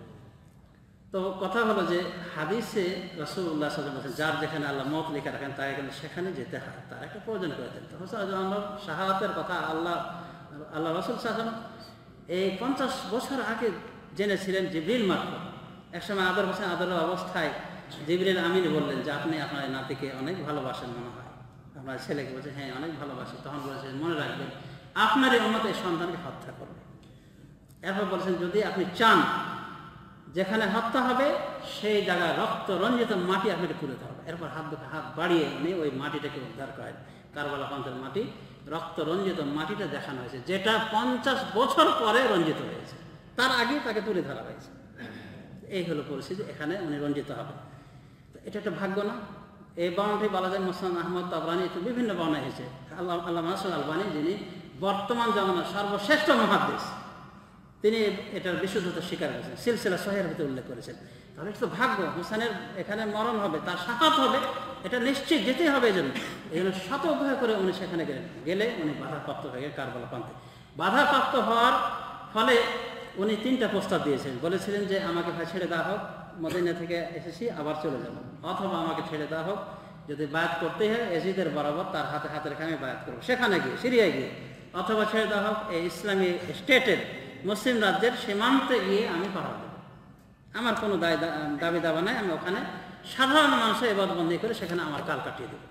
তো কথা হলো যে হাদিসে রাসূলুল্লাহ সাল্লাল্লাহু আলাইহি ওয়াসাল্লাম যার যেখানে আল্লাহ মত লিখে রাখেন তাকে কিন্তু সেখানে যেতে হয়, তার একটা প্রয়োজন করে দেন। তো হোসেন রাদিয়াল্লাহু আনহু শাহাদাতের কথা আল্লাহ রাসূল সাল্লাল্লাহু আলাইহি ওয়াসাল্লাম এই 50 বছর আগে জেনেছিলেন জিবরিল মারফত। একসময় আদর হোসেন আদরের অবস্থায় জিবরিল আমিন বললেন যে আপনি আপনার নাতিকে অনেক ভালোবাসেন মনে হয়, আপনার ছেলেকে বলছে হ্যাঁ অনেক ভালোবাসি। তখন বলেছেন মনে রাখবেন আপনার এই উম্মত এই সন্তানকে হত্যা করবে। এরপর বলছেন যদি আপনি চান যেখানে হত্যা হবে সেই জায়গায় রক্ত রঞ্জিত মাটি আপনাকে তুলে ধরবে। এরপর হাত বাড়িয়ে উনি ওই মাটিটাকে উদ্ধার করেন। কারবালা প্রান্তের মাটি, রক্ত রঞ্জিত মাটিটা দেখানো হয়েছে, যেটা 50 বছর পরে রঞ্জিত হয়েছে, তার আগেই তাকে তুলে ধরা হয়েছে। এই হলো পরিস্থিতি, এখানে উনি রঞ্জিত হবে। এটা একটা ভাগ্য না? এই বর্ণটি বলা যায় মুসনাদ আহমদ তাবরানী, বিভিন্ন বর্ণ এসেছে। আল্লামা নাসির আলবানী যিনি বর্তমান জামানার সর্বশ্রেষ্ঠ মুহাদ্দিস, তিনি এটার বিশুদ্ধতা স্বীকার করেছেন, সিলসিলা সহিহের ভিতরে উল্লেখ করেছেন। তাহলে এটা তো ভাগ্য, হোসেনের এখানে মরণ হবে, তার শাহাদাত হবে, এটা নিশ্চিত যেতেই হবে। এই জন্য শত উপায় করে উনি সেখানে গেলে উনি বাধাপ্রাপ্ত হয়ে গেলেন কারবালা প্রান্তে। বাধাপ্রাপ্ত হওয়ার ফলে উনি 3টা প্রস্তাব দিয়েছেন। বলেছিলেন যে আমাকে ভাই ছেড়ে দেওয়া হোক, মদিনা থেকে এসেছি আবার চলে যাব, অথবা আমাকে ছেড়ে দেওয়া হোক, যদি বায়াত করতে হয় এজিদের বরাবর তার হাতে রেখে আমি বায়াত করবো সেখানে গিয়ে, সিরিয়ায় গিয়ে, অথবা ছেড়ে দেওয়া হোক এই ইসলামী স্টেটের মুসলিম রাজ্যের সীমান্তে গিয়ে আমি পাহারা দেব, আমার কোনো দাবি দাবা নাই, আমি ওখানে সাধারণ মানুষের ইবাদতবন্দি করে সেখানে আমার কাল কাটিয়ে দেব।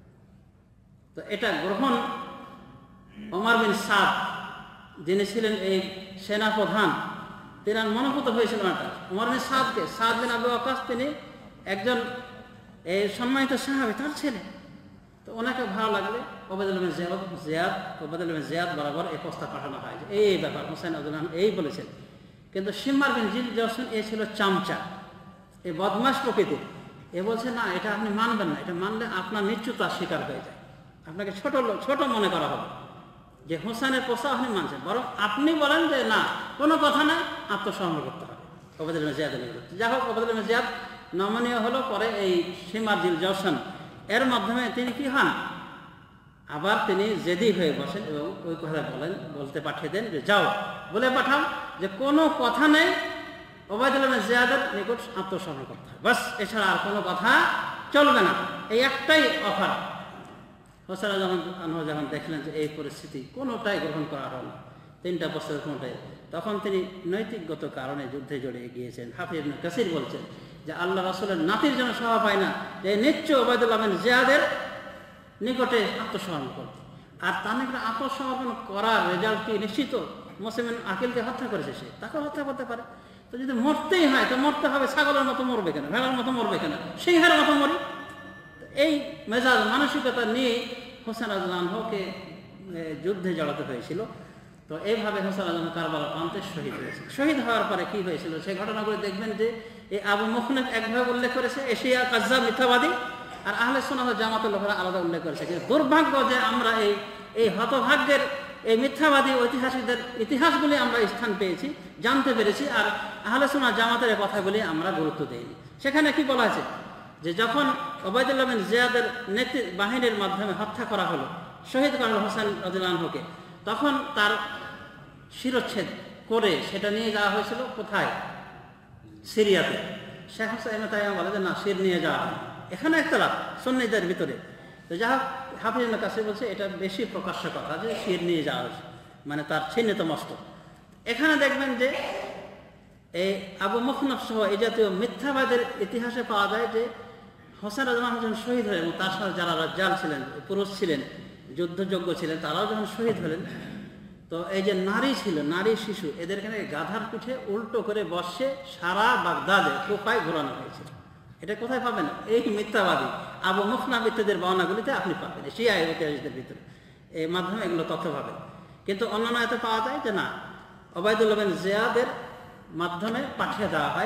তো এটা গ্রহণ ওমর বিন সাদ যিনি ছিলেন এই সেনাপ্রধান, তিনি মনোভূত হয়েছিলেন এটা ওমর বিন সাদকে। সাদ বিন আবু ওয়াক্কাস তিনি একজন এই সম্মানিত সাহাবী, তার ছেলে। তো ওনাকে ভালো লাগলে ওবায়দুল্লাহ বিন জিয়াদ বরাবর এই প্রস্তাব পাঠানো হয় যে এই ব্যাপার হোসেন আব্দুল্লাহ এই বলেছেন। কিন্তু সিম্মার বিন জিল জসন এ ছিল চামচা, এই বদমাশ প্রকৃতির। এ বলছে না এটা আপনি মানবেন না, এটা মানলে আপনার নিশ্চয়তা স্বীকার হয়ে যায়, আপনাকে ছোট মনে করা হবে যে হোসেনের প্রস্তাব আপনি মানছেন, বরং আপনি বলেন যে না কোনো কথা নাই, আত্মসমর্পণ করতে হবে। ওবায়দুল্লাহ বিন জিয়াদ, যাই হোক ওবায়দুল্লাহ বিন জিয়াদ নমনীয় হলো। পরে এই সিমাজিল জওসান এর মাধ্যমে তিনি কি হন, আবার তিনি জেদি হয়ে বসেন এবং ওই কথা বলতে পাঠিয়ে দেন যে যাও বলে পাঠাও যে কোনো কথা নেই, ওবায়দুল্লাহ বিন জিয়াদের নিকট আত্মসমর্পণ করতে হবে, বাস, এছাড়া আর কোনো কথা চলবে না। এই একটাই অফার। হোসেন যখন দেখলেন যে এই পরিস্থিতি কোনোটাই গ্রহণ করা হল না, 3টা বছরের কোনোটাই, তখন তিনি নৈতিকগত কারণে যুদ্ধে জড়িয়ে গিয়েছেন। হাফিজ ইবনে কাসির বলছেন যে আল্লাহ রাসূলের নাতির জন্য স্বভাব পায় না যে নিশ্চয় ওবায়দুল্লাহ বিন জিয়াদের নিকটে আত্মসমর্পণ করত। আর তার নিকটে আত্মসমর্পণ করার রেজাল্ট কি নিশ্চিত? মুসলিম আকিলকে হত্যা করেছে, সে তাকে হত্যা করতে পারে। তো যদি মরতেই হয় তো মরতে হবে, ছাগলের মতো মরবে কেন, ভেড়ার মতো মরবে কেন, সিংহের মতো মরি। এই মেজাজ মানসিকতা নিয়ে হোসেন রাদিয়াল্লাহু যুদ্ধে জড়াতে হয়েছিল। তো এইভাবে হোসেন রাদিয়াল্লাহু কারবালার প্রান্তে শহীদ হয়েছে। শহীদ হওয়ার পরে কি হয়েছিল সেই ঘটনাগুলো দেখবেন যে এই আবু মুখনিফ একভাবে উল্লেখ করেছে, এশিয়া কাজ্জাব, মিথ্যাবাদী, আর আহলে সুন্নাহ ওয়াল জামাতের লোকেরা আলাদা উল্লেখ করেছে। কিন্তু দুর্ভাগ্য যে আমরা এই হতভাগ্যের এই মিথ্যাবাদী ঐতিহাসিকদের ইতিহাসগুলি আমরা স্থান পেয়েছি, জানতে পেরেছি, আর আহলে সুন্নাহ জামাতের কথাগুলি আমরা গুরুত্ব দিইনি। সেখানে কি বলা আছে যে যখন ওবায়দুল্লাহ বিন জিয়াদের বাহিনীর মাধ্যমে হত্যা করা হলো, শহীদ করা হলো হোসেন রাদিয়াল্লাহু, তখন তার শিরচ্ছেদ করে সেটা নিয়ে যাওয়া হয়েছিল কোথায়? সিরিয়াতে। শেখ হোসেন বলে যে না, শির নিয়ে যাওয়া হয়। এখানে একটা লাভ সুন্নিদের ভিতরে। তো যা হোক, হাফিজ ইবনে কাসির বলছে এটা বেশি প্রকাশ্য কথা যে শির নিয়ে যাওয়া হয়েছে, মানে তার ছিন্নিত মস্তক। এখানে দেখবেন যে এই আবু মুখনিফ সহ এই জাতীয় মিথ্যাবাদের ইতিহাসে পাওয়া যায় যে হোসেন রাদিয়াল্লাহু যখন শহীদ হলেন এবং তার সাথে যারা রাজ্জাল ছিলেন, পুরুষ ছিলেন, যুদ্ধযোগ্য ছিলেন, তারাও যখন শহীদ হলেন, তো এই যে নারী ছিল, নারী শিশু, এদেরকে গাধার পিঠে উল্টো করে বসে সারা বাগদাদে কোপায় ঘোরানো হয়েছিল। এটা কোথায় পাবেন? এই মিথ্যাবাদী আবু মুখনিফ ইত্যাদির বর্ণনাগুলিতে আপনি পাবেন, শিয়া ইতিহাসদের ভিতরে এই মাধ্যমে এগুলো তথ্য পাবেন। কিন্তু অন্যান্য এতে পাওয়া যায় যে না, ওবায়দুল্লাহ বিন জিয়াদের মাধ্যমে পাঠিয়ে দেওয়া হয়,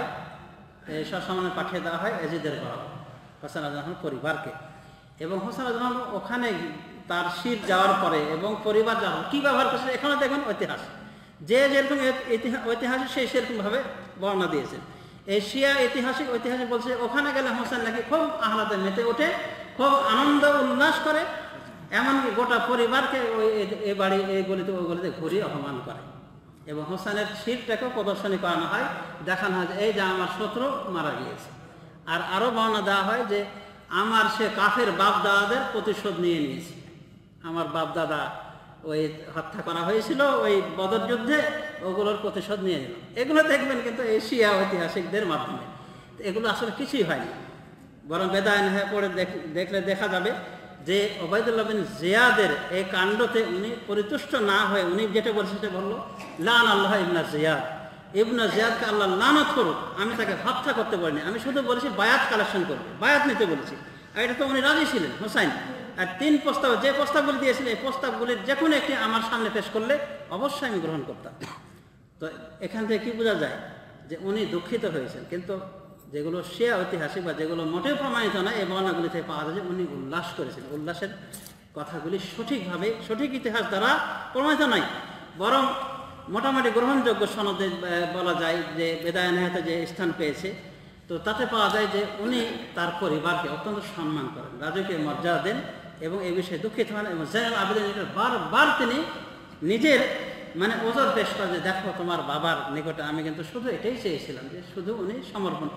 সসামনে পাঠিয়ে দেওয়া হয় এজিদের বরাবর হোসেন রাদিয়াল্লাহু পরিবারকে। এবং হোসেন রাদিয়াল্লাহু ওখানে তার শির যাওয়ার পরে এবং পরিবার যাওয়ার কি ব্যবহার করছে এখানে দেখুন ঐতিহাস, যে যেরকম ঐতিহাসিক সেই সেরকমভাবে বর্ণনা দিয়েছেন। এই শিয়া ঐতিহাসিক বলছে ওখানে গেলে হোসেন নাকি খুব আহ্লাদে মেতে ওঠে, খুব আনন্দ উল্লাস করে, এমনকি গোটা পরিবারকে এই বাড়ি এই গলিতে ওই গলিতে ঘুরিয়ে অপমান করে। এবং হোসেনের শিরটাকেও প্রদর্শনী করানো হয়, দেখানো হয় যে এই যে আমার শত্রু মারা গিয়েছে। আর আরও বর্ণনা দেওয়া হয় যে আমার সে কাফের বাপ দাদাদের প্রতিশোধ নিয়ে নিয়েছে, আমার বাপ দাদা ওই হত্যা করা হয়েছিল ওই বদর যুদ্ধে, ওগুলোর প্রতিশোধ নিয়ে নিল। এগুলো দেখবেন কিন্তু এই শিয়া ঐতিহাসিকদের মাধ্যমে। এগুলো আসলে কিছুই হয়নি, বরং বেদায় নেহায় পড়ে দেখলে দেখা যাবে যে ওবায়দুল্লাহ বিন জিয়াদের এই কাণ্ডতে উনি পরিতুষ্ট না হয়ে উনি যেটা বলছে সেটা বললো, লান আল্লাহ ইবনা জিয়াদ, ইবনা জিয়াদকে আল্লাহ লানত করুক, আমি তাকে হত্যা করতে পারিনি, আমি শুধু বলেছি বায়াত কালেকশন করবে, বায়াত নিতে বলেছি। আর এটা তো উনি রাজি ছিলেন হোসাইন। আর 3 প্রস্তাব, যে প্রস্তাবগুলি দিয়েছিলেন, এই প্রস্তাবগুলির যে কোনো একটি আমার সামনে পেশ করলে অবশ্যই আমি গ্রহণ করতাম। তো এখান থেকে কি বোঝা যায় যে উনি দুঃখিত হয়েছেন। কিন্তু যেগুলো শিয়া ঐতিহাসিক বা যেগুলো মোটেও প্রমাণিত নয়, এই বর্ণনাগুলি থেকে পাওয়া যায় যে উনি উল্লাস করেছিলেন। উল্লাসের কথাগুলি সঠিকভাবে সঠিক ইতিহাস দ্বারা প্রমাণিত নয়, বরং মোটামুটি গ্রহণযোগ্য সনদে বলা যায় যে বেদায় নেহাতে যে স্থান পেয়েছে, তো তাতে পাওয়া যায় যে উনি তার পরিবারকে অত্যন্ত সম্মান করেন, রাজকীয় মর্যাদা দেন এবং এই বিষয়ে দুঃখিত হন। এবং জাইনুল আবেদিন বারবার তিনি নিজের মানে ওজোর পেশ করে যে দেখো তোমার বাবার নিকটে আমি কিন্তু শুধু এটাই চেয়েছিলাম যে শুধু উনি সমর্পণ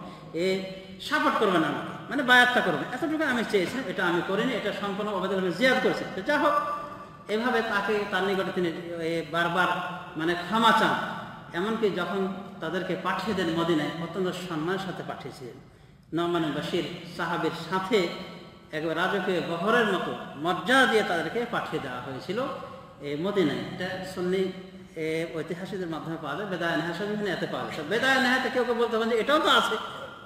সাপোর্ট করবেন আমাকে, মানে বায়াতটা করবেন, এতটুকু আমি চেয়েছিলাম, এটা আমি করিনি, এটা সম্পূর্ণ ওবায়দুল্লাহ জিয়াদ করেছেন। তো যা হোক, এভাবে তাকে তার নিকটে তিনি বারবার মানে ক্ষমা চান। এমনকি যখন তাদেরকে পাঠিয়ে দেন মদিনায়, অত্যন্ত সম্মানের সাথে পাঠিয়েছিলেন। নোমান বাশির সাহাবীর সাথে একবার রাজকীয় বহরের মতো মর্যাদা দিয়ে তাদেরকে পাঠিয়ে দেওয়া হয়েছিল এই মদিনায়। এটা সুন্নি ঐতিহাসিকদের মাধ্যমে পাওয়া যায়, বেদায় নেহাসা বিভিন্ন এতে পাওয়া যায়। বেদায় নেহাতে কেউ কেউ বলতে পারেন যে এটাও তো আছে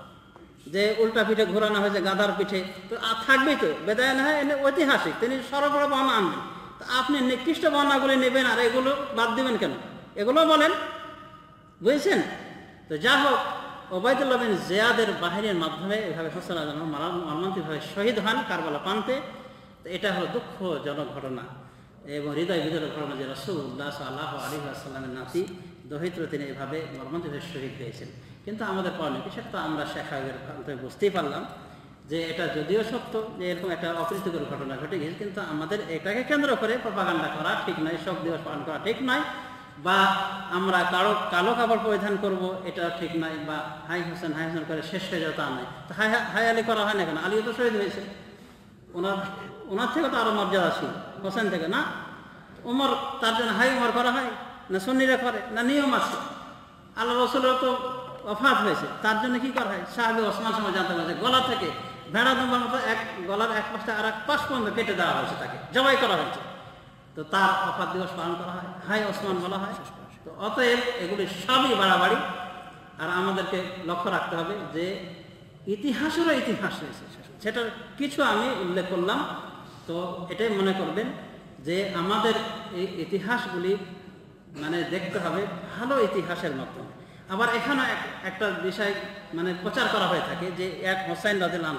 যে উল্টা পিঠে ঘোরানো হয়েছে গাধার পিঠে, তো থাকবেই তো। বেদায় নেহায় এনে ঐতিহাসিক, তিনি সর্ববড় বর্ণনা আনবেন, তো আপনি নিকৃষ্ট বর্ণনাগুলি নেবেন আর এগুলো বাদ দিবেন কেন? এগুলো বলেন, বুঝেছেন? তো যা হোক, ওবায়দুল্লাহ বিন জিয়াদের বাহিনীর মাধ্যমে এভাবে হোসেন রাদিয়াল্লাহু মর্মান্তিকভাবে শহীদ হন কারবালা প্রান্তে। তো এটা হলো দুঃখজনক ঘটনা এবং হৃদয় বিদরের ঘটনা যে রাসূলুল্লাহ সাল্লাল্লাহু আলাইহি ওয়াসাল্লামের নাতি দহিত্র তিনি এভাবে মর্মান্তিকভাবে শহীদ হয়েছেন। কিন্তু আমাদের করণীয় কি সেটা তো আমরা শেখ সাহেবের বুঝতেই পারলাম যে এটা যদিও সত্য যে এরকম একটা অপ্রীতিকর ঘটনা ঘটে গেছে, কিন্তু আমাদের এটাকে কেন্দ্র করে প্রপাগান্ডা করা ঠিক নয়, শোক দিবস পালন করা ঠিক নয়, বা আমরা কালো কাপড় পরিধান করব এটা ঠিক নয়, বা হাই হোসেন করে শেষ হয়ে যাওয়া তা নয়। তো হাই আলী করা হয় না কেন? আলীও তো শহীদ হয়েছে, ওনার থেকে তো আরো মর্যাদাশীল হোসেন থেকে না। উমর, তার জন্য হাই উমর করা হয় না? সুন্নিরা করে না? নিয়ম আছে। আল্লাহ রসুলের তো ওফাত হয়েছে, তার জন্য কি করা হয়? সাহাবী ওসমান সময় জানতে পারছে গলা থেকে ভেড়া দুম্বার মতো গলার এক পাশটা আর এক পাশ পর্যন্ত কেটে দেওয়া হয়েছে, তাকে জবাই করা হয়েছে। তো তার ওফাত দিবস পালন করা হয়, হাই ওসমান বলা হয়। তো অতএব এগুলি সবই বাড়াবাড়ি। আর আমাদেরকে লক্ষ্য রাখতে হবে যে ইতিহাসেরও ইতিহাস রয়েছে, সেটার কিছু আমি উল্লেখ করলাম। তো এটাই মনে করবেন যে আমাদের এই ইতিহাসগুলি মানে দেখতে হবে ভালো ইতিহাসের মাধ্যমে। আবার এখানে একটা বিষয় মানে প্রচার করা হয়ে থাকে যে এক হোসাইন রাদিয়াল্লাহু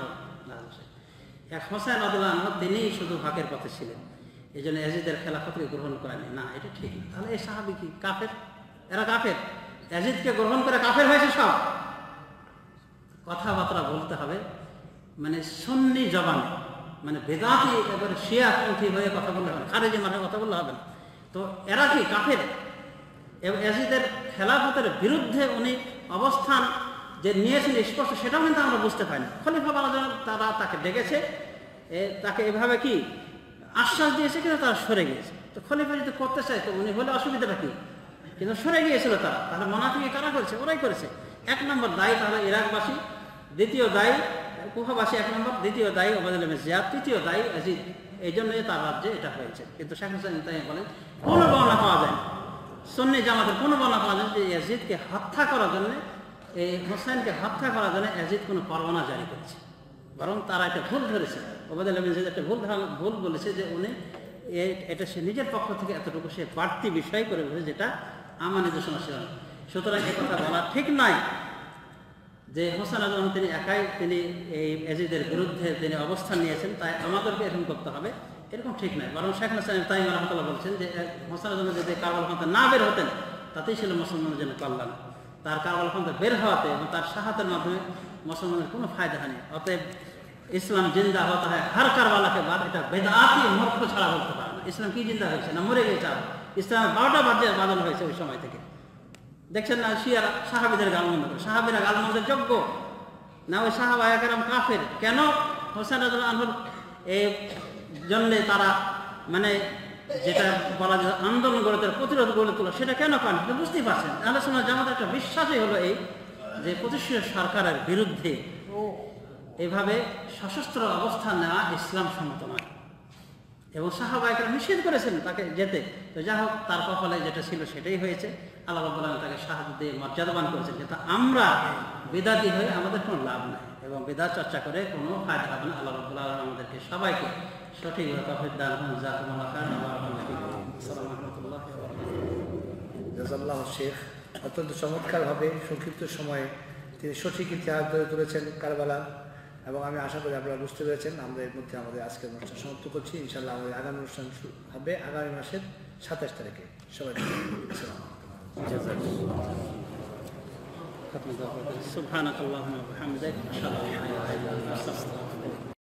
আনহু তিনি শুধু হকের পথে ছিলেন, এই জন্য ইয়াজিদের খেলাফতকে গ্রহণ করেনি। না, এটা ঠিক না। তাহলে এই সাহাবী কি কাফের? এরা কাফের? ইয়াজিদকে গ্রহণ করে কাফের হয়েছে সব? কথাবার্তা বলতে হবে মানে সুন্নি জবানে, মানে বেদাতি এবারে শিয়াপন্থী হয়ে কথা বললে হবে, খারেজি মাঠে কথা বললে হবে না। তো এরা কি কাফের? ইয়াজিদের খেলাফতের বিরুদ্ধে উনি অবস্থান যে নিয়েছেন স্পষ্ট, সেটাও কিন্তু আমরা বুঝতে পারি না। খলিফা বানানোর তারা তাকে ডেকেছে, তাকে এভাবে কি আশ্বাস দিয়েছে, কিন্তু তারা সরে গিয়েছে। তো খলিফা যদি করতে চায় তো উনি হলে অসুবিধাটা কি? কিন্তু সরে গিয়েছিল তারা। তাহলে মুনাফিকি কারা করেছে? ওরাই করেছে। এক নম্বর দায়ী তাহলে ইরাকবাসী, দ্বিতীয় দায়ী কুফাবাসী, এক নম্বর, দ্বিতীয় দায়ী ওবায়দুল ইবনে জিয়াদ, তৃতীয় দায়ী ইয়াজিদ। এই জন্যই তার রাজ্যে এটা হয়েছে। কিন্তু শেখ হোসেন তাই বলেন কোনো বর্ণনা পাওয়া যায়, সুন্নি জামাতের কোনো বর্ণনা পাওয়া যায় যে ইয়াজিদকে হত্যা করার জন্য, এই হোসেনকে হত্যা করার জন্য ইয়াজিদ কোনো পরোয়ানা জারি করেছে। বরং তারা একটা ভুল ধরেছে, ওবায়দুল ইবনে জিয়াদ একটা ভুল বলেছে যে উনি এটা সে নিজের পক্ষ থেকে এতটুকু সে বাড়তি বিষয় করে বলেছে, যেটা আমার নির্দেশনা ছিল না। সুতরাং এই কথা বলা ঠিক নয় যে হোসেন আজম তিনি একাই তিনি এই ইয়াজিদের বিরুদ্ধে তিনি অবস্থান নিয়েছেন, তাই আমাদেরকে এরকম করতে হবে, এরকম ঠিক নয়। বরং শেখ হাসান তাইম রাহমাতুল্লাহ বলছেন যে হোসেন আজম যদি কারবালা প্রান্তে না বের হতেন তাতেই ছিল মুসলমানদের জন্য কল্যাণ। তার কারবালা প্রান্তে বের হওয়াতে এবং তার শাহাদাতের মাধ্যমে মুসলমানের কোনো ফায়দা হয়নি। অতএব ইসলাম জিন্দা হতে হয় হার কারবালাকে বাদ, এটা বেদাতি মূর্খ ছাড়া বলতে পারে না। ইসলাম কি জিন্দা হয়েছে না মরে গেছে? ইসলামের 12টা বাদল হয়েছে ওই সময় থেকে। দেখছেন না শিয়ারা সাহাবীদের গালমন্দ করে, সাহাবীরা গালমন্দের যোগ্য না? ওই সাহাবা একরাম কাফের কেন? হোসেন রাদিয়াল্লাহু আনহুর এই জন্যে তারা মানে যেটা বলা যায় আন্দোলন গড়ে তোলা, প্রতিরোধ গড়ে তোলা, সেটা কেন পান? বুঝতেই পারছেন। আহলে সুন্নাহ জামাতের একটা বিশ্বাসই হলো এই যে প্রতিষ্ঠিত সরকারের বিরুদ্ধে এভাবে সশস্ত্র অবস্থান নেওয়া ইসলাম সম্মত নয়, এবং সাহাবা একরাম নিষেধ করেছেন তাকে যেতে। তো যা হোক, তার কপালে যেটা ছিল সেটাই হয়েছে। আল্লাহ রাব্বুল আলামিন তাকে সাহায্য দিয়ে মর্যাদাবান করেছেন। কিন্তু আমরা বিদাতি হয়ে আমাদের কোনো লাভ নাই, এবং বিদাত চর্চা করে কোনো ফায়দা হবে না। আল্লাহ রাব্বুল আলামিন আমাদেরকে সবাইকে সঠিকভাবে তাওহীদ দান করুন। জাযাকুমুল্লাহু খাইরান ওয়া বারাকাতুহু ফীকুম। আসসালামু আলাইকুম ওয়া রাহমাতুল্লাহি ওয়া বারাকাতুহু। জাযাল্লাহু শেখ অত্যন্ত চমৎকারভাবে সংক্ষিপ্ত সময়ে তিনি সঠিক ইতিহাস ধরে তুলেছেন কারবালা, এবং আমি আশা করি আপনারা বুঝতে পেরেছেন। আমরা এর মধ্যে আমাদের আজকের অনুষ্ঠান সমাপ্ত করছি। ইনশাআল্লাহ আমাদের আগামী অনুষ্ঠান হবে আগামী মাসের 27 তারিখে। সবাই সুবহানাকাল্লাহুম্মা ওয়া বিহামদিকা আশহাদু আল্লা ইলাহা ইল্লা আনতা আস্তাগফিরুকা ওয়া আতুবু ইলাইক।